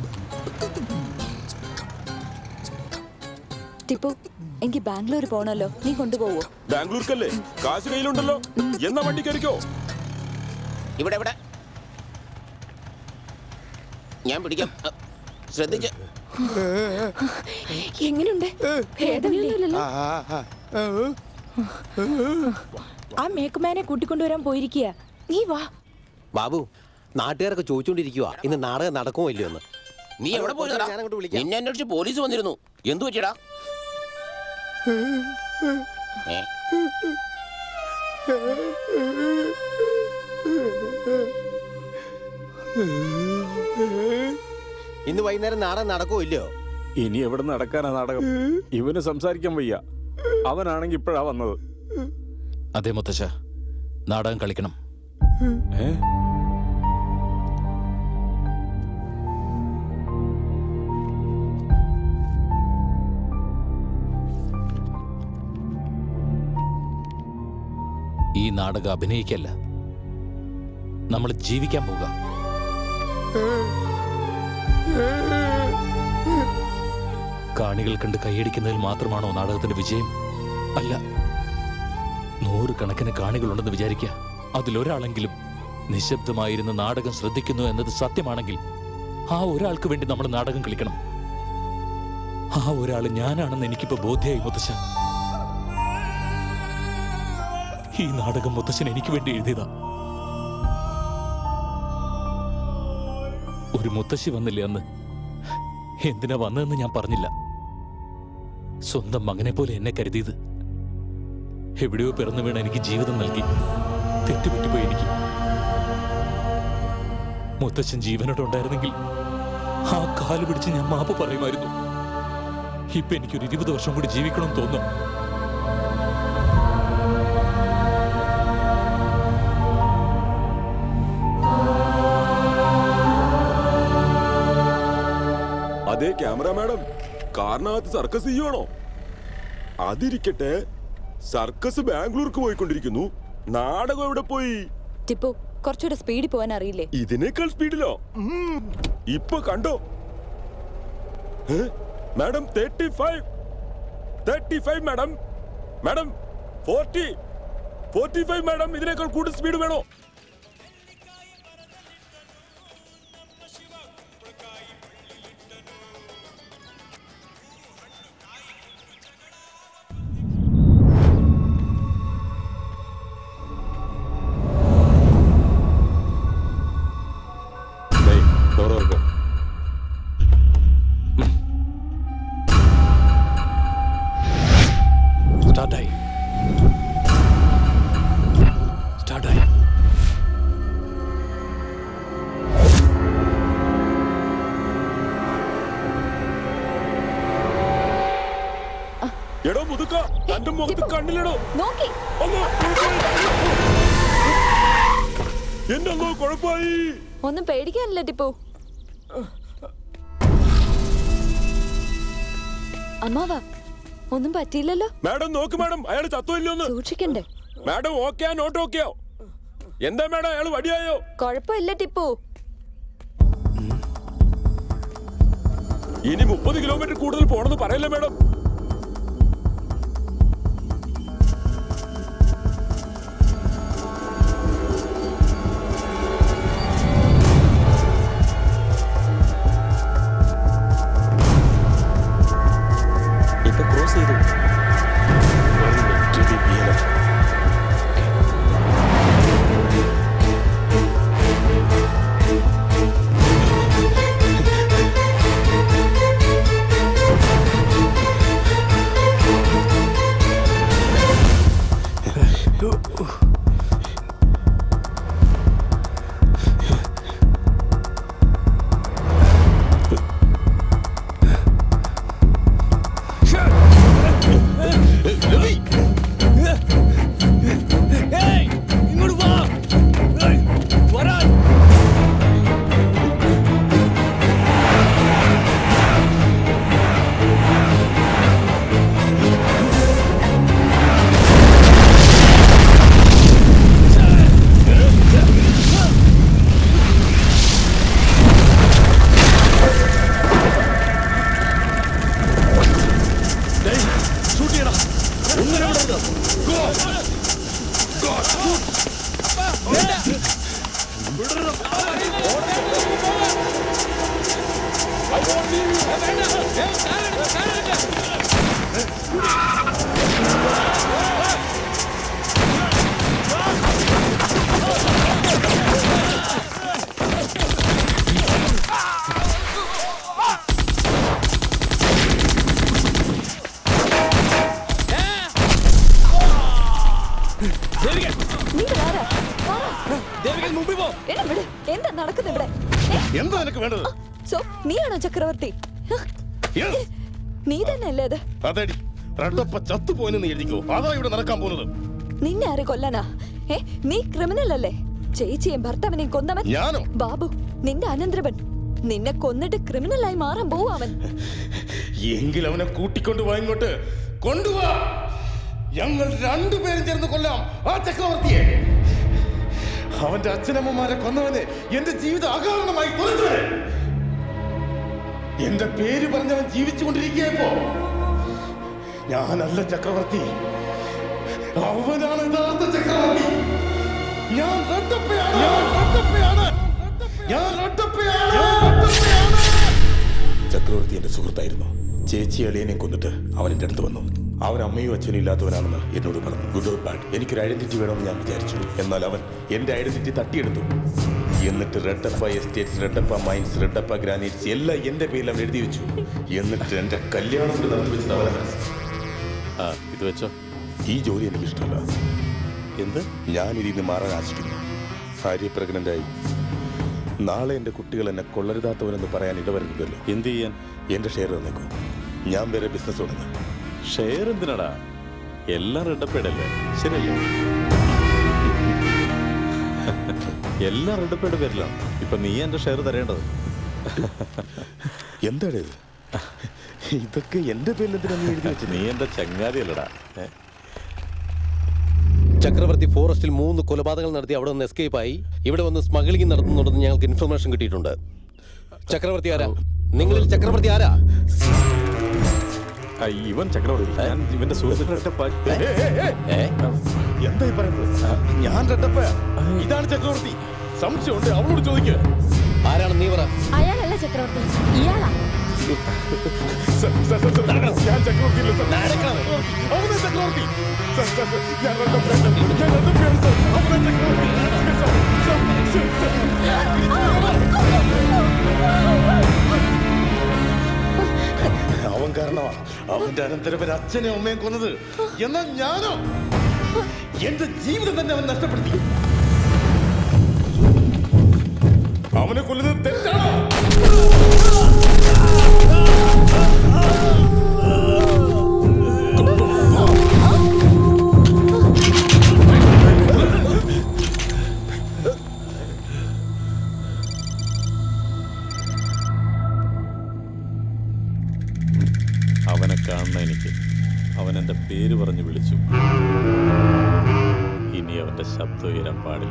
ടിപ്പു, എനിക്ക് ബാംഗ്ലൂർ പോണല്ലോ, നീ കൊണ്ടുപോവോ? ബാംഗ്ലൂർക്കല്ലേ? കാശ് കയ്യിലുണ്ടല്ലോ, എന്നാ വണ്ടി കയറിക്കോ. ഇവിടെ ഇവിടെ ഞാൻ പിടിക്കാം, ശ്രദ്ധിച്ച്. എങ്ങനെയുണ്ട്? ആ മേക്കുമാനെ കൂട്ടിക്കൊണ്ടുവരാൻ പോയിരിക്കുക. നീ വാ. ബാബു, നാട്ടുകാരൊക്കെ ചോദിച്ചോണ്ടിരിക്കുക ഇന്ന് നാടകം നടക്കുമോ ഇല്ലയോ എന്ന്. നീ എവിടെ പോയതാ? നിന്നെ അന്വേഷിച്ച് പോലീസ് വന്നിരുന്നു. എന്തു പറ്റിയടാ? ഇന്ന് വൈകുന്നേരം നാടകം നടക്കുമോ ഇല്ലയോ? ഇനി എവിടെ നടക്കാനാ നാടകം? ഇവന് സംസാരിക്കാൻ വയ്യ. അവനാണെങ്കി ഇപ്പോഴാ വന്നത്. അതെ മുത്തശ്ശ, നാടകം കളിക്കണം. ഈ നാടകം അഭിനയിക്കല്ല, നമ്മൾ ജീവിക്കാൻ പോക. കാണികൾ കണ്ട് കൈയടിക്കുന്നതിൽ മാത്രമാണോ നാടകത്തിന്റെ വിജയം? അല്ല, 100 കണക്കിന് കാണികളുണ്ടെന്ന് വിചാരിക്കുക. അതിലൊരാളെങ്കിലും നിശബ്ദമായിരുന്ന നാടകം ശ്രദ്ധിക്കുന്നു എന്നത് സത്യമാണെങ്കിൽ ആ ഒരാൾക്ക് വേണ്ടി നമ്മൾ നാടകം കളിക്കണം. ആ ഒരാൾ ഞാനാണെന്ന് എനിക്കിപ്പോ ബോധ്യമായി മുത്തശ്ശ. ഈ നാടകം മുത്തശ്ശൻ എനിക്ക് വേണ്ടി എഴുതിയതാ. ഒരു മുത്തശ്ശി വന്നില്ലേ അന്ന്? എന്തിനാ വന്നതെന്ന് ഞാൻ പറഞ്ഞില്ല. സ്വന്തം മകനെ പോലെ എന്നെ കരുതിയത്. എവിടെയോ പിറന്നു വീണ എനിക്ക് ജീവിതം നൽകി. തെറ്റുപറ്റിപ്പോയി എനിക്ക്. മുത്തശ്ശൻ ജീവനോടുണ്ടായിരുന്നെങ്കിൽ ആ കാല് പിടിച്ച് ഞാൻ മാപ്പ് പറയുമായിരുന്നു. ഇപ്പൊ എനിക്കൊരു 20 വർഷം കൂടി ജീവിക്കണം തോന്നും. അതെ ക്യാമറ മാഡം, കാറിനകത്ത് സർക്കസ് ചെയ്യുവാണോ? അതിരിക്കട്ടെ, സർക്കസ് ബാംഗ്ലൂർക്ക് പോയിക്കൊണ്ടിരിക്കുന്നു. നാടകം എവിടെ പോയി? ടിപ്പു, കുറച്ചുകൂടെ സ്പീഡിൽ പോകാൻ അറിയില്ലേ? ഇതിനേക്കാൾ സ്പീഡിലോ? ഇപ്പൊ കണ്ടോ മാഡം? 35 മാഡം. Madam 45 madam. ഇതിനേക്കാൾ കൂടുതൽ സ്പീഡ് വേണോ? എടോ മുതുക്ക, തന്റെ മുഖത്ത് കണ്ണിലിടോ. എന്നോ കുഴപ്പമായി. ഒന്നും പേടിക്കാനില്ല ടിപ്പു. അമ്മാവാ, ഒന്നും പറ്റിയില്ലല്ലോ. മാഡം നോക്ക് മാഡം, അയാൾ ചത്തുവല്ലോന്ന് സൂക്ഷിക്കണ്ടേ? Madam ഓക്കെയാ not ഓക്കെയോ? എന്താ മാഡം, അയാൾ വടിയായോ? കുഴപ്പമില്ല ടിപ്പു. ഇനി 30 കിലോമീറ്റർ കൂടുതൽ പോണെന്ന് പറയല്ലേ മാഡം? ഇപ്പൊ ക്രോസ് ചെയ്തു. വേണ്ടത്. സോ നീയാണോ ചക്രവർത്തി? നീ തന്നെയല്ലേ അത്? അതെടി, റെഡപ്പ ചത്തുപോയെന്ന് എഴുതിക്കോ. അതാ ഇവിടെ നടക്കാൻ പോകുന്നത്. നിന്നെ ആര് കൊല്ലാനാ? നീ ക്രിമിനൽ അല്ലേ? ചേച്ചിയും ഭർത്താവിനെയും കൊന്നവൻ ഞാനോ? ബാബു, നിന്റെ അനന്തരവൻ. നിന്നെ കൊന്നിട്ട് ക്രിമിനലായി മാറാൻ പോവും അവൻ. എങ്കിൽ അവനെ കൂട്ടിക്കൊണ്ടുപോവാ, ഇങ്ങോട്ട് കൊണ്ടുപോവാ. ഞങ്ങൾ രണ്ടുപേരും ചേർന്ന് കൊല്ലാം ആ ചക്രവർത്തിയെ. അവന്റെ അച്ഛനമ്മമാരെ കൊന്നവനെ എന്റെ ജീവിതം അകാരണമായി കൊന്നവനെ. എന്റെ പേര് പറഞ്ഞവൻ ജീവിച്ചുകൊണ്ടിരിക്കുകയപ്പോ ഞാനല്ല ചക്രവർത്തി, അവനാണ് യഥാർത്ഥ ചക്രവർത്തി. ഞാൻ റെഡപ്പയാണ്. ചക്രവർത്തി എന്റെ സുഹൃത്തായിരുന്നു. ചേച്ചി അളിയനെ കൊന്നിട്ട് അവൻ എന്റെ അടുത്ത് വന്നു. അവൻ അമ്മയും അച്ഛനും ഇല്ലാത്തവനാണെന്ന് എന്നോട് പറഞ്ഞു. ഗുഡ് ഓർ ബാഡ്, എനിക്കൊരു ഐഡന്റിറ്റി വേണമെന്ന് ഞാൻ വിചാരിച്ചു. എന്നാൽ അവൻ എന്റെ ഐഡന്റിറ്റി തട്ടിയെടുത്തു. എന്നിട്ട് Redappa estates, Redappa mines, Redappa granites എല്ലാം എന്റെ പേരിൽ അവൻ എഴുതി വെച്ചു. എന്നിട്ട് എന്റെ കല്യാണം കൂടി നടത്തി വെച്ചത് അവനാണ്. ഇത് വെച്ചോ. ഈ ജോലി എനിക്ക് ഇഷ്ടമല്ല. എന്ത്? ഞാൻ ഇതിന്ന് മാറാൻ ആശിക്കുന്നു. ഭാര്യ പ്രഗ്നന്റായി. നാളെ എന്റെ കുട്ടികൾ എന്നെ കൊള്ളരുതാത്തവനെന്ന് പറയാൻ ഇടവരുന്നില്ലല്ലോ. എന്ത് ചെയ്യാൻ? എന്റെ ഷെയർ തന്നേക്കോ. ഞാൻ വേറെ ബിസിനസ് തുടങ്ങാം. ഷെയർ എന്തിനാടാ? എല്ലാം റെഡപ്പേടല്ലേ? ശരിയല്ലേ? എല്ലാം റെഡപ്പേടെ പേരിലാണ്. ഇപ്പൊ നീ എന്റെ ഷെയർ തരേണ്ടത്. എന്താണ് ഇത്? ഇതൊക്കെ എന്റെ പേരിൽ എന്തിനാ നീ എഴുതി വെച്ചത്? നീ എന്റെ ചങ്ങാതിയല്ലടാ. ചക്രവർത്തി ഫോറസ്റ്റിൽ 3 കൊലപാതകങ്ങൾ നടത്തി അവിടെ നിന്ന് എസ്കേപ്പ് ആയി ഇവിടെ വന്ന് സ്മഗ്ലിംഗ് നടത്തുന്നുണ്ടെന്ന് ഞങ്ങൾക്ക് ഇൻഫർമേഷൻ കിട്ടിയിട്ടുണ്ട്. ചക്രവർത്തി ആരാ? നിങ്ങളിൽ ചക്രവർത്തി ആരാ? ഇവൻ ചക്രവർത്തി. ഞാൻ ഇവന്റെ സുഹൃത്ത്. എന്തായി പറയുന്നത്? ഞാൻ റെഡപ്പയാ. ഇതാണ് ചക്രവർത്തി. സംശയമുണ്ട്, അവളോട് ചോദിക്കുക. ആരാണ് നീ പറ? അയാളല്ല ചക്രവർത്തി, ഇയാളാ. ഞാൻ ചക്രവർത്തി. അവനെ ചക്രവർത്തി. അവൻ കാരണമാ അവന്റെ അനന്തരവൻ അച്ഛനെ അമ്മയും കൊന്നത്. എന്നാൽ ഞാനോ? എന്റെ ജീവിതം തന്നെ അവൻ നഷ്ടപ്പെടുത്തി. അവനെ കൊല്ലുന്നത് തെറ്റാണോ? അവനെ കാണുന്ന എനിക്ക് അവൻ എൻ്റെ പേര് പറഞ്ഞ് വിളിച്ചു. ഇനി അവന്റെ ശബ്ദം ഉയരാൻ പാടില്ല.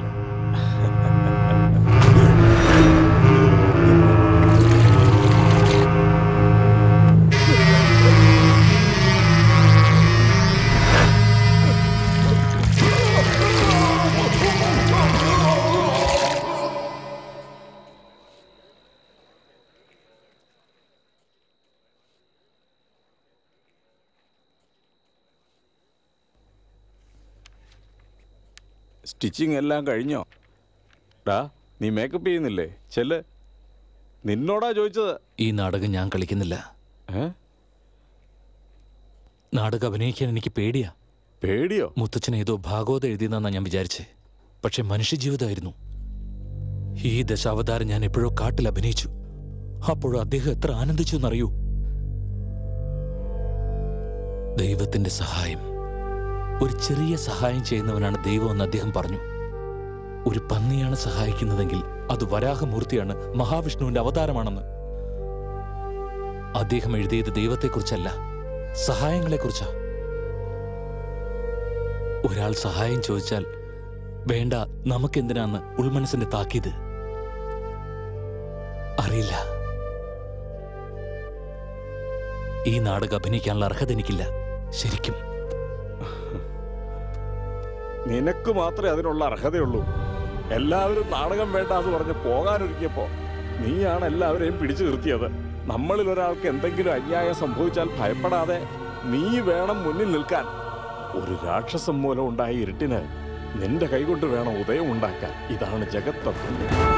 സ്റ്റിച്ചിങ് എല്ലാം കഴിഞ്ഞോ? ഡാ, നീ മേക്കപ്പ് ചെയ്യുന്നില്ലേ? ചെല്ല്. നിന്നോടാ ചോദിച്ചത്. ഈ നാടകം ഞാൻ കളിക്കുന്നില്ല. നാടകം അഭിനയിക്കാൻ എനിക്ക് പേടിയാ. പേടിയോ? മുത്തച്ഛൻ ഏതോ ഭാഗവതം എഴുതിയെന്നാ ഞാൻ വിചാരിച്ചേ. പക്ഷെ മനുഷ്യജീവിതമായിരുന്നു. ഈ ദശാവതാരം ഞാൻ എപ്പോഴോ കാട്ടിൽ അഭിനയിച്ചു. അപ്പോഴും അദ്ദേഹം എത്ര ആനന്ദിച്ചു എന്നറിയൂ. ദൈവത്തിന്റെ സഹായം, ഒരു ചെറിയ സഹായം ചെയ്യുന്നവനാണ് ദൈവം എന്ന് അദ്ദേഹം പറഞ്ഞു. ഒരു പന്നിയാണ് സഹായിക്കുന്നതെങ്കിൽ അത് വരാഹമൂർത്തിയാണ്, മഹാവിഷ്ണുവിന്റെ അവതാരമാണെന്ന്. അദ്ദേഹം എഴുതിയത് ദൈവത്തെക്കുറിച്ചല്ല, സഹായങ്ങളെക്കുറിച്ചാ. ഒരാൾ സഹായം ചോദിച്ചാൽ വേണ്ട, നമുക്കെന്തിനാന്ന് ഉൾമനസ്സിന്റെ താക്കീത്. അറിയില്ല, ഈ നാടകം അഭിനയിക്കാനുള്ള അർഹത എനിക്കില്ല. ശരിക്കും നിനക്ക് മാത്രമേ അതിനുള്ള അർഹതയുള്ളൂ. എല്ലാവരും നാടകം വേണ്ട എന്ന് പറഞ്ഞ് പോകാനൊരുക്കിയപ്പോ നീയാണ് എല്ലാവരെയും പിടിച്ചു നിർത്തിയത്. നമ്മളിൽ ഒരാൾക്ക് എന്തെങ്കിലും അന്യായം സംഭവിച്ചാൽ ഭയപ്പെടാതെ നീ വേണം മുന്നിൽ നിൽക്കാൻ. ഒരു രാക്ഷസം മൂലം ഉണ്ടായ ഇരുട്ടിന് നിന്റെ കൈകൊണ്ട് വേണം ഉദയം ഉണ്ടാക്കാൻ. ഇതാണ് ജഗത് തത്വം.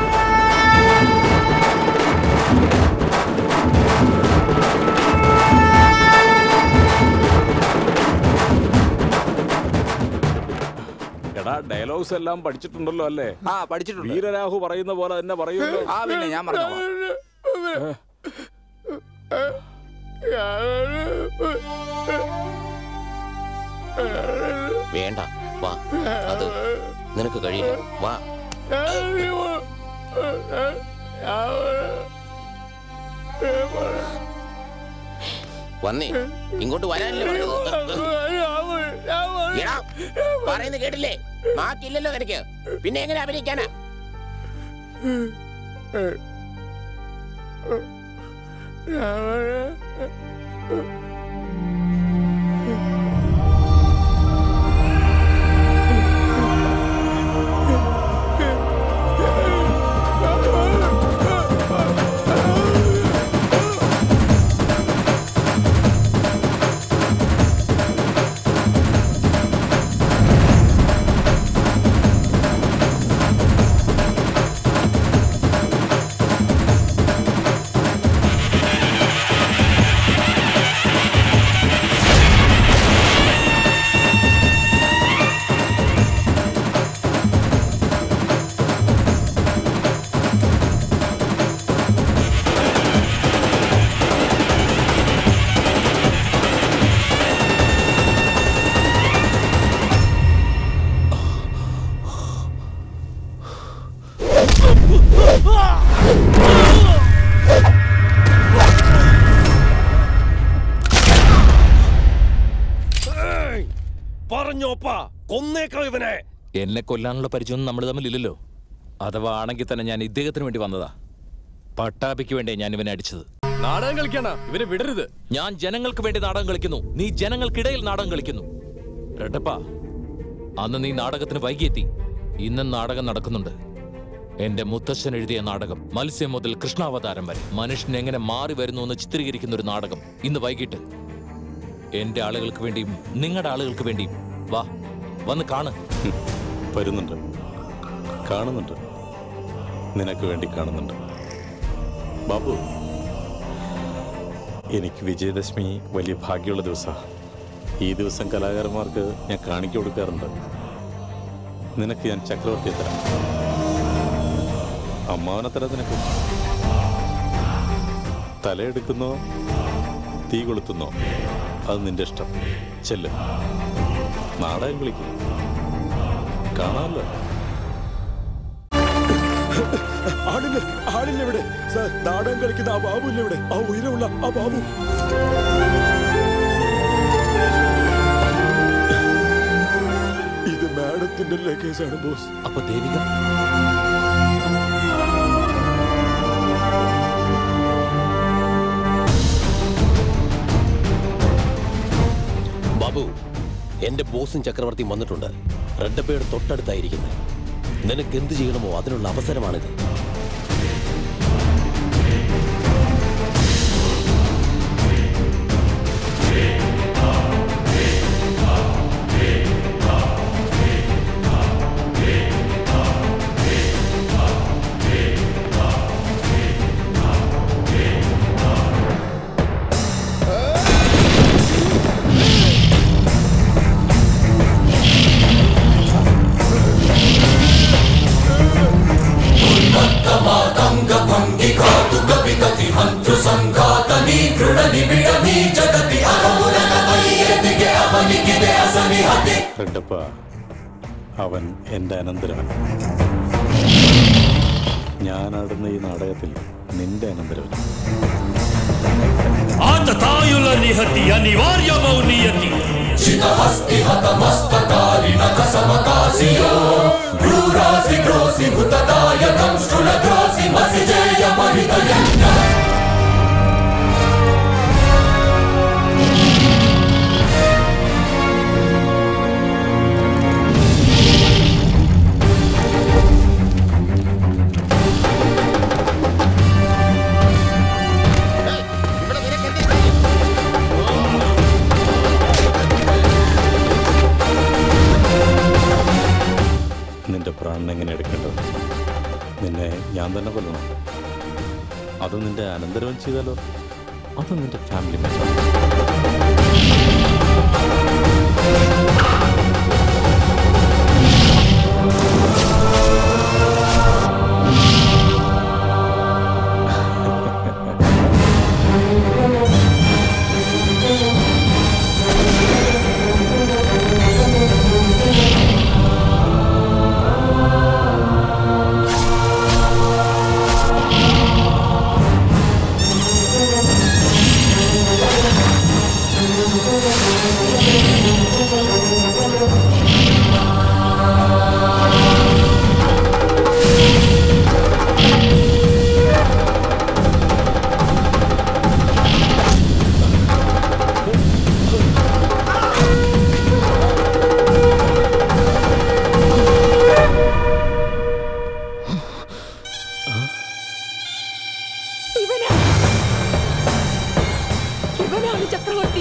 എടാ, ഡയലോഗ്സ് എല്ലാം പഠിച്ചിട്ടുണ്ടല്ലോ അല്ലേ? പഠിച്ചിട്ടുണ്ട്. വീരരാഹു പറയുന്ന പോലെ തന്നെ പറയുമല്ലോ. പിന്നെ ഞാൻ പറഞ്ഞു വേണ്ട, വാ. അത് നിനക്ക് കഴിയില്ല. വാ. വന്നേ, ഇങ്ങോട്ട് വരാനല്ലേ പറയുന്നത് കേട്ടില്ലേ? മാക്കില്ലല്ലോ നിനക്ക്, പിന്നെ എങ്ങനെ അഭിനയിക്കാനാ? എന്നെ കൊല്ലാനുള്ള പരിചയം നമ്മൾ തമ്മിലില്ലല്ലോ. അഥവാ ആണെങ്കിൽ തന്നെ ഞാൻ ഇദ്ദേഹത്തിന് വേണ്ടി വന്നതാ. പട്ടാഭിക്ക് വേണ്ടി ഞാൻ ഇവനെ അടിച്ചത്. നാടകം കളിക്കണ, ഇവനെ വിടരുത്. ഞാൻ ജനങ്ങൾക്ക് വേണ്ടി നാടകം കളിക്കുന്നു, നീ ജനങ്ങൾക്കിടയിൽ നാടകം കളിക്കുന്നു. റെഡപ്പാ, അന്ന് നീ നാടകത്തിന് വൈകിയെത്തി. ഇന്നും നാടകം നടക്കുന്നുണ്ട്. എന്റെ മുത്തശ്ശൻ എഴുതിയ നാടകം, മത്സ്യം മുതൽ കൃഷ്ണാവതാരം വരെ മനുഷ്യൻ എങ്ങനെ മാറി വരുന്നു എന്ന് ചിത്രീകരിക്കുന്ന ഒരു നാടകം ഇന്ന് വൈകിട്ട്. എന്റെ ആളുകൾക്ക് വേണ്ടിയും നിങ്ങളുടെ ആളുകൾക്ക് വേണ്ടിയും വാ, വന്ന് കാണ്. വരുന്നുണ്ട്, കാണുന്നുണ്ട്, നിനക്ക് വേണ്ടി കാണുന്നുണ്ട്. ബാബു, എനിക്ക് വിജയദശമി വലിയ ഭാഗ്യമുള്ള ദിവസമാണ്. ഈ ദിവസം കലാകാരന്മാർക്ക് ഞാൻ കാണിക്ക കൊടുക്കാറുണ്ട്. നിനക്ക് ഞാൻ ചക്രവർത്തിയെ തരാം, അമ്മാവനെ തരാം. നിനക്ക് തലയെടുക്കുന്നോ തീ കൊളുത്തുന്നോ അത് നിന്റെ ഇഷ്ടം. ചെല്ല്, നാടകം കളിക്കും, കാണാമല്ലോ. ആളില്ല ഇവിടെ സാർ. നാടകം കളിക്കുന്ന ആ ബാബു ഇല്ല ഇവിടെ, ആ ഉയരമുള്ള ആ ബാബു. ഇത് മാഡത്തിന്റെ ലഗേജാണ് ബോസ്. അപ്പൊ ദേവിക ബാബു, എന്റെ ബോസും ചക്രവർത്തിയും വന്നിട്ടുണ്ട്. റെഡ്ഡപ്പയുടെ തൊട്ടടുത്തായിരിക്കുന്നത്. നിനക്ക് എന്ത് ചെയ്യണമോ അതിനുള്ള അവസരമാണിത്. റെഡ്ഡപ്പ, അവൻ എൻ്റെ അനന്തരവൻ. ഞാനാടുന്ന ഈ നാടകത്തിൽ നിന്റെ അനന്തരവൻ. നിന്റെ പ്രാണൻ എങ്ങനെ എടുക്കേണ്ടത്? നിന്നെ ഞാൻ തന്നെ കൊല്ലണം? അത് നിന്റെ അനന്തരവൻ ചെയ്താലോ? അത് നിന്റെ ഫാമിലി മെമ്പർ. ചക്രവർത്തി.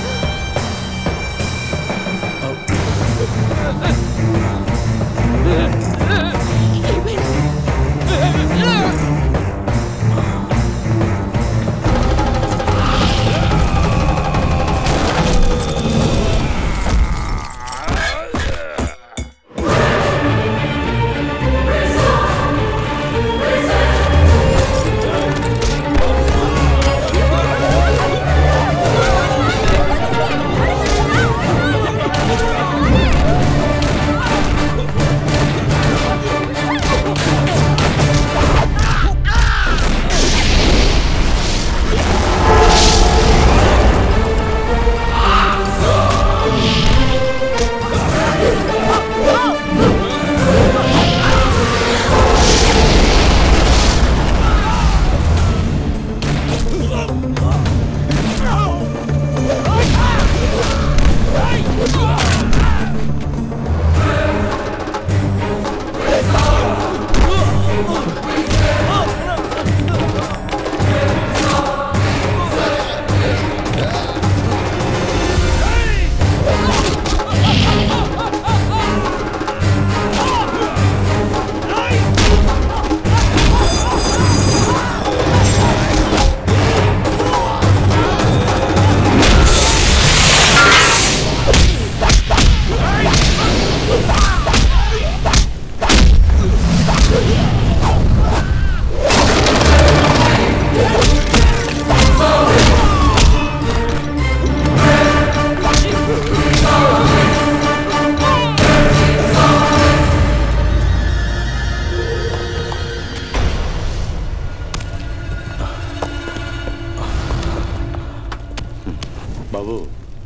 ബാബു,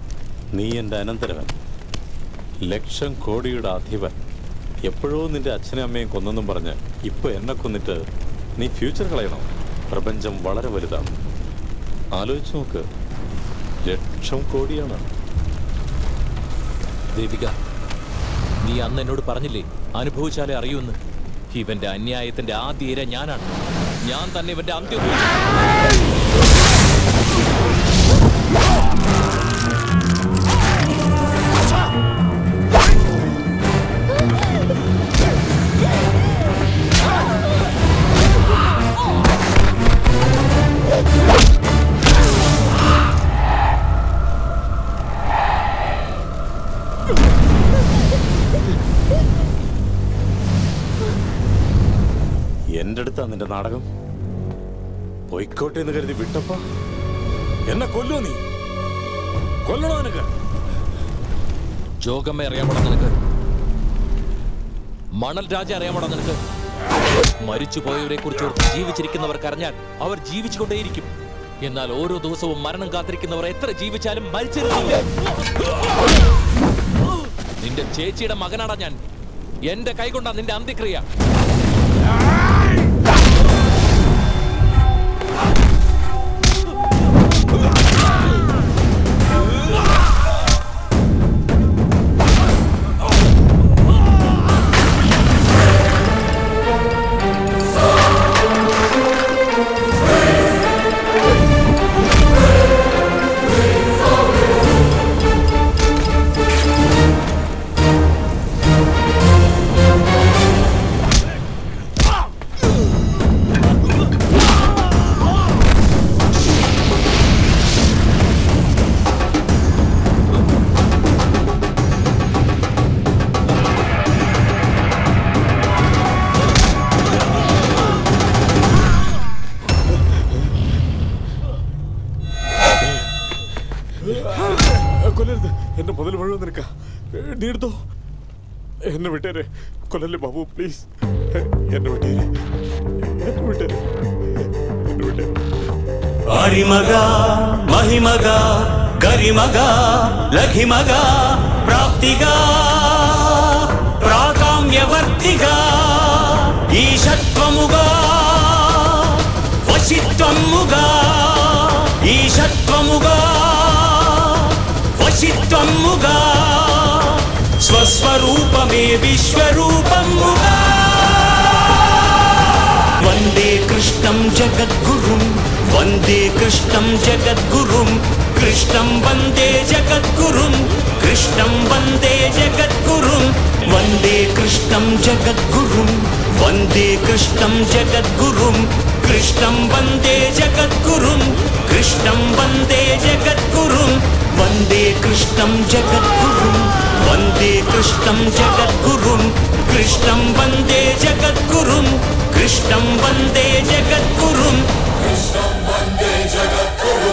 നീ എൻ്റെ അനന്തരവൻ, ലക്ഷം കോടിയുടെ അധിപൻ. എപ്പോഴോ നിന്റെ അച്ഛനും അമ്മയും കൊന്നെന്നും പറഞ്ഞ് ഇപ്പൊ എന്നെ കൊന്നിട്ട് നീ ഫ്യൂച്ചർ കളയണോ? പ്രപഞ്ചം വളരെ വലുതാണ്, ആലോചിച്ച് നോക്ക്. ലക്ഷം കോടിയാണ്. ദേവിക, നീ അന്ന് എന്നോട് പറഞ്ഞില്ലേ അനുഭവിച്ചാലേ അറിയൂന്ന്? ഇവന്റെ അന്യായത്തിന്റെ ആദ്യ ഇര ഞാനാണ്. ഞാൻ തന്നെ ഇവന്റെ അന്ത്യം. എന്റെ അടുത്താ നിന്റെ നാടകം. പൊയ്ക്കോട്ടെ എന്ന് കരുതി വിട്ടപ്പോ എന്നെ കൊല്ലോ. നീ കൊല്ലണോ? നിനക്ക് ജോഗമ്മ അറിയാമോടാ നിനക്ക്? മണൽ രാജ അറിയാമോടാ നിനക്ക്? മരിച്ചുപോയവരെ കുറിച്ച് ജീവിച്ചിരിക്കുന്നവർക്ക് അറിഞ്ഞാൽ അവർ ജീവിച്ചുകൊണ്ടേയിരിക്കും. എന്നാൽ ഓരോ ദിവസവും മരണം കാത്തിരിക്കുന്നവർ എത്ര ജീവിച്ചാലും മരിച്ചിരുന്നില്ല. നിന്റെ ചേച്ചിയുടെ മകനാടാ ഞാൻ. എന്റെ കൈകൊണ്ടാ നിന്റെ അന്ത്യക്രിയ. കൊല്ലരുത്, എന്റെ മുതൽ മുഴുവൻ നിനക്ക. നീ എടുത്തോ. എന്നെ വിട്ടേരെ. കൊല്ലല്ലേ ബാബു, പ്ലീസ്. എന്നെ വിട്ടേരെ, എന്നെ വിട്ടേരെ, എന്നെ വിട്ടേരെ. ಅರಿಮಗ ಮಹಿಮಗ ಗರಿಮಗ ಲಘಿಮಗ ಪ್ರಾಪ್ತಿಗ ಪ್ರಾಕಾಮ್ಯವರ್ತಿಗ ಈಶತ್ವಮುಗ ವಶಿತ್ವಮುಗ ಈಶತ್ವಮುಗ ವಶಿತ್ವಮುಗ ಸ್ವಸ್ವರೂಪಮೇ ವಿಶ್ವರೂಪಮುಗ ವಂದೇ ಕೃಷ್ಣಂ ಜಗದ್ಗುರುಂ वन्दे कृष्णं जगद्गुरुं कृष्णं वन्दे जगद्गुरुं कृष्णं वन्दे जगद्गुरुं वन्दे कृष्णं जगद्गुरुं वन्दे कृष्णं जगद्गुरुं कृष्णं वन्दे जगद्गुरुं कृष्णं वन्दे जगद्गुरुं वन्दे कृष्णं जगद्गुरुं वन्दे कृष्णं जगद्गुरुं कृष्णं वन्दे जगद्गुरुं कृष्णं वन्दे जगद्गुरुं कृष्णं वन्दे जगद्गुरुं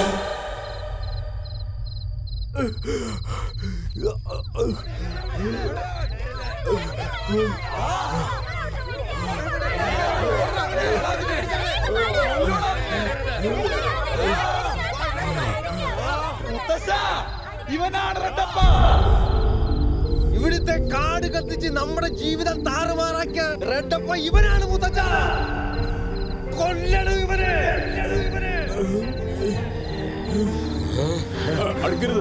ഇവനാണ് റെഡ്ഡപ്പ. ഇവിടുത്തെ കാട് കത്തിച്ച് നമ്മുടെ ജീവിതം താറുമാറാക്കിയ റെഡ്ഡപ്പ ഇവനാണ് മുത്തച്ഛ. കൊല്ലണം ഇവനെ. അടുക്കരുത്.